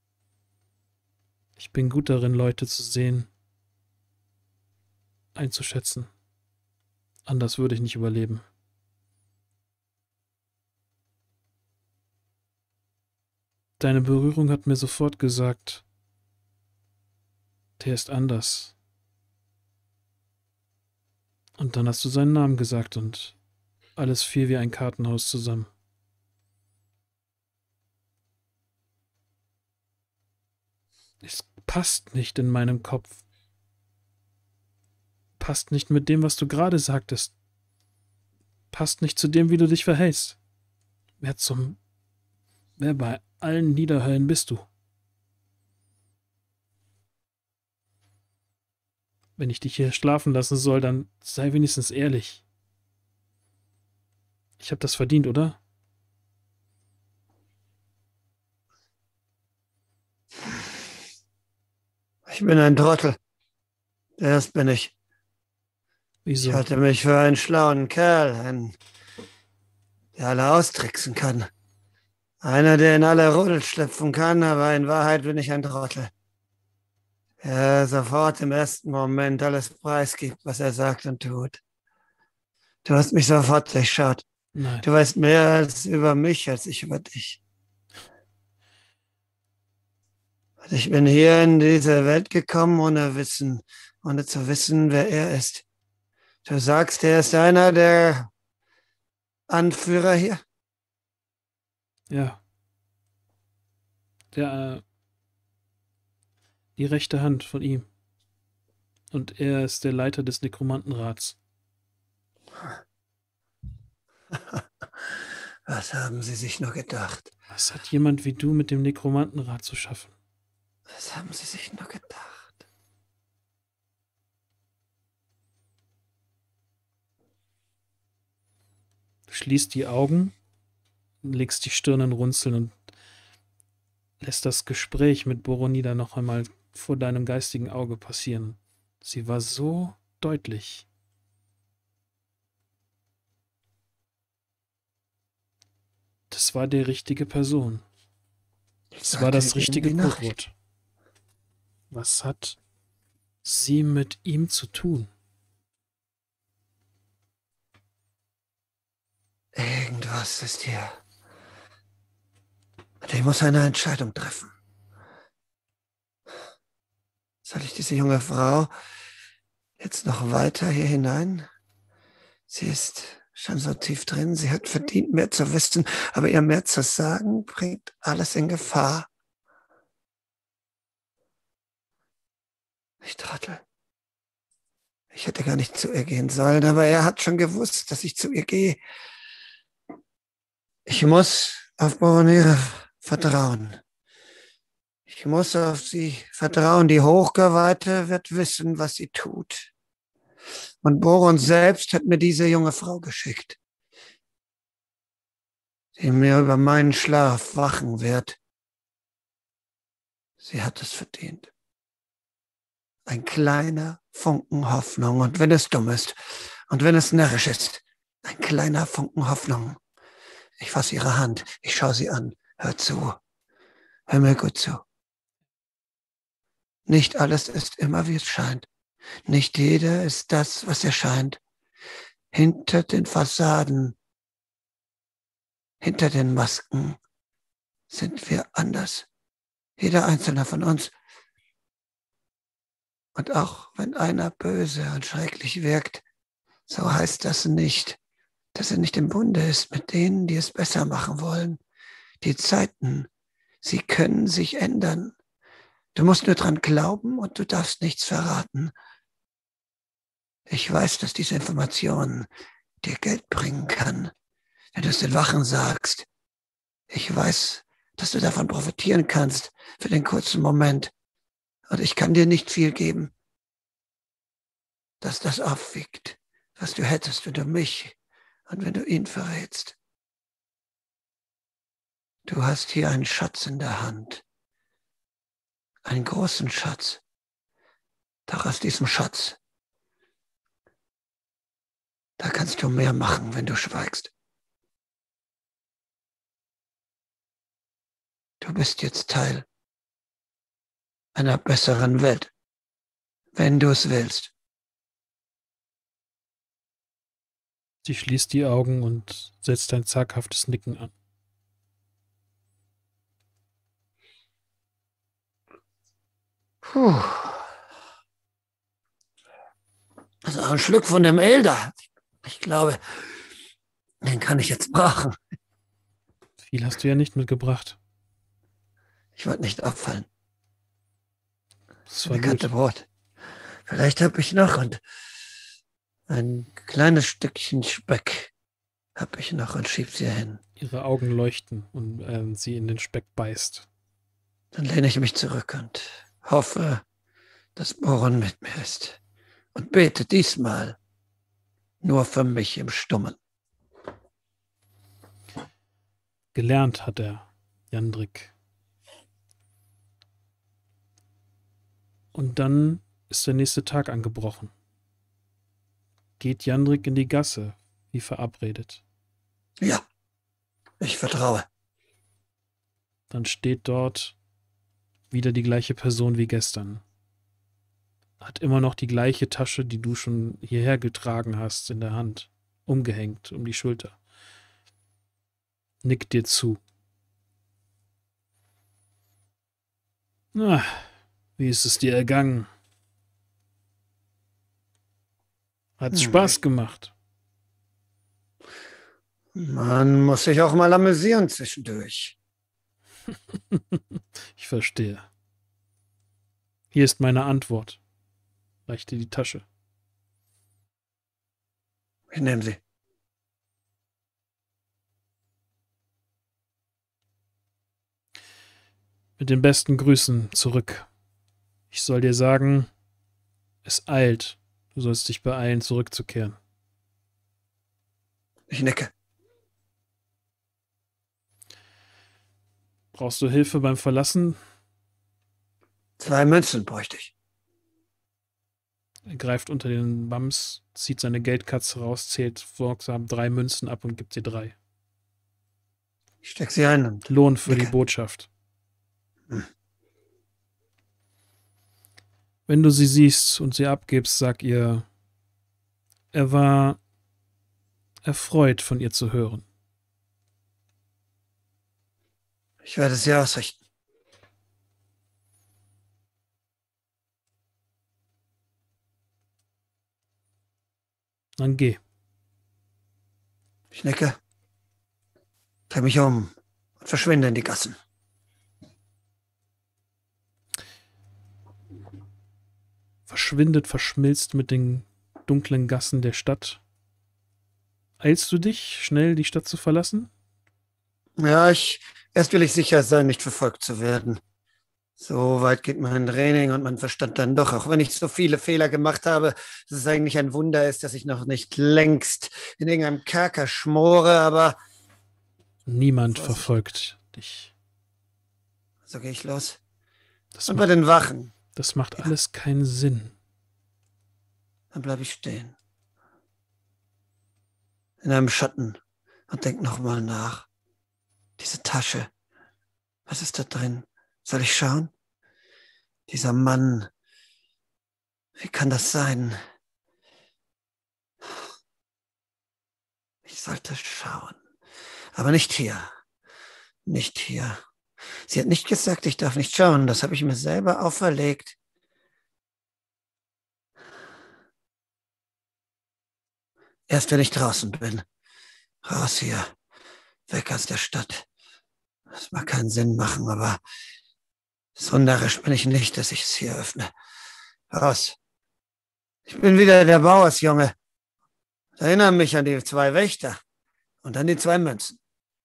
Ich bin gut darin, Leute zu sehen, einzuschätzen. Anders würde ich nicht überleben. Deine Berührung hat mir sofort gesagt, der ist anders. Und dann hast du seinen Namen gesagt und alles fiel wie ein Kartenhaus zusammen. Es passt nicht in meinem Kopf. Passt nicht mit dem, was du gerade sagtest. Passt nicht zu dem, wie du dich verhältst. Wer bei allen Niederhöllen bist du? Wenn ich dich hier schlafen lassen soll, dann sei wenigstens ehrlich. Ich habe das verdient, oder? Ich bin ein Trottel. Das bin ich. Wieso? Ich halte mich für einen schlauen Kerl, der alle austricksen kann. Einer, der in alle Rudel schlüpfen kann, aber in Wahrheit bin ich ein Trottel. Der sofort im ersten Moment alles preisgibt, was er sagt und tut. Du hast mich sofort durchschaut. Nein. Du weißt mehr über mich, als ich über dich. Und ich bin hier in diese Welt gekommen, ohne zu wissen, wer er ist. Du sagst, er ist einer der Anführer hier? Ja. Die rechte Hand von ihm. Und er ist der Leiter des Nekromantenrats. Was haben Sie sich nur gedacht? Was hat jemand wie du mit dem Nekromantenrat zu schaffen? Was haben Sie sich nur gedacht? Du schließt die Augen, legst die Stirn in Runzeln und lässt das Gespräch mit Boronida noch einmal vor deinem geistigen Auge passieren. Sie war so deutlich. Das war die richtige Person. Das war das richtige Codewort. Was hat sie mit ihm zu tun? Irgendwas ist hier. Und ich muss eine Entscheidung treffen. Soll ich diese junge Frau jetzt noch weiter hier hinein? Sie ist schon so tief drin, sie hat verdient, mehr zu wissen, aber ihr mehr zu sagen, bringt alles in Gefahr. Ich Trottel. Ich hätte gar nicht zu ihr gehen sollen, aber er hat schon gewusst, dass ich zu ihr gehe. Ich muss auf Boronira vertrauen. Ich muss auf sie vertrauen. Die Hochgeweihte wird wissen, was sie tut. Und Boron selbst hat mir diese junge Frau geschickt, die mir über meinen Schlaf wachen wird. Sie hat es verdient. Ein kleiner Funken Hoffnung. Und wenn es dumm ist und wenn es närrisch ist, ein kleiner Funken Hoffnung. Ich fasse ihre Hand. Ich schaue sie an. Hör zu. Hör mir gut zu. Nicht alles ist immer, wie es scheint. Nicht jeder ist das, was er scheint. Hinter den Fassaden, hinter den Masken sind wir anders. Jeder einzelne von uns. Und auch wenn einer böse und schrecklich wirkt, so heißt das nicht, dass er nicht im Bunde ist mit denen, die es besser machen wollen. Die Zeiten, sie können sich ändern. Du musst nur dran glauben und du darfst nichts verraten. Ich weiß, dass diese Information dir Geld bringen kann, wenn du es den Wachen sagst. Ich weiß, dass du davon profitieren kannst für den kurzen Moment. Und ich kann dir nicht viel geben, dass das aufwiegt, was du hättest, wenn du mich und wenn du ihn verrätst. Du hast hier einen Schatz in der Hand. Einen großen Schatz. Doch aus diesem Schatz, da kannst du mehr machen, wenn du schweigst. Du bist jetzt Teil einer besseren Welt, wenn du es willst. Sie schließt die Augen und setzt ein zaghaftes Nicken an. Puh. Also ein Schluck von dem Elder. Ich glaube, den kann ich jetzt brauchen. Viel hast du ja nicht mitgebracht. Ich wollte nicht auffallen. Das war Eine Kante gut. Brot. Vielleicht habe ich noch und ein kleines Stückchen Speck habe ich noch und schieb sie hin. Ihre Augen leuchten und sie in den Speck beißt. Dann lehne ich mich zurück und hoffe, dass Boron mit mir ist. Und bete diesmal nur für mich im Stummen. Gelernt hat er, Jandrik. Und dann ist der nächste Tag angebrochen. Geht Jandrik in die Gasse, wie verabredet. Ja, ich vertraue. Dann steht dort wieder die gleiche Person wie gestern. Hat immer noch die gleiche Tasche, die du schon hierher getragen hast, in der Hand, umgehängt um die Schulter. Nickt dir zu. Na, wie ist es dir ergangen? Hat's Spaß gemacht? Man muss sich auch mal amüsieren zwischendurch. Ich verstehe. Hier ist meine Antwort. Reichte die Tasche. Ich nehme sie. Mit den besten Grüßen zurück. Ich soll dir sagen, es eilt. Du sollst dich beeilen, zurückzukehren. Ich nicke. Brauchst du Hilfe beim Verlassen? 2 Münzen bräuchte ich. Er greift unter den Wams, zieht seine Geldkatze raus, zählt sorgsam 3 Münzen ab und gibt dir 3. Ich stecke sie ein und Lohn für nicke. die Botschaft. Wenn du sie siehst und sie abgibst, sag ihr, er war erfreut, von ihr zu hören. Ich werde sie ausrichten. Dann geh. Ich nicke, drehe mich um und verschwinde in die Gassen. Verschmilzt mit den dunklen Gassen der Stadt. Eilst du dich, schnell die Stadt zu verlassen? Ja, erst will ich sicher sein, nicht verfolgt zu werden. So weit geht mein Training und mein Verstand dann doch, auch wenn ich so viele Fehler gemacht habe, dass es eigentlich ein Wunder ist, dass ich noch nicht längst in irgendeinem Kerker schmore, aber Niemand verfolgt dich. so gehe ich los. Das Und bei den Wachen, macht alles keinen Sinn. dann bleibe ich stehen. In einem Schatten und denk nochmal nach. Diese Tasche, was ist da drin? Soll ich schauen? Dieser Mann, wie kann das sein? Ich sollte schauen. Aber nicht hier. Nicht hier. Sie hat nicht gesagt, ich darf nicht schauen. Das habe ich mir selber auferlegt. Erst wenn ich draußen bin. Raus hier. Weg aus der Stadt. Das mag keinen Sinn machen, aber so narrisch bin ich nicht, dass ich es hier öffne. Raus. Ich bin wieder der Bauersjunge. Erinnere mich an die 2 Wächter und an die 2 Münzen.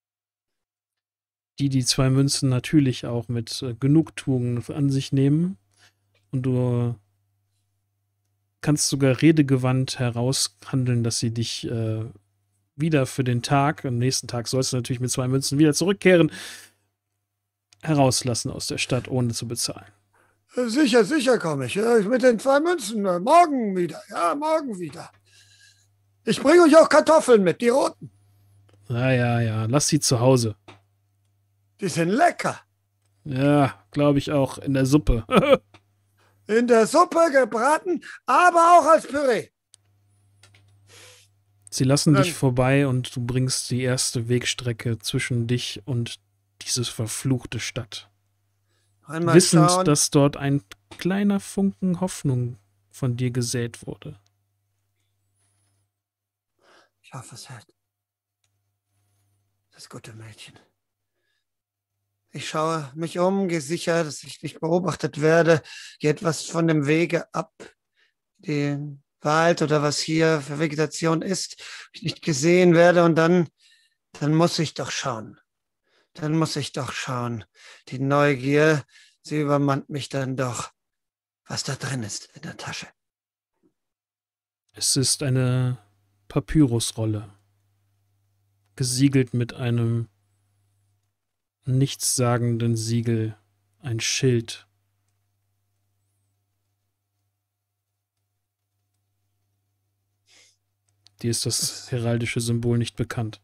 Die 2 Münzen natürlich auch mit Genugtuung an sich nehmen. Und du kannst sogar redegewandt heraushandeln, dass sie dich wieder für den Tag, am nächsten Tag sollst du natürlich mit 2 Münzen wieder zurückkehren, herauslassen aus der Stadt, ohne zu bezahlen. Sicher, sicher komme ich. Mit den 2 Münzen. Morgen wieder. Ja, morgen wieder. Ich bringe euch auch Kartoffeln mit, die roten. Ja, lass sie zu Hause. Die sind lecker. Ja, glaube ich auch, in der Suppe. In der Suppe gebraten, aber auch als Püree. Sie lassen dich vorbei und du bringst die erste Wegstrecke zwischen dich und diese verfluchte Stadt. Wissend, dass dort ein kleiner Funken Hoffnung von dir gesät wurde. Ich hoffe, es hält. Das gute Mädchen. Ich schaue mich um, gehe sicher, dass ich nicht beobachtet werde, gehe etwas von dem Wege ab, den Wald oder was hier für Vegetation ist, ich nicht gesehen werde und dann muss ich doch schauen. Dann muss ich doch schauen. Die Neugier, sie übermannt mich dann doch, was da drin ist in der Tasche. Es ist eine Papyrusrolle, gesiegelt mit einem nichtssagenden Siegel, ein Schild. Dir ist das heraldische Symbol nicht bekannt.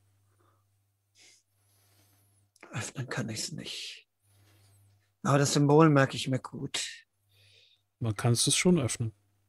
Öffnen kann ich es nicht. Aber das Symbol merke ich mir gut. Man kann es schon öffnen.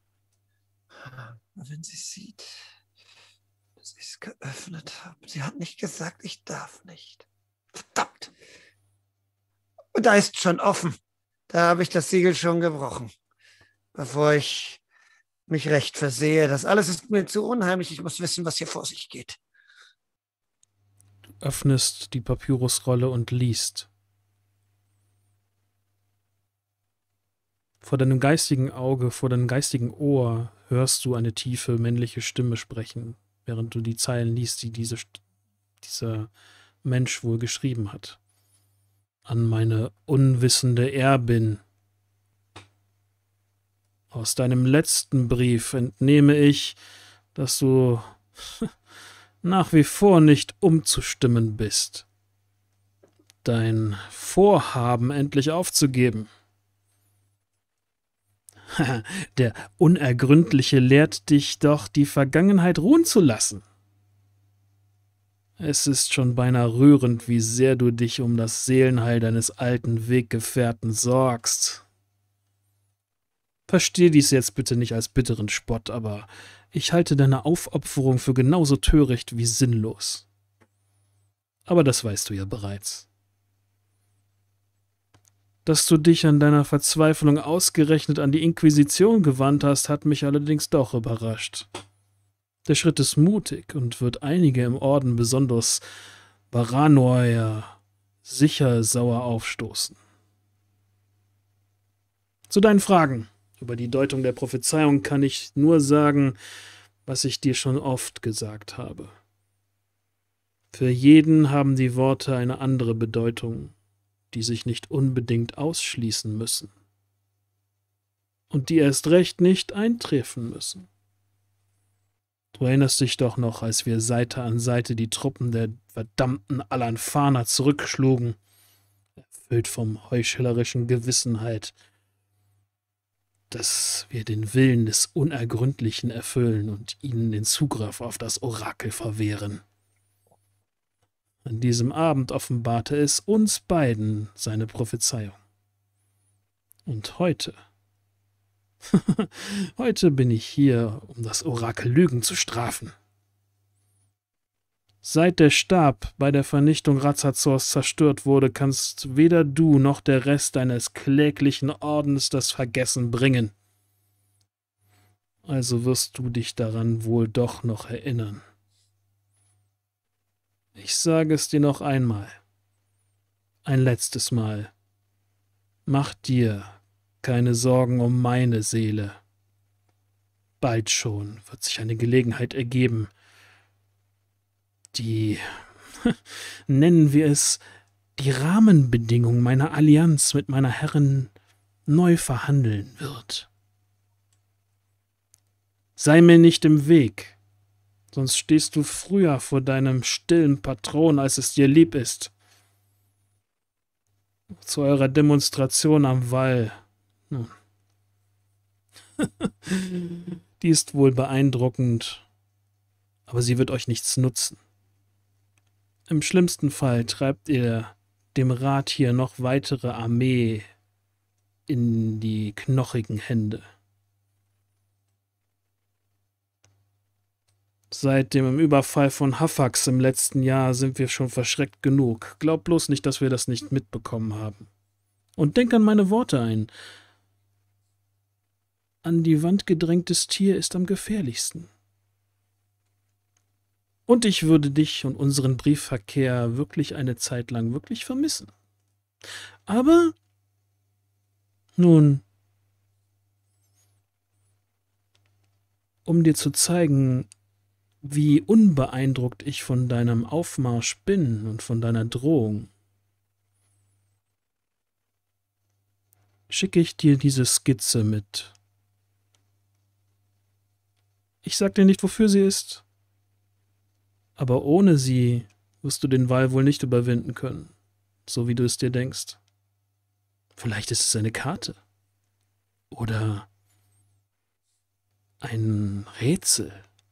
Wenn sie sieht, dass ich es geöffnet habe. Sie hat nicht gesagt, ich darf nicht. Verdammt! Und da ist schon offen. Da habe ich das Siegel schon gebrochen. Bevor ich mich recht versehe. Das alles ist mir zu unheimlich. Ich muss wissen, was hier vor sich geht. Du öffnest die Papyrusrolle und liest. Vor deinem geistigen Auge, vor deinem geistigen Ohr hörst du eine tiefe männliche Stimme sprechen, während du die Zeilen liest, die dieser Mensch wohl geschrieben hat. An meine unwissende Erbin. Aus deinem letzten Brief entnehme ich, dass du nach wie vor nicht umzustimmen bist, dein Vorhaben endlich aufzugeben. Der Unergründliche lehrt dich doch, die Vergangenheit ruhen zu lassen. Es ist schon beinahe rührend, wie sehr du dich um das Seelenheil deines alten Weggefährten sorgst. Versteh dies jetzt bitte nicht als bitteren Spott, aber ich halte deine Aufopferung für genauso töricht wie sinnlos. Aber das weißt du ja bereits. Dass du dich an deiner Verzweiflung ausgerechnet an die Inquisition gewandt hast, hat mich allerdings doch überrascht. Der Schritt ist mutig und wird einige im Orden, besonders Baranoia, sicher sauer aufstoßen. Zu deinen Fragen über die Deutung der Prophezeiung kann ich nur sagen, was ich dir schon oft gesagt habe. Für jeden haben die Worte eine andere Bedeutung, die sich nicht unbedingt ausschließen müssen und die erst recht nicht eintreffen müssen. Du erinnerst dich doch noch, als wir Seite an Seite die Truppen der verdammten Alanfaner zurückschlugen, erfüllt vom heuchlerischen Gewissenheit, dass wir den Willen des Unergründlichen erfüllen und ihnen den Zugriff auf das Orakel verwehren. An diesem Abend offenbarte es uns beiden seine Prophezeiung. Und heute bin ich hier, um das Orakel Lügen zu strafen. Seit der Stab bei der Vernichtung Razazors zerstört wurde, kannst weder du noch der Rest deines kläglichen Ordens das Vergessen bringen. Also wirst du dich daran wohl doch noch erinnern. Ich sage es dir noch einmal, ein letztes Mal. Mach dir keine Sorgen um meine Seele. Bald schon wird sich eine Gelegenheit ergeben, die, nennen wir es, die Rahmenbedingungen meiner Allianz mit meiner Herrin neu verhandeln wird. Sei mir nicht im Weg, sonst stehst du früher vor deinem stillen Patron, als es dir lieb ist. Zu eurer Demonstration am Wall. Nun, die ist wohl beeindruckend, aber sie wird euch nichts nutzen. Im schlimmsten Fall treibt ihr dem Rat hier noch weitere Armee in die knochigen Hände. Seit dem Überfall von Hafax im letzten Jahr sind wir schon verschreckt genug. Glaub bloß nicht, dass wir das nicht mitbekommen haben. Und denk an meine Worte ein. An die Wand gedrängtes Tier ist am gefährlichsten. Und ich würde dich und unseren Briefverkehr wirklich eine Zeit lang wirklich vermissen. Aber, nun, um dir zu zeigen, wie unbeeindruckt ich von deinem Aufmarsch bin und von deiner Drohung, schicke ich dir diese Skizze mit. Ich sag dir nicht, wofür sie ist, aber ohne sie wirst du den Wall wohl nicht überwinden können, so wie du es dir denkst. Vielleicht ist es eine Karte oder ein Rätsel.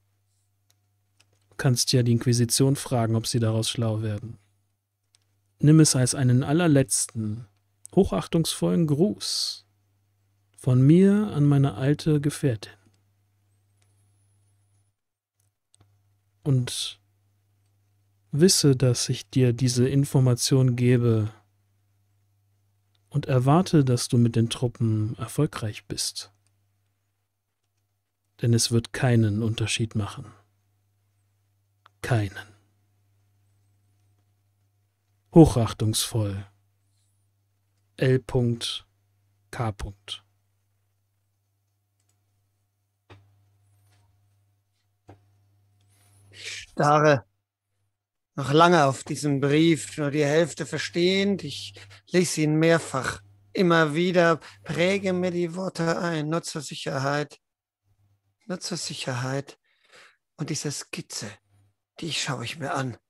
Du kannst ja die Inquisition fragen, ob sie daraus schlau werden. Nimm es als einen allerletzten, hochachtungsvollen Gruß von mir an meine alte Gefährtin. Und wisse, dass ich dir diese Information gebe und erwarte, dass du mit den Truppen erfolgreich bist. Denn es wird keinen Unterschied machen. Keinen. Hochachtungsvoll. L.K. Ich starre noch lange auf diesen Brief, nur die Hälfte verstehend. Ich lese ihn mehrfach. Immer wieder präge mir die Worte ein. Nur zur Sicherheit. Nur zur Sicherheit. Und diese Skizze, die schaue ich mir an.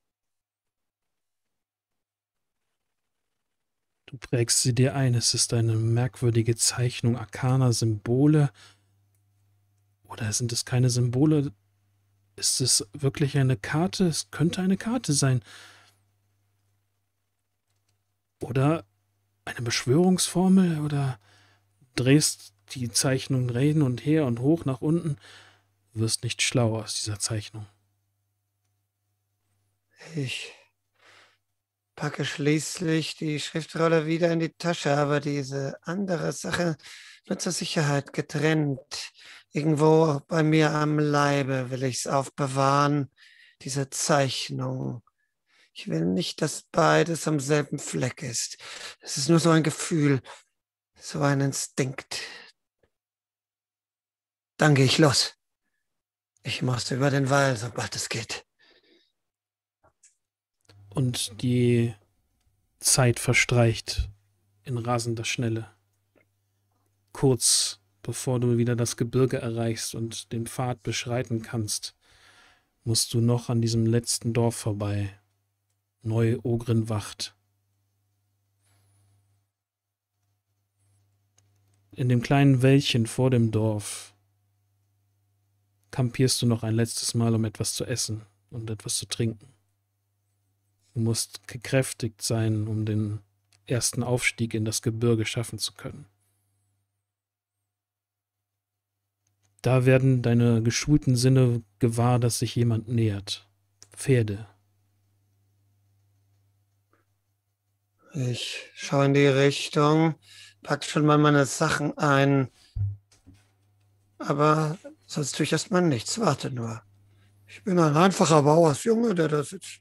Du prägst sie dir ein. Es ist eine merkwürdige Zeichnung arkaner Symbole. Oder sind es keine Symbole? Ist es wirklich eine Karte? Es könnte eine Karte sein. Oder eine Beschwörungsformel? Oder drehst die Zeichnung hin und her und hoch nach unten. Du wirst nicht schlau aus dieser Zeichnung. Ich packe schließlich die Schriftrolle wieder in die Tasche, aber diese andere Sache nur zur Sicherheit getrennt. Irgendwo bei mir am Leibe will ich es aufbewahren, diese Zeichnung. Ich will nicht, dass beides am selben Fleck ist. Es ist nur so ein Gefühl, so ein Instinkt. Dann gehe ich los. Ich muss über den Wall, sobald es geht. Und die Zeit verstreicht in rasender Schnelle. Kurz bevor du wieder das Gebirge erreichst und den Pfad beschreiten kannst, musst du noch an diesem letzten Dorf vorbei. Neu-Ogrenwacht. In dem kleinen Wäldchen vor dem Dorf kampierst du noch ein letztes Mal, um etwas zu essen und etwas zu trinken. Du musst gekräftigt sein, um den ersten Aufstieg in das Gebirge schaffen zu können. Da werden deine geschulten Sinne gewahr, dass sich jemand nähert. Pferde. Ich schaue in die Richtung, pack schon mal meine Sachen ein. Aber sonst tue ich erstmal nichts. Warte nur. Ich bin ein einfacher Bauersjunge, der da sitzt.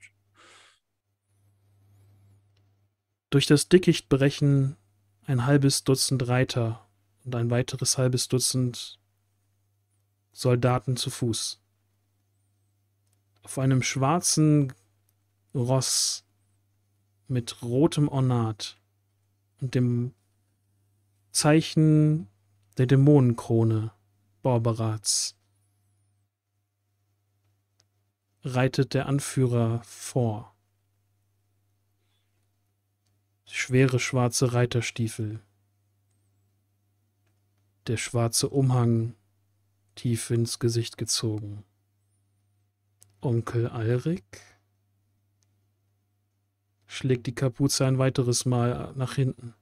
Durch das Dickicht brechen ein halbes Dutzend Reiter und ein weiteres halbes Dutzend Soldaten zu Fuß. Auf einem schwarzen Ross mit rotem Ornat und dem Zeichen der Dämonenkrone Borberats reitet der Anführer vor. Schwere schwarze Reiterstiefel. Der schwarze Umhang tief ins Gesicht gezogen. Onkel Alrik schlägt die Kapuze ein weiteres Mal nach hinten.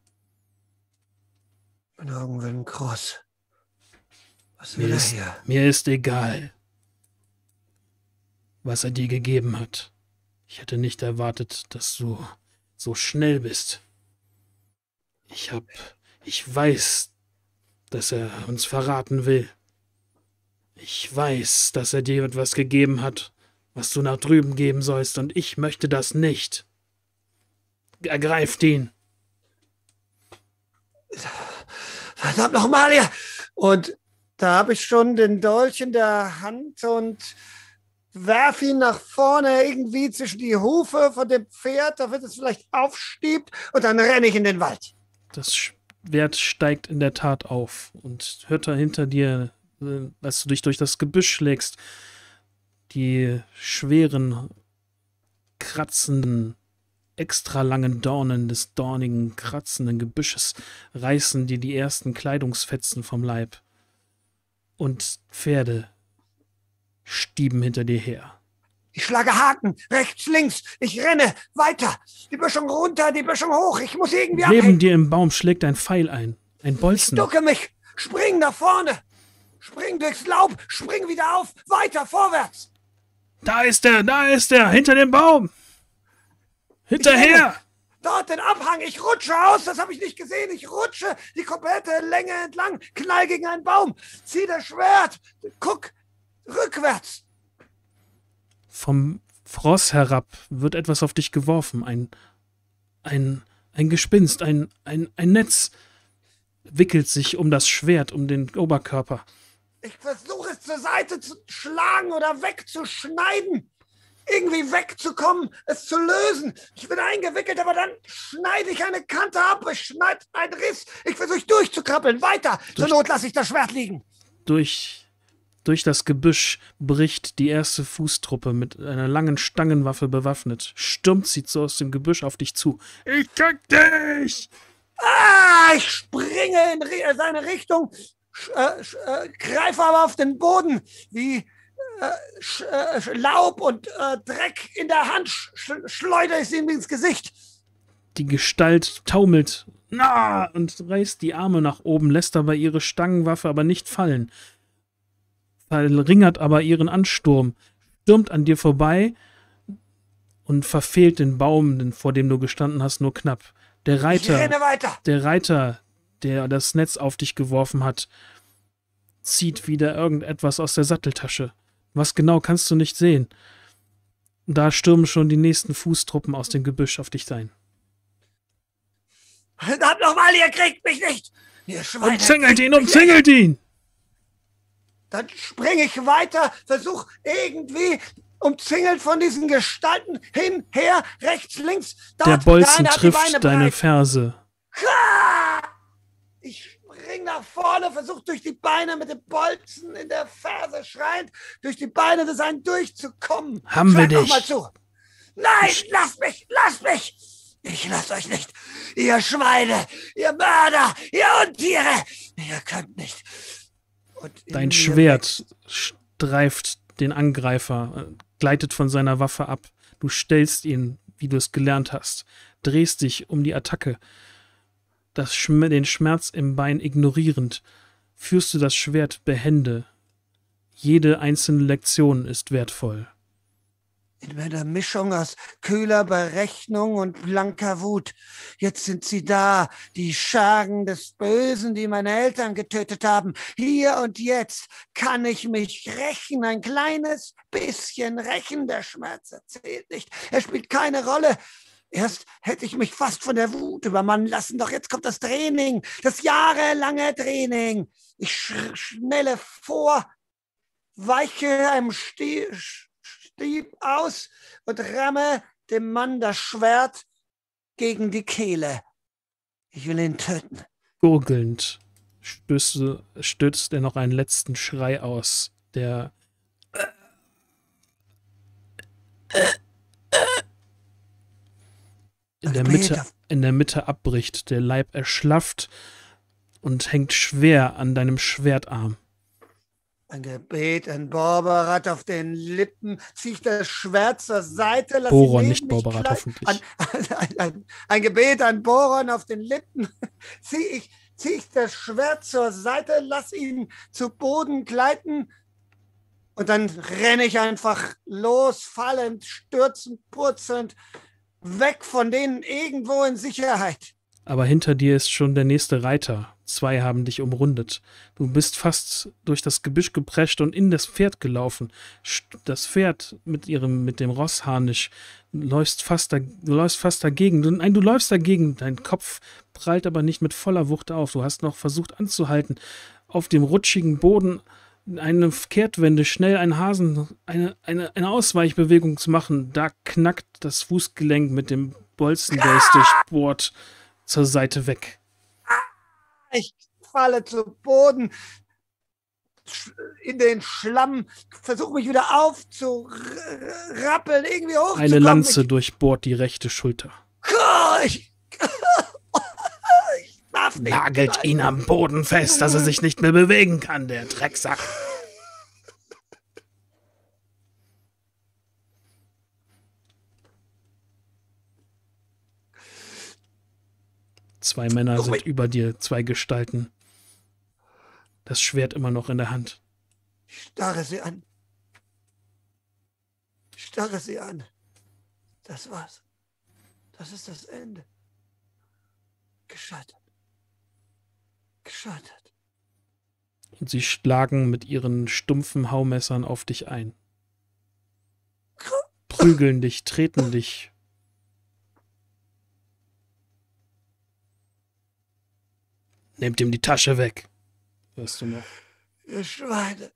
Meine Augen werden kross. Was will er hier? Mir ist egal, was er dir gegeben hat. Ich hätte nicht erwartet, dass du so schnell bist. Ich weiß, dass er uns verraten will. Ich weiß, dass er dir etwas gegeben hat, was du nach drüben geben sollst, und ich möchte das nicht. Ergreift ihn. Verdammt nochmal hier! Und da habe ich schon den Dolch in der Hand und werf ihn nach vorne irgendwie zwischen die Hufe von dem Pferd, damit es vielleicht aufstiebt, und dann renne ich in den Wald. Das Schwert steigt in der Tat auf und hört da hinter dir, als du dich durch das Gebüsch schlägst, die schweren, kratzenden, extra langen Dornen des dornigen, kratzenden Gebüsches reißen dir die ersten Kleidungsfetzen vom Leib. Und Pferde stieben hinter dir her. Ich schlage Haken, rechts, links, ich renne, weiter, die Böschung runter, die Böschung hoch, ich muss irgendwie abhängen. Neben dir im Baum schlägt ein Pfeil ein, ein Bolzen. Ich ducke mich, spring nach vorne, spring durchs Laub, spring wieder auf, weiter, vorwärts. Da ist er, hinter dem Baum. Hinterher! Dort den Abhang, ich rutsche aus, das habe ich nicht gesehen, ich rutsche die komplette Länge entlang, knall gegen einen Baum, zieh das Schwert, guck rückwärts. Vom Ross herab wird etwas auf dich geworfen, ein Gespinst, ein Netz wickelt sich um das Schwert, um den Oberkörper. Ich versuche es zur Seite zu schlagen oder wegzuschneiden. Irgendwie wegzukommen, es zu lösen. Ich bin eingewickelt, aber dann schneide ich eine Kante ab, ich schneide einen Riss. Ich versuche durchzukrabbeln, weiter. Zur Not lasse ich das Schwert liegen. Durch das Gebüsch bricht die erste Fußtruppe mit einer langen Stangenwaffe bewaffnet. Stürmt sie so aus dem Gebüsch auf dich zu. Ich krieg dich! Ich springe in seine Richtung, greife aber auf den Boden, wie Laub und Dreck in der Hand, schleudere ich ihm ins Gesicht. Die Gestalt taumelt und reißt die Arme nach oben, lässt dabei ihre Stangenwaffe aber nicht fallen. Verringert aber ihren Ansturm, stürmt an dir vorbei und verfehlt den Baum, vor dem du gestanden hast, nur knapp. Der Reiter, der das Netz auf dich geworfen hat, zieht wieder irgendetwas aus der Satteltasche. Was genau kannst du nicht sehen. Da stürmen schon die nächsten Fußtruppen aus dem Gebüsch auf dich ein. Verdammt nochmal, ihr kriegt mich nicht! Ihr Schweine! Umzingelt ihn! Dann springe ich weiter, versuche irgendwie, umzingelt von diesen Gestalten, hin, her, rechts, links. Dort, der Bolzen trifft deine Ferse. Ich spring nach vorne, versuche durch die Beine mit dem Bolzen in der Ferse schreiend, durch die Beine des einen durchzukommen. Haben wir dich? Noch mal zu. Nein, lasst mich! Ich lass euch nicht. Ihr Schweine, ihr Mörder, ihr Untiere. Ihr könnt nicht. Dein Schwert streift den Angreifer, gleitet von seiner Waffe ab. Du stellst ihn, wie du es gelernt hast, drehst dich um die Attacke. Den Schmerz im Bein ignorierend, führst du das Schwert behende. Jede einzelne Lektion ist wertvoll. In meiner Mischung aus kühler Berechnung und blanker Wut. Jetzt sind sie da, die Schergen des Bösen, die meine Eltern getötet haben. Hier und jetzt kann ich mich rächen, ein kleines bisschen rächen. Der Schmerz erzählt nicht, er spielt keine Rolle. Erst hätte ich mich fast von der Wut übermannen lassen, doch jetzt kommt das Training, das jahrelange Training. Ich schnelle vor, weiche einem Stieb aus und ramme dem Mann das Schwert gegen die Kehle. Ich will ihn töten. Gurgelnd stößt er noch einen letzten Schrei aus, der in der Mitte abbricht, der Leib erschlafft und hängt schwer an deinem Schwertarm. Ein Gebet an Borberat auf den Lippen, zieh ich das Schwert zur Seite, lass Boron, ihn nicht Borberat, hoffentlich. Ein Gebet an Boron auf den Lippen, zieh ich das Schwert zur Seite, lass ihn zu Boden gleiten und dann renne ich einfach los, fallend, stürzend, purzelnd, weg von denen irgendwo in Sicherheit. Aber hinter dir ist schon der nächste Reiter. 2 haben dich umrundet. Du bist fast durch das Gebüsch geprescht und in das Pferd gelaufen. Das Pferd mit dem Rossharnisch, du läufst fast dagegen. Du läufst dagegen. Dein Kopf prallt aber nicht mit voller Wucht auf. Du hast noch versucht anzuhalten. Auf dem rutschigen Boden eine Kehrtwende, schnell eine Ausweichbewegung zu machen. Da knackt das Fußgelenk mit dem Bolzen, der ist durchbohrt, zur Seite weg. Ich falle zu Boden, in den Schlamm, versuche mich wieder aufzurappeln, irgendwie hochzukommen. Eine Lanze durchbohrt die rechte Schulter. Ich darf nicht. Nagelt ihn am Boden fest, dass er sich nicht mehr bewegen kann, der Drecksack. Zwei Männer sind über dir, 2 Gestalten. Das Schwert immer noch in der Hand. Ich starre sie an. Das war's. Das ist das Ende. Gescheitert. Und sie schlagen mit ihren stumpfen Haumessern auf dich ein. Prügeln dich, treten dich. Nehmt ihm die Tasche weg. Hörst du noch? Ihr Schweine.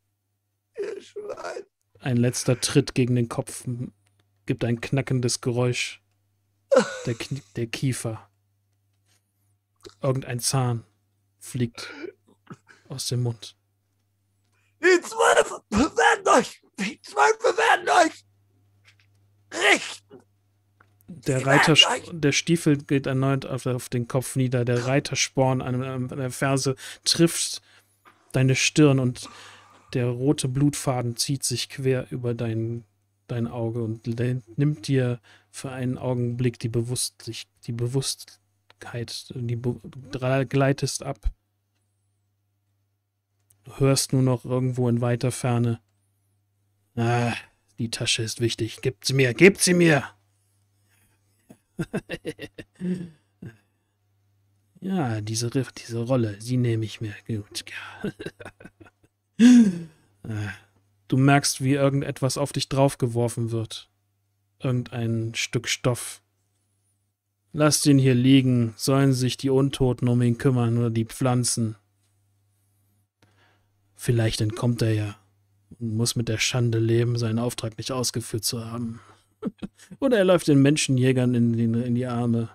Ein letzter Tritt gegen den Kopf gibt ein knackendes Geräusch. Der Kiefer. Irgendein Zahn fliegt aus dem Mund. Die Zwölfe werden euch richten. Der Stiefel geht erneut auf den Kopf nieder. Der Reitersporn an der Ferse trifft deine Stirn und der rote Blutfaden zieht sich quer über dein Auge und nimmt dir für einen Augenblick die Bewusstheit. Du gleitest ab. Du hörst nur noch irgendwo in weiter Ferne. Die Tasche ist wichtig. Gebt sie mir! Ja, diese Rolle, sie nehme ich mir. Gut. Du merkst, wie irgendetwas auf dich draufgeworfen wird. Irgendein Stück Stoff. Lasst ihn hier liegen, sollen sich die Untoten um ihn kümmern oder die Pflanzen. Vielleicht entkommt er ja und muss mit der Schande leben, seinen Auftrag nicht ausgeführt zu haben. Oder er läuft den Menschenjägern in die Arme.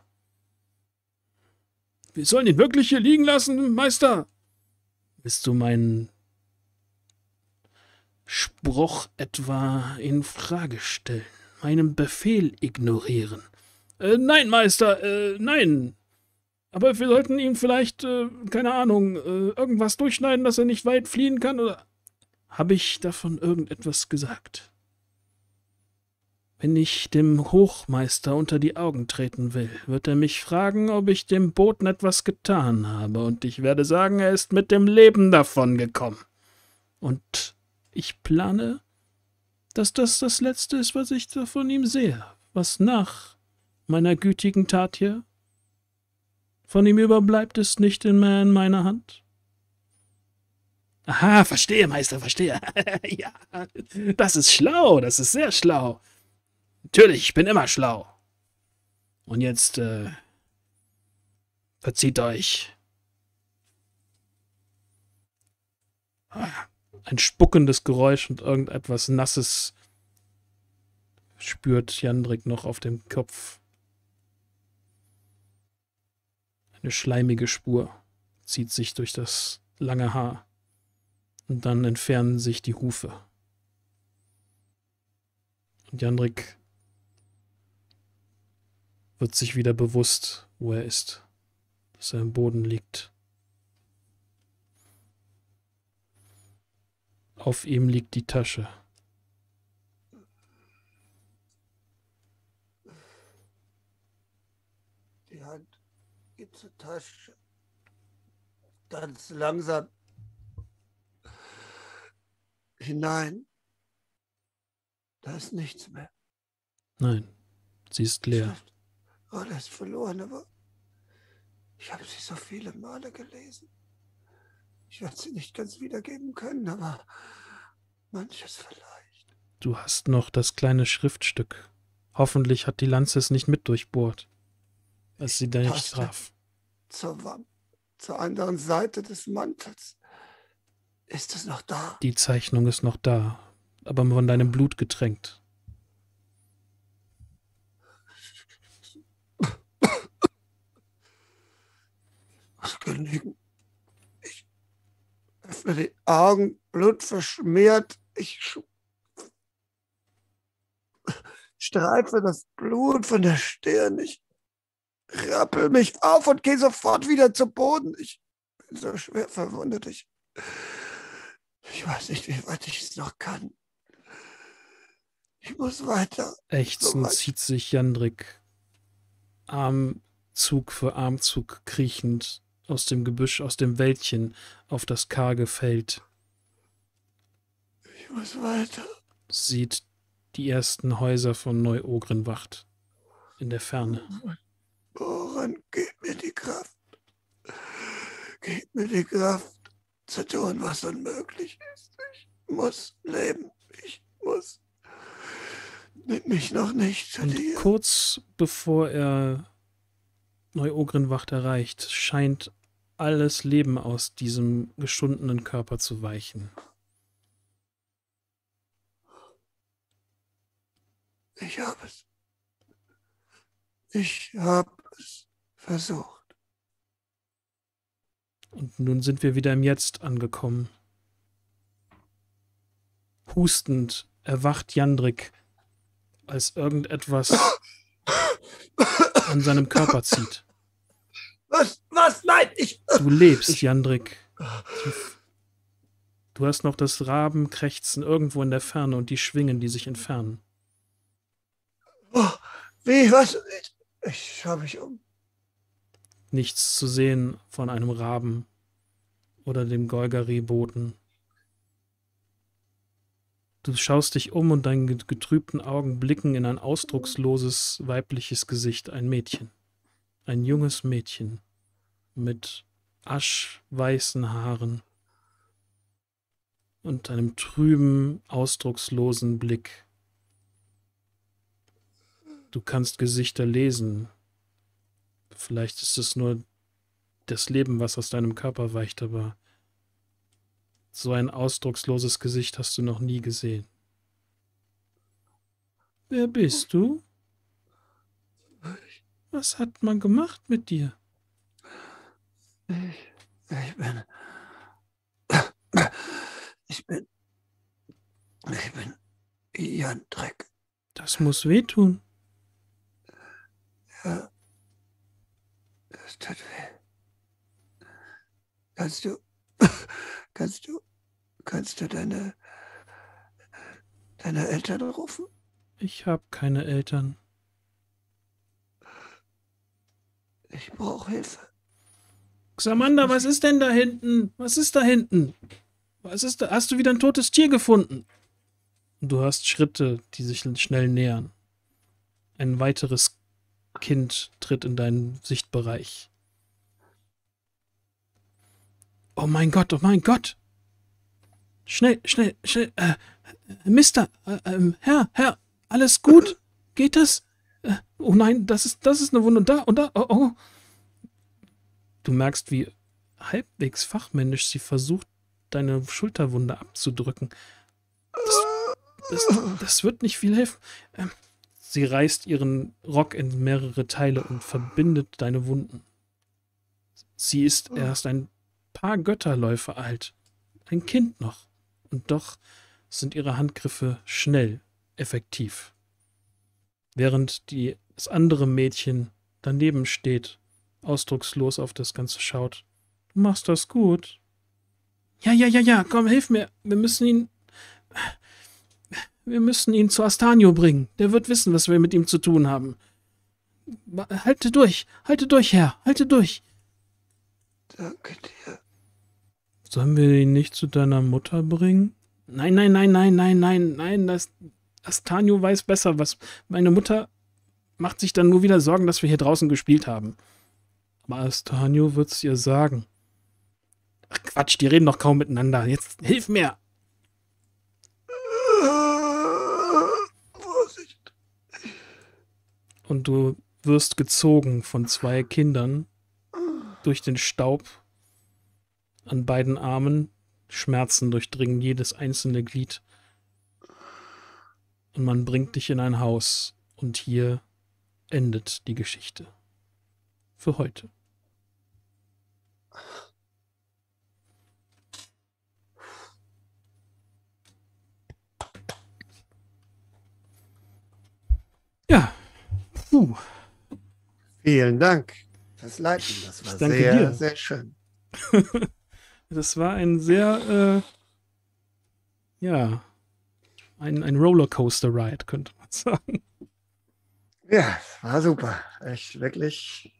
Wir sollen ihn wirklich hier liegen lassen, Meister? Willst du meinen Spruch etwa in Frage stellen? Meinen Befehl ignorieren? Nein, Meister, nein. Aber wir sollten ihm vielleicht, keine Ahnung, irgendwas durchschneiden, dass er nicht weit fliehen kann, oder? Habe ich davon irgendetwas gesagt? Wenn ich dem Hochmeister unter die Augen treten will, wird er mich fragen, ob ich dem Boten etwas getan habe, und ich werde sagen, er ist mit dem Leben davongekommen. Und ich plane, dass das Letzte ist, was ich von ihm sehe, was nach meiner gütigen Tat hier von ihm überbleibt, ist nicht mehr in meiner Hand. Aha, verstehe, Meister, verstehe. Ja, das ist schlau, das ist sehr schlau. Natürlich, ich bin immer schlau. Und jetzt, verzieht euch. Ein spuckendes Geräusch und irgendetwas Nasses spürt Jandrik noch auf dem Kopf. Eine schleimige Spur zieht sich durch das lange Haar. Und dann entfernen sich die Hufe. Und Jandrik wird sich wieder bewusst, wo er ist, dass er im Boden liegt. Auf ihm liegt die Tasche. Die Hand geht zur Tasche. Ganz langsam hinein. Da ist nichts mehr. Nein, sie ist leer. Rolle ist verloren, aber ich habe sie so viele Male gelesen. Ich werde sie nicht ganz wiedergeben können, aber manches vielleicht. Du hast noch das kleine Schriftstück. Hoffentlich hat die Lanze es nicht mit durchbohrt, als sie da nicht traf. Zur anderen Seite des Mantels. Ist es noch da? Die Zeichnung ist noch da, aber von deinem Blut getränkt. Muss genügen. Ich öffne die Augen, Blut verschmiert. Ich streife das Blut von der Stirn. Ich rappel mich auf und gehe sofort wieder zu Boden. Ich bin so schwer verwundet. Ich weiß nicht, wie weit ich es noch kann. Ich muss weiter. Ächzend zieht sich Jandrik Armzug für Armzug kriechend aus dem Gebüsch, aus dem Wäldchen auf das karge Feld. Ich muss weiter. Sieht die ersten Häuser von Neu-Ogrenwacht in der Ferne. Woran gib mir die Kraft? Gib mir die Kraft zu tun, was unmöglich ist. Ich muss leben. Ich muss. Nimm mich noch nicht zu dir. Kurz bevor er Neu-Ogrenwacht erreicht, scheint alles Leben aus diesem geschundenen Körper zu weichen. Ich habe es. Ich habe es versucht. Und nun sind wir wieder im Jetzt angekommen. Hustend erwacht Jandrik, als irgendetwas an seinem Körper zieht. Was? Nein, Du lebst, Jandrik. Du hast noch das Rabenkrächzen irgendwo in der Ferne und die Schwingen, die sich entfernen. Oh, wie? Was? Ich schaue mich um. Nichts zu sehen von einem Raben oder dem Golgari-Boten. Du schaust dich um und deine getrübten Augen blicken in ein ausdrucksloses weibliches Gesicht, ein Mädchen. Ein junges Mädchen mit aschweißen Haaren und einem trüben, ausdruckslosen Blick. Du kannst Gesichter lesen. Vielleicht ist es nur das Leben, was aus deinem Körper weicht, aber so ein ausdrucksloses Gesicht hast du noch nie gesehen. Wer bist du? Was hat man gemacht mit dir? Ich bin Jandrik. Das muss wehtun. Ja, das tut weh. Kannst du deine Eltern rufen? Ich habe keine Eltern. Ich brauche Hilfe. Xamanda, was ist denn da hinten? Was ist da hinten? Was ist da? Hast du wieder ein totes Tier gefunden? Du hörst Schritte, die sich schnell nähern. Ein weiteres Kind tritt in deinen Sichtbereich. Oh mein Gott, oh mein Gott! Schnell, schnell, schnell, Mister, Herr, alles gut? Geht das? Oh nein, das ist eine Wunde und da, oh. Du merkst, wie halbwegs fachmännisch sie versucht, deine Schulterwunde abzudrücken. Das wird nicht viel helfen. Sie reißt ihren Rock in mehrere Teile und verbindet deine Wunden. Sie ist erst ein paar Götterläufe alt. Ein Kind noch. Und doch sind ihre Handgriffe schnell, effektiv. während das andere Mädchen daneben steht, ausdruckslos auf das Ganze schaut. Du machst das gut. Ja, komm, hilf mir. Wir müssen ihn zu Astanio bringen. Der wird wissen, was wir mit ihm zu tun haben. Halte durch, Herr, halte durch. Danke dir. Sollen wir ihn nicht zu deiner Mutter bringen? Nein, Astanio weiß besser, was. Meine Mutter macht sich dann nur wieder Sorgen, dass wir hier draußen gespielt haben. Aber Astanio wird's ihr sagen. Ach Quatsch, die reden doch kaum miteinander. Jetzt hilf mir! Vorsicht. Und du wirst gezogen von 2 Kindern durch den Staub an beiden Armen. Schmerzen durchdringen jedes einzelne Glied. Und man bringt dich in ein Haus. Und hier endet die Geschichte. Für heute. Ja. Vielen Dank fürs Leiten. Das war danke sehr, dir. sehr schön. Das war ein sehr, ein Rollercoaster-Ride, könnte man sagen. Ja, war super. Echt wirklich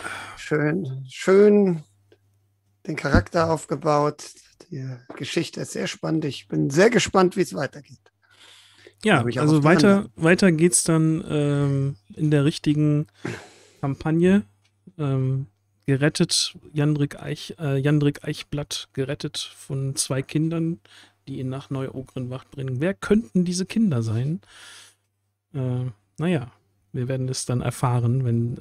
schön den Charakter aufgebaut. Die Geschichte ist sehr spannend. Ich bin sehr gespannt, wie es weitergeht. Ja, also weiter geht's dann in der richtigen Kampagne. Gerettet, Jandrik Eichblatt gerettet von 2 Kindern, die ihn nach Neu-Ogrenwacht bringen. Wer könnten diese Kinder sein? Naja, wir werden es dann erfahren,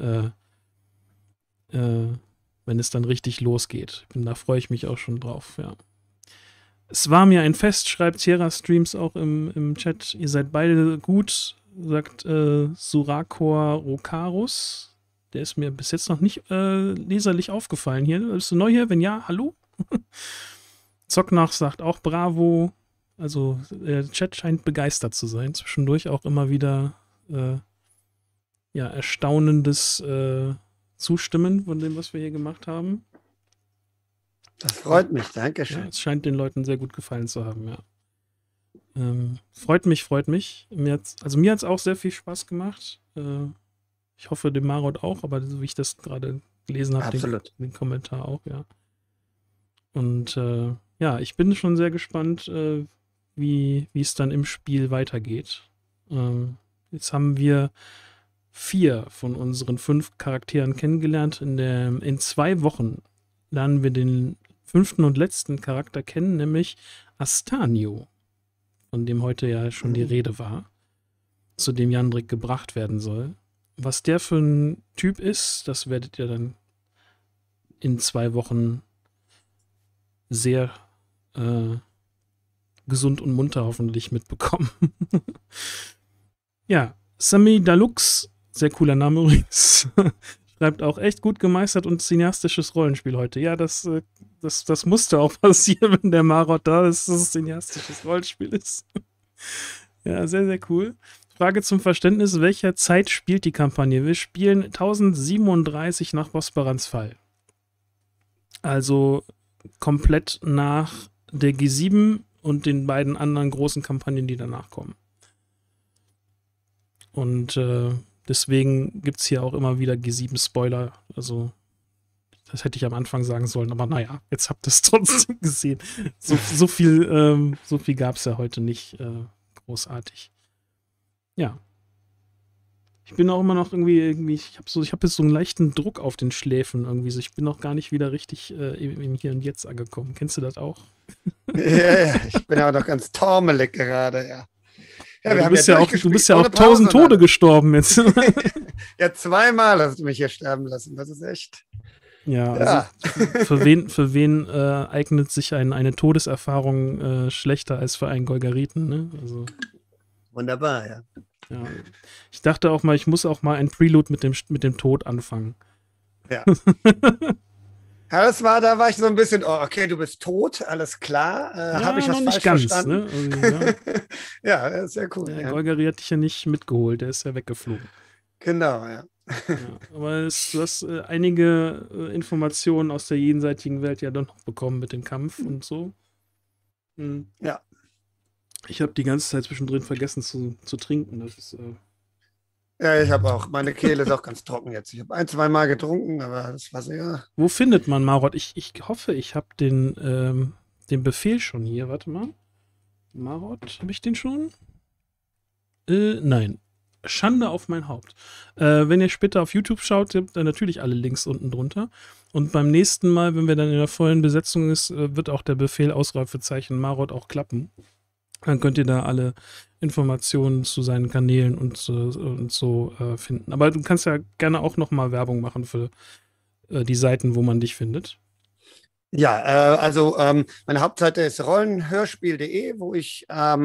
wenn es dann richtig losgeht. Da freue ich mich auch schon drauf, ja. Es war mir ein Fest, schreibt Sierra Streams auch im Chat. Ihr seid beide gut, sagt Surakor Rokarus. Der ist mir bis jetzt noch nicht leserlich aufgefallen hier. Bist du neu hier? Wenn ja, hallo? Zocknach sagt auch Bravo. Also der Chat scheint begeistert zu sein. Zwischendurch auch immer wieder erstaunendes Zustimmen von dem, was wir hier gemacht haben. Das freut mich, danke schön. Ja, es scheint den Leuten sehr gut gefallen zu haben, ja. Freut mich. Mir hat's auch sehr viel Spaß gemacht. Ich hoffe, dem Marot auch, aber so wie ich das gerade gelesen habe, den Kommentar auch, ja. Und ich bin schon sehr gespannt, wie es dann im Spiel weitergeht. Jetzt haben wir 4 von unseren 5 Charakteren kennengelernt. In 2 Wochen lernen wir den 5. und letzten Charakter kennen, nämlich Astanio, von dem heute ja schon die Rede war, zu dem Jandrik gebracht werden soll. Was der für ein Typ ist, das werdet ihr dann in 2 Wochen sehr gesund und munter hoffentlich mitbekommen. Ja, Sami Dalux, sehr cooler Name übrigens, schreibt auch echt gut gemeistert und cineastisches Rollenspiel heute. Ja, das musste auch passieren, wenn der Marot da ist, dass es cineastisches Rollenspiel ist. Ja, sehr, sehr cool. Frage zum Verständnis, welcher Zeit spielt die Kampagne? Wir spielen 1037 nach Bosbarans Fall. Also komplett nach der G7 und den beiden anderen großen Kampagnen, die danach kommen. Und deswegen gibt es hier auch immer wieder G7-Spoiler. Also, das hätte ich am Anfang sagen sollen, aber naja, jetzt habt ihr es trotzdem gesehen. So viel gab es ja heute nicht großartig. Ja. Ich bin auch immer noch irgendwie ich habe jetzt so einen leichten Druck auf den Schläfen irgendwie. So, ich bin noch gar nicht wieder richtig im Hier und Jetzt angekommen. Kennst du das auch? Ja, ich bin ja auch noch ganz taumelig gerade, ja. Ja, du bist ja auch 1000 Tode gestorben jetzt. Ja, 2-mal hast du mich hier sterben lassen. Das ist echt. Ja. Also für wen eignet sich eine Todeserfahrung schlechter als für einen Golgariten, ne? Also. Wunderbar, ja. Ich dachte auch mal, ich muss auch mal ein Prelude mit dem Tod anfangen. Ja. Ja, da war ich so ein bisschen, oh, okay, du bist tot, alles klar. Habe ich Ja, was noch nicht falsch ganz, verstanden? ne? Also, Ja, sehr cool. der Ja. Golgari hat dich ja nicht mitgeholt, der ist ja weggeflogen. Genau, ja. Ja, aber du hast einige Informationen aus der jenseitigen Welt ja doch noch bekommen mit dem Kampf und so. Hm. Ja. Ich habe die ganze Zeit zwischendrin vergessen zu trinken. Das ist, Ja, ich habe auch, meine Kehle ist auch ganz trocken jetzt. Ich habe ein, zwei Mal getrunken, aber das war sehr. wo findet man Marot? Ich hoffe, ich habe den Befehl schon hier. Warte mal. Marot, habe ich den schon? Nein. Schande auf mein Haupt. Wenn ihr später auf YouTube schaut, habt ihr natürlich alle Links unten drunter. Und beim nächsten Mal, wenn wir dann in der vollen Besetzung ist, wird auch der Befehl Ausrufezeichen Marot auch klappen. Dann könnt ihr da alle Informationen zu seinen Kanälen und so finden. Aber du kannst ja gerne auch nochmal Werbung machen für die Seiten, wo man dich findet. Ja, meine Hauptseite ist rollenhörspiel.de, wo ich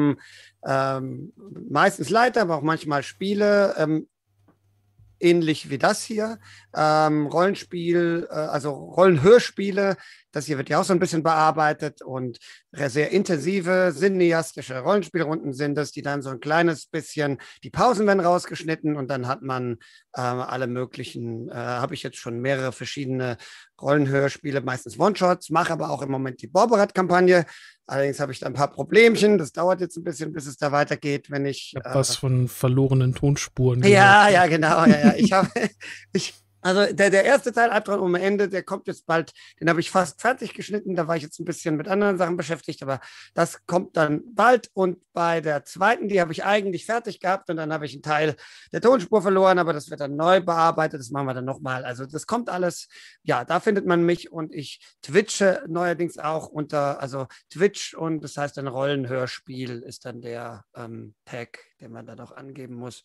meistens leite, aber auch manchmal spiele. Ähnlich wie das hier. Rollenspiel, also Rollenhörspiele, das hier wird ja auch so ein bisschen bearbeitet und sehr intensive, cineastische Rollenspielrunden sind es, die dann so ein kleines bisschen, die Pausen werden rausgeschnitten und dann hat man alle möglichen, habe ich jetzt schon mehrere verschiedene Rollenhörspiele, meistens One-Shots, mache aber auch im Moment die Borberat-Kampagne. Allerdings habe ich da ein paar Problemchen. Das dauert jetzt ein bisschen, bis es da weitergeht, wenn ich. Ich habe was von verlorenen Tonspuren Ja, gehört. ja, genau. Ja. Also der erste Teil, Albtraum um Ende, der kommt jetzt bald. Den habe ich fast fertig geschnitten. Da war ich jetzt ein bisschen mit anderen Sachen beschäftigt, aber das kommt dann bald. Und bei der zweiten, die habe ich eigentlich fertig gehabt und dann habe ich einen Teil der Tonspur verloren, aber das wird dann neu bearbeitet. Das machen wir dann nochmal. Also das kommt alles. Ja, da findet man mich und ich twitche neuerdings auch also Twitch und das heißt ein Rollenhörspiel ist dann der Tag, den man dann auch angeben muss.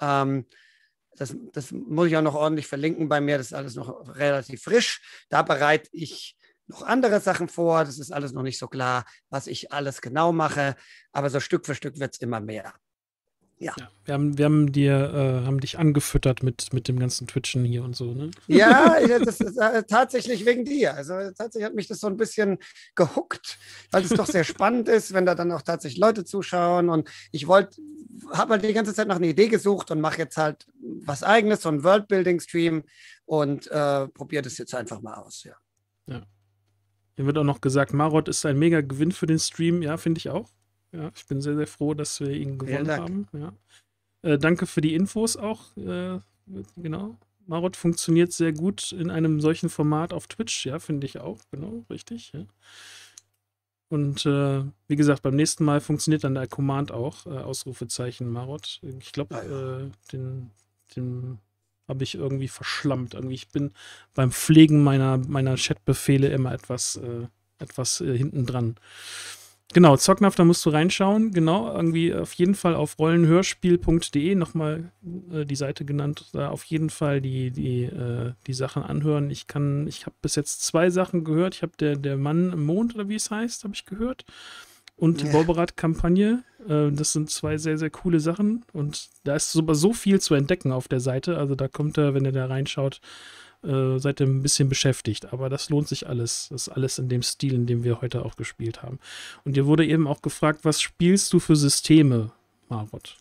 Das muss ich auch noch ordentlich verlinken bei mir. Das ist alles noch relativ frisch. Da bereite ich noch andere Sachen vor. Das ist alles noch nicht so klar, was ich alles genau mache. Aber so Stück für Stück wird es immer mehr. Ja. Ja, haben dich angefüttert mit dem ganzen Twitchen hier und so, ne? Ja, das ist tatsächlich wegen dir. Also tatsächlich hat mich das so ein bisschen gehuckt, weil es doch sehr spannend ist, wenn da dann auch tatsächlich Leute zuschauen. Und habe halt die ganze Zeit nach einer Idee gesucht und mache jetzt halt was Eigenes, so ein Worldbuilding-Stream und probiere das jetzt einfach mal aus. Ja. Ja. Hier wird auch noch gesagt, Marot ist ein mega Gewinn für den Stream. Ja, finde ich auch. Ja, ich bin sehr, sehr froh, dass wir ihn gewonnen haben. Ja. Danke für die Infos auch. Genau. Marot funktioniert sehr gut in einem solchen Format auf Twitch. Ja, finde ich auch. Genau, richtig. Ja. Und wie gesagt, beim nächsten Mal funktioniert dann der Command auch. Ausrufezeichen Marot. Ich glaube, den habe ich irgendwie verschlammt. Ich bin beim Pflegen meiner Chatbefehle immer etwas hinten dran. Genau, Zocknaf, da musst du reinschauen. Genau, irgendwie auf jeden Fall auf rollenhörspiel.de nochmal die Seite genannt. Da auf jeden Fall die Sachen anhören. Ich habe bis jetzt 2 Sachen gehört. Ich habe der Mann im Mond, oder wie es heißt, habe ich gehört. Und die Borberat-Kampagne. Das sind 2 sehr, sehr coole Sachen. Und da ist so viel zu entdecken auf der Seite. Also da kommt er, wenn ihr da reinschaut, seid ihr ein bisschen beschäftigt. Aber das lohnt sich alles. Das ist alles in dem Stil, in dem wir heute auch gespielt haben. Und dir wurde eben auch gefragt, was spielst du für Systeme, Marot?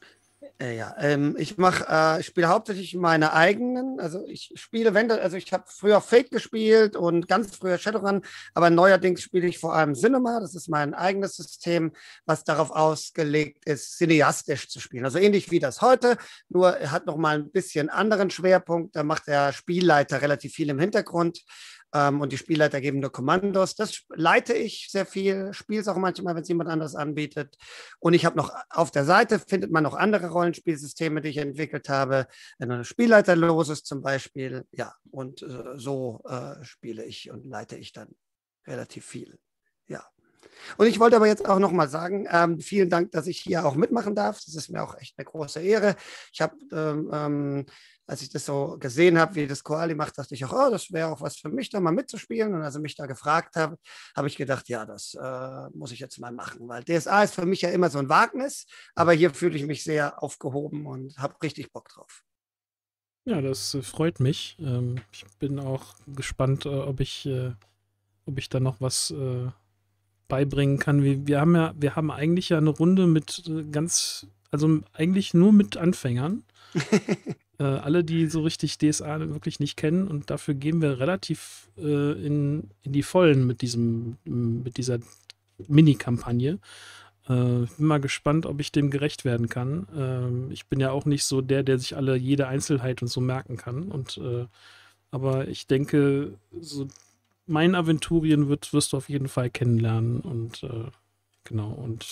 Ich spiele hauptsächlich meine eigenen. Also ich spiele, ich habe früher Fate gespielt und ganz früher Shadowrun, aber neuerdings spiele ich vor allem Cinema. Das ist mein eigenes System, was darauf ausgelegt ist, cineastisch zu spielen. Also ähnlich wie das heute, nur er hat noch mal ein bisschen anderen Schwerpunkt. Da macht der Spielleiter relativ viel im Hintergrund. Und die Spielleiter geben nur Kommandos. Das leite ich sehr viel, spiele es auch manchmal, wenn es jemand anderes anbietet. Und ich habe noch auf der Seite, findet man noch andere Rollenspielsysteme, die ich entwickelt habe. Wenn ein Spielleiter los ist zum Beispiel. Ja, und so spiele ich und leite ich dann relativ viel. Ja. Und ich wollte aber jetzt auch noch mal sagen, vielen Dank, dass ich hier auch mitmachen darf. Das ist mir auch echt eine große Ehre. Ich habe als ich das so gesehen habe, wie das Koali macht, dachte ich auch, oh, das wäre auch was für mich, da mal mitzuspielen. Und als er mich da gefragt hat, habe ich gedacht, ja, das muss ich jetzt mal machen. Weil DSA ist für mich ja immer so ein Wagnis, aber hier fühle ich mich sehr aufgehoben und habe richtig Bock drauf. Ja, das freut mich. Ich bin auch gespannt, ob ich da noch was beibringen kann. Wir haben eigentlich ja eine Runde mit also eigentlich nur mit Anfängern. Alle, die so richtig DSA wirklich nicht kennen, und dafür gehen wir relativ in die Vollen mit dieser Mini-Kampagne. Ich bin mal gespannt, ob ich dem gerecht werden kann. Ich bin ja auch nicht so der sich jede Einzelheit und so merken kann. Aber ich denke, so mein Aventurien wirst du auf jeden Fall kennenlernen. Und genau,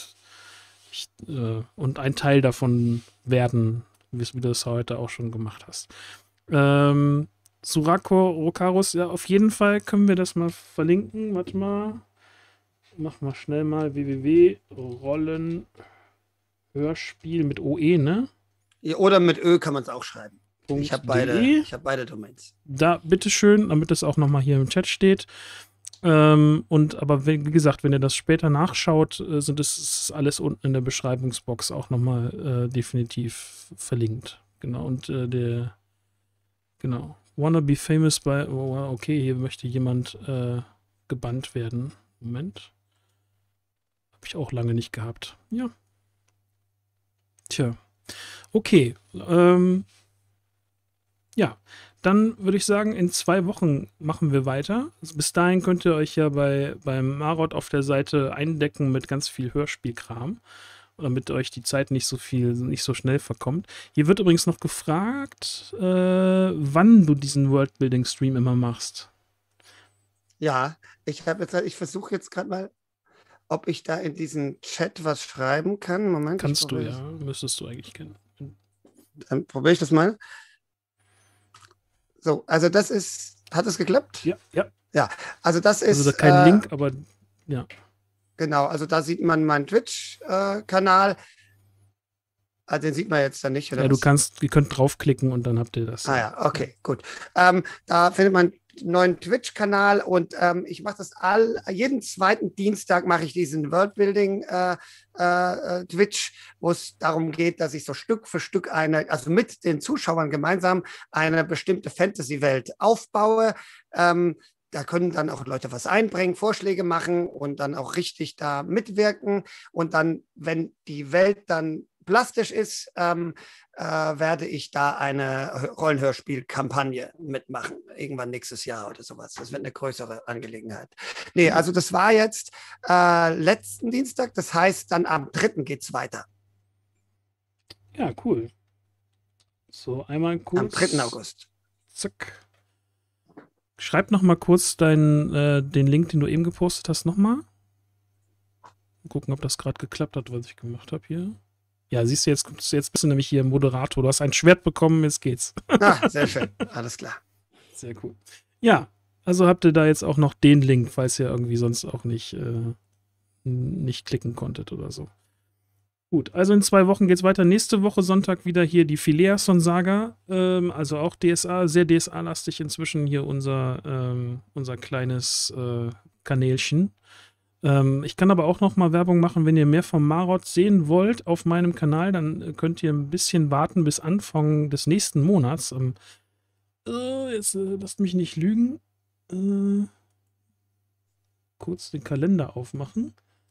und ein Teil davon werden, wie du das heute auch schon gemacht hast. Surako Rokarus, ja, auf jeden Fall können wir das mal verlinken. Warte mal. Mach mal schnell mal www.rollenhörspiel mit OE, ne? Ja, oder mit Ö kann man es auch schreiben. Ich habe beide Domains. Da, bitteschön, damit es auch nochmal hier im Chat steht. Aber wie gesagt, wenn ihr das später nachschaut, ist alles unten in der Beschreibungsbox auch nochmal definitiv verlinkt. Genau, und genau. Wanna be famous by, okay, hier möchte jemand gebannt werden. Moment. Habe ich auch lange nicht gehabt. Ja. Tja. Okay. Ja. Dann würde ich sagen, in 2 Wochen machen wir weiter. Also bis dahin könnt ihr euch ja beim Marot auf der Seite eindecken mit ganz viel Hörspielkram, damit euch die Zeit nicht so schnell verkommt. Hier wird übrigens noch gefragt, wann du diesen Worldbuilding-Stream immer machst. Ja, ich versuche jetzt gerade mal, ob ich da in diesen Chat was schreiben kann. Moment. Kannst du, ja. Müsstest du eigentlich kennen. Dann probiere ich das mal. So, also das ist, hat es geklappt? Ja. Ja, also das ist... Also da kein Link, aber ja. Genau, also da sieht man meinen Twitch-Kanal. Also den sieht man jetzt dann nicht, oder? Ja, ihr könnt draufklicken und dann habt ihr das. Ah ja, okay, gut. Da findet man einen neuen Twitch-Kanal und ich mache das jeden zweiten Dienstag mache ich diesen Worldbuilding Twitch, wo es darum geht, dass ich so Stück für Stück also mit den Zuschauern gemeinsam eine bestimmte Fantasy-Welt aufbaue. Da können dann auch Leute was einbringen, Vorschläge machen und dann auch richtig da mitwirken. Und dann, wenn die Welt dann plastisch ist, werde ich da eine Rollenhörspiel-Kampagne mitmachen. Irgendwann nächstes Jahr oder sowas. Das wird eine größere Angelegenheit. Nee, also das war jetzt letzten Dienstag. Das heißt, dann am 3. geht es weiter. Ja, cool. So, einmal kurz. Am 3. August. Zack. Schreib noch mal kurz den Link, den du eben gepostet hast, nochmal. Gucken, ob das gerade geklappt hat, was ich gemacht habe hier. Ja, siehst du, jetzt bist du nämlich hier Moderator. Du hast ein Schwert bekommen, jetzt geht's. Ah, sehr schön. Alles klar. Sehr cool. Ja, also habt ihr da jetzt auch noch den Link, falls ihr irgendwie sonst auch nicht klicken konntet oder so. Gut, also in 2 Wochen geht's weiter. Nächste Woche Sonntag wieder hier die Phileason-Saga. Also auch DSA, sehr DSA-lastig inzwischen hier unser kleines Kanälchen. Ich kann aber auch noch mal Werbung machen, wenn ihr mehr vom Marot sehen wollt auf meinem Kanal, dann könnt ihr ein bisschen warten bis Anfang des nächsten Monats. Jetzt lasst mich nicht lügen. Kurz den Kalender aufmachen.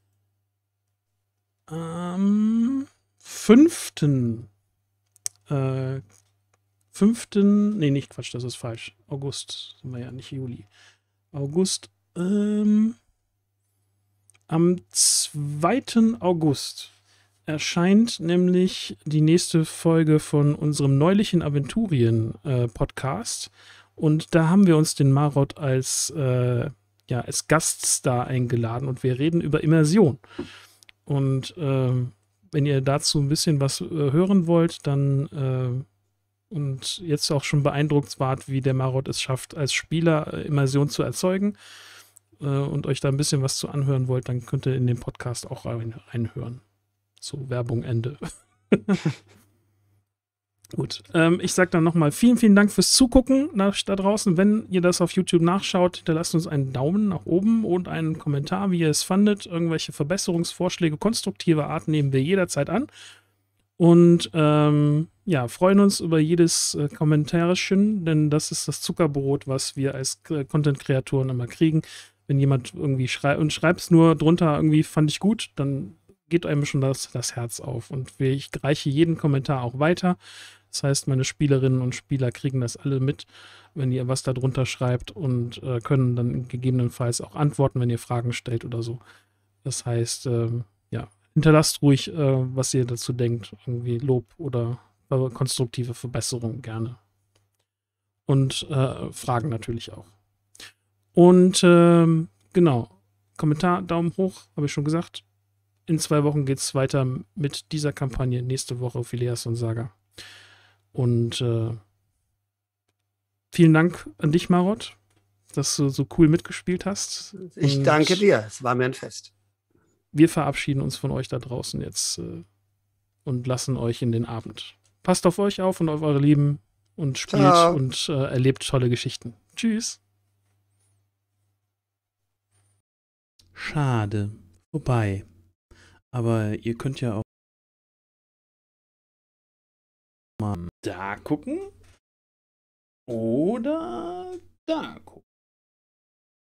Am 5. Nee, nicht Quatsch, das ist falsch. August, sind wir ja, nicht Juli. August, am 2. August erscheint nämlich die nächste Folge von unserem neulichen Aventurien-Podcast. Und da haben wir uns den Marot als Gaststar eingeladen und wir reden über Immersion. Und wenn ihr dazu ein bisschen was hören wollt, dann und jetzt auch schon beeindruckt wart, wie der Marot es schafft, als Spieler Immersion zu erzeugen, und euch da ein bisschen was zu anhören wollt, dann könnt ihr in den Podcast auch reinhören. So, Werbung Ende. Gut, ich sage dann nochmal vielen, vielen Dank fürs Zugucken da draußen. Wenn ihr das auf YouTube nachschaut, hinterlasst uns einen Daumen nach oben und einen Kommentar, wie ihr es fandet. Irgendwelche Verbesserungsvorschläge konstruktiver Art nehmen wir jederzeit an. Und ja, freuen uns über jedes Kommentarchen, denn das ist das Zuckerbrot, was wir als Content-Kreatoren immer kriegen. Wenn jemand irgendwie schreibt und schreibt es nur drunter, irgendwie fand ich gut, dann geht einem schon das Herz auf. Und ich reiche jeden Kommentar auch weiter. Das heißt, meine Spielerinnen und Spieler kriegen das alle mit, wenn ihr was da drunter schreibt und können dann gegebenenfalls auch antworten, wenn ihr Fragen stellt oder so. Das heißt, ja, hinterlasst ruhig, was ihr dazu denkt. Irgendwie Lob oder konstruktive Verbesserungen gerne. Und Fragen natürlich auch. Und genau, Kommentar, Daumen hoch, habe ich schon gesagt. In 2 Wochen geht es weiter mit dieser Kampagne. Nächste Woche Phileas und Saga. Und vielen Dank an dich, Marot, dass du so cool mitgespielt hast. Ich danke dir, es war mir ein Fest. Wir verabschieden uns von euch da draußen jetzt und lassen euch in den Abend. Passt auf euch auf und auf eure Lieben und spielt Ciao. und erlebt tolle Geschichten. Tschüss. Schade. Vorbei. Aber ihr könnt ja auch mal da gucken oder da gucken.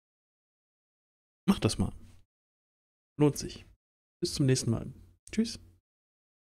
Macht das mal. Lohnt sich. Bis zum nächsten Mal. Tschüss.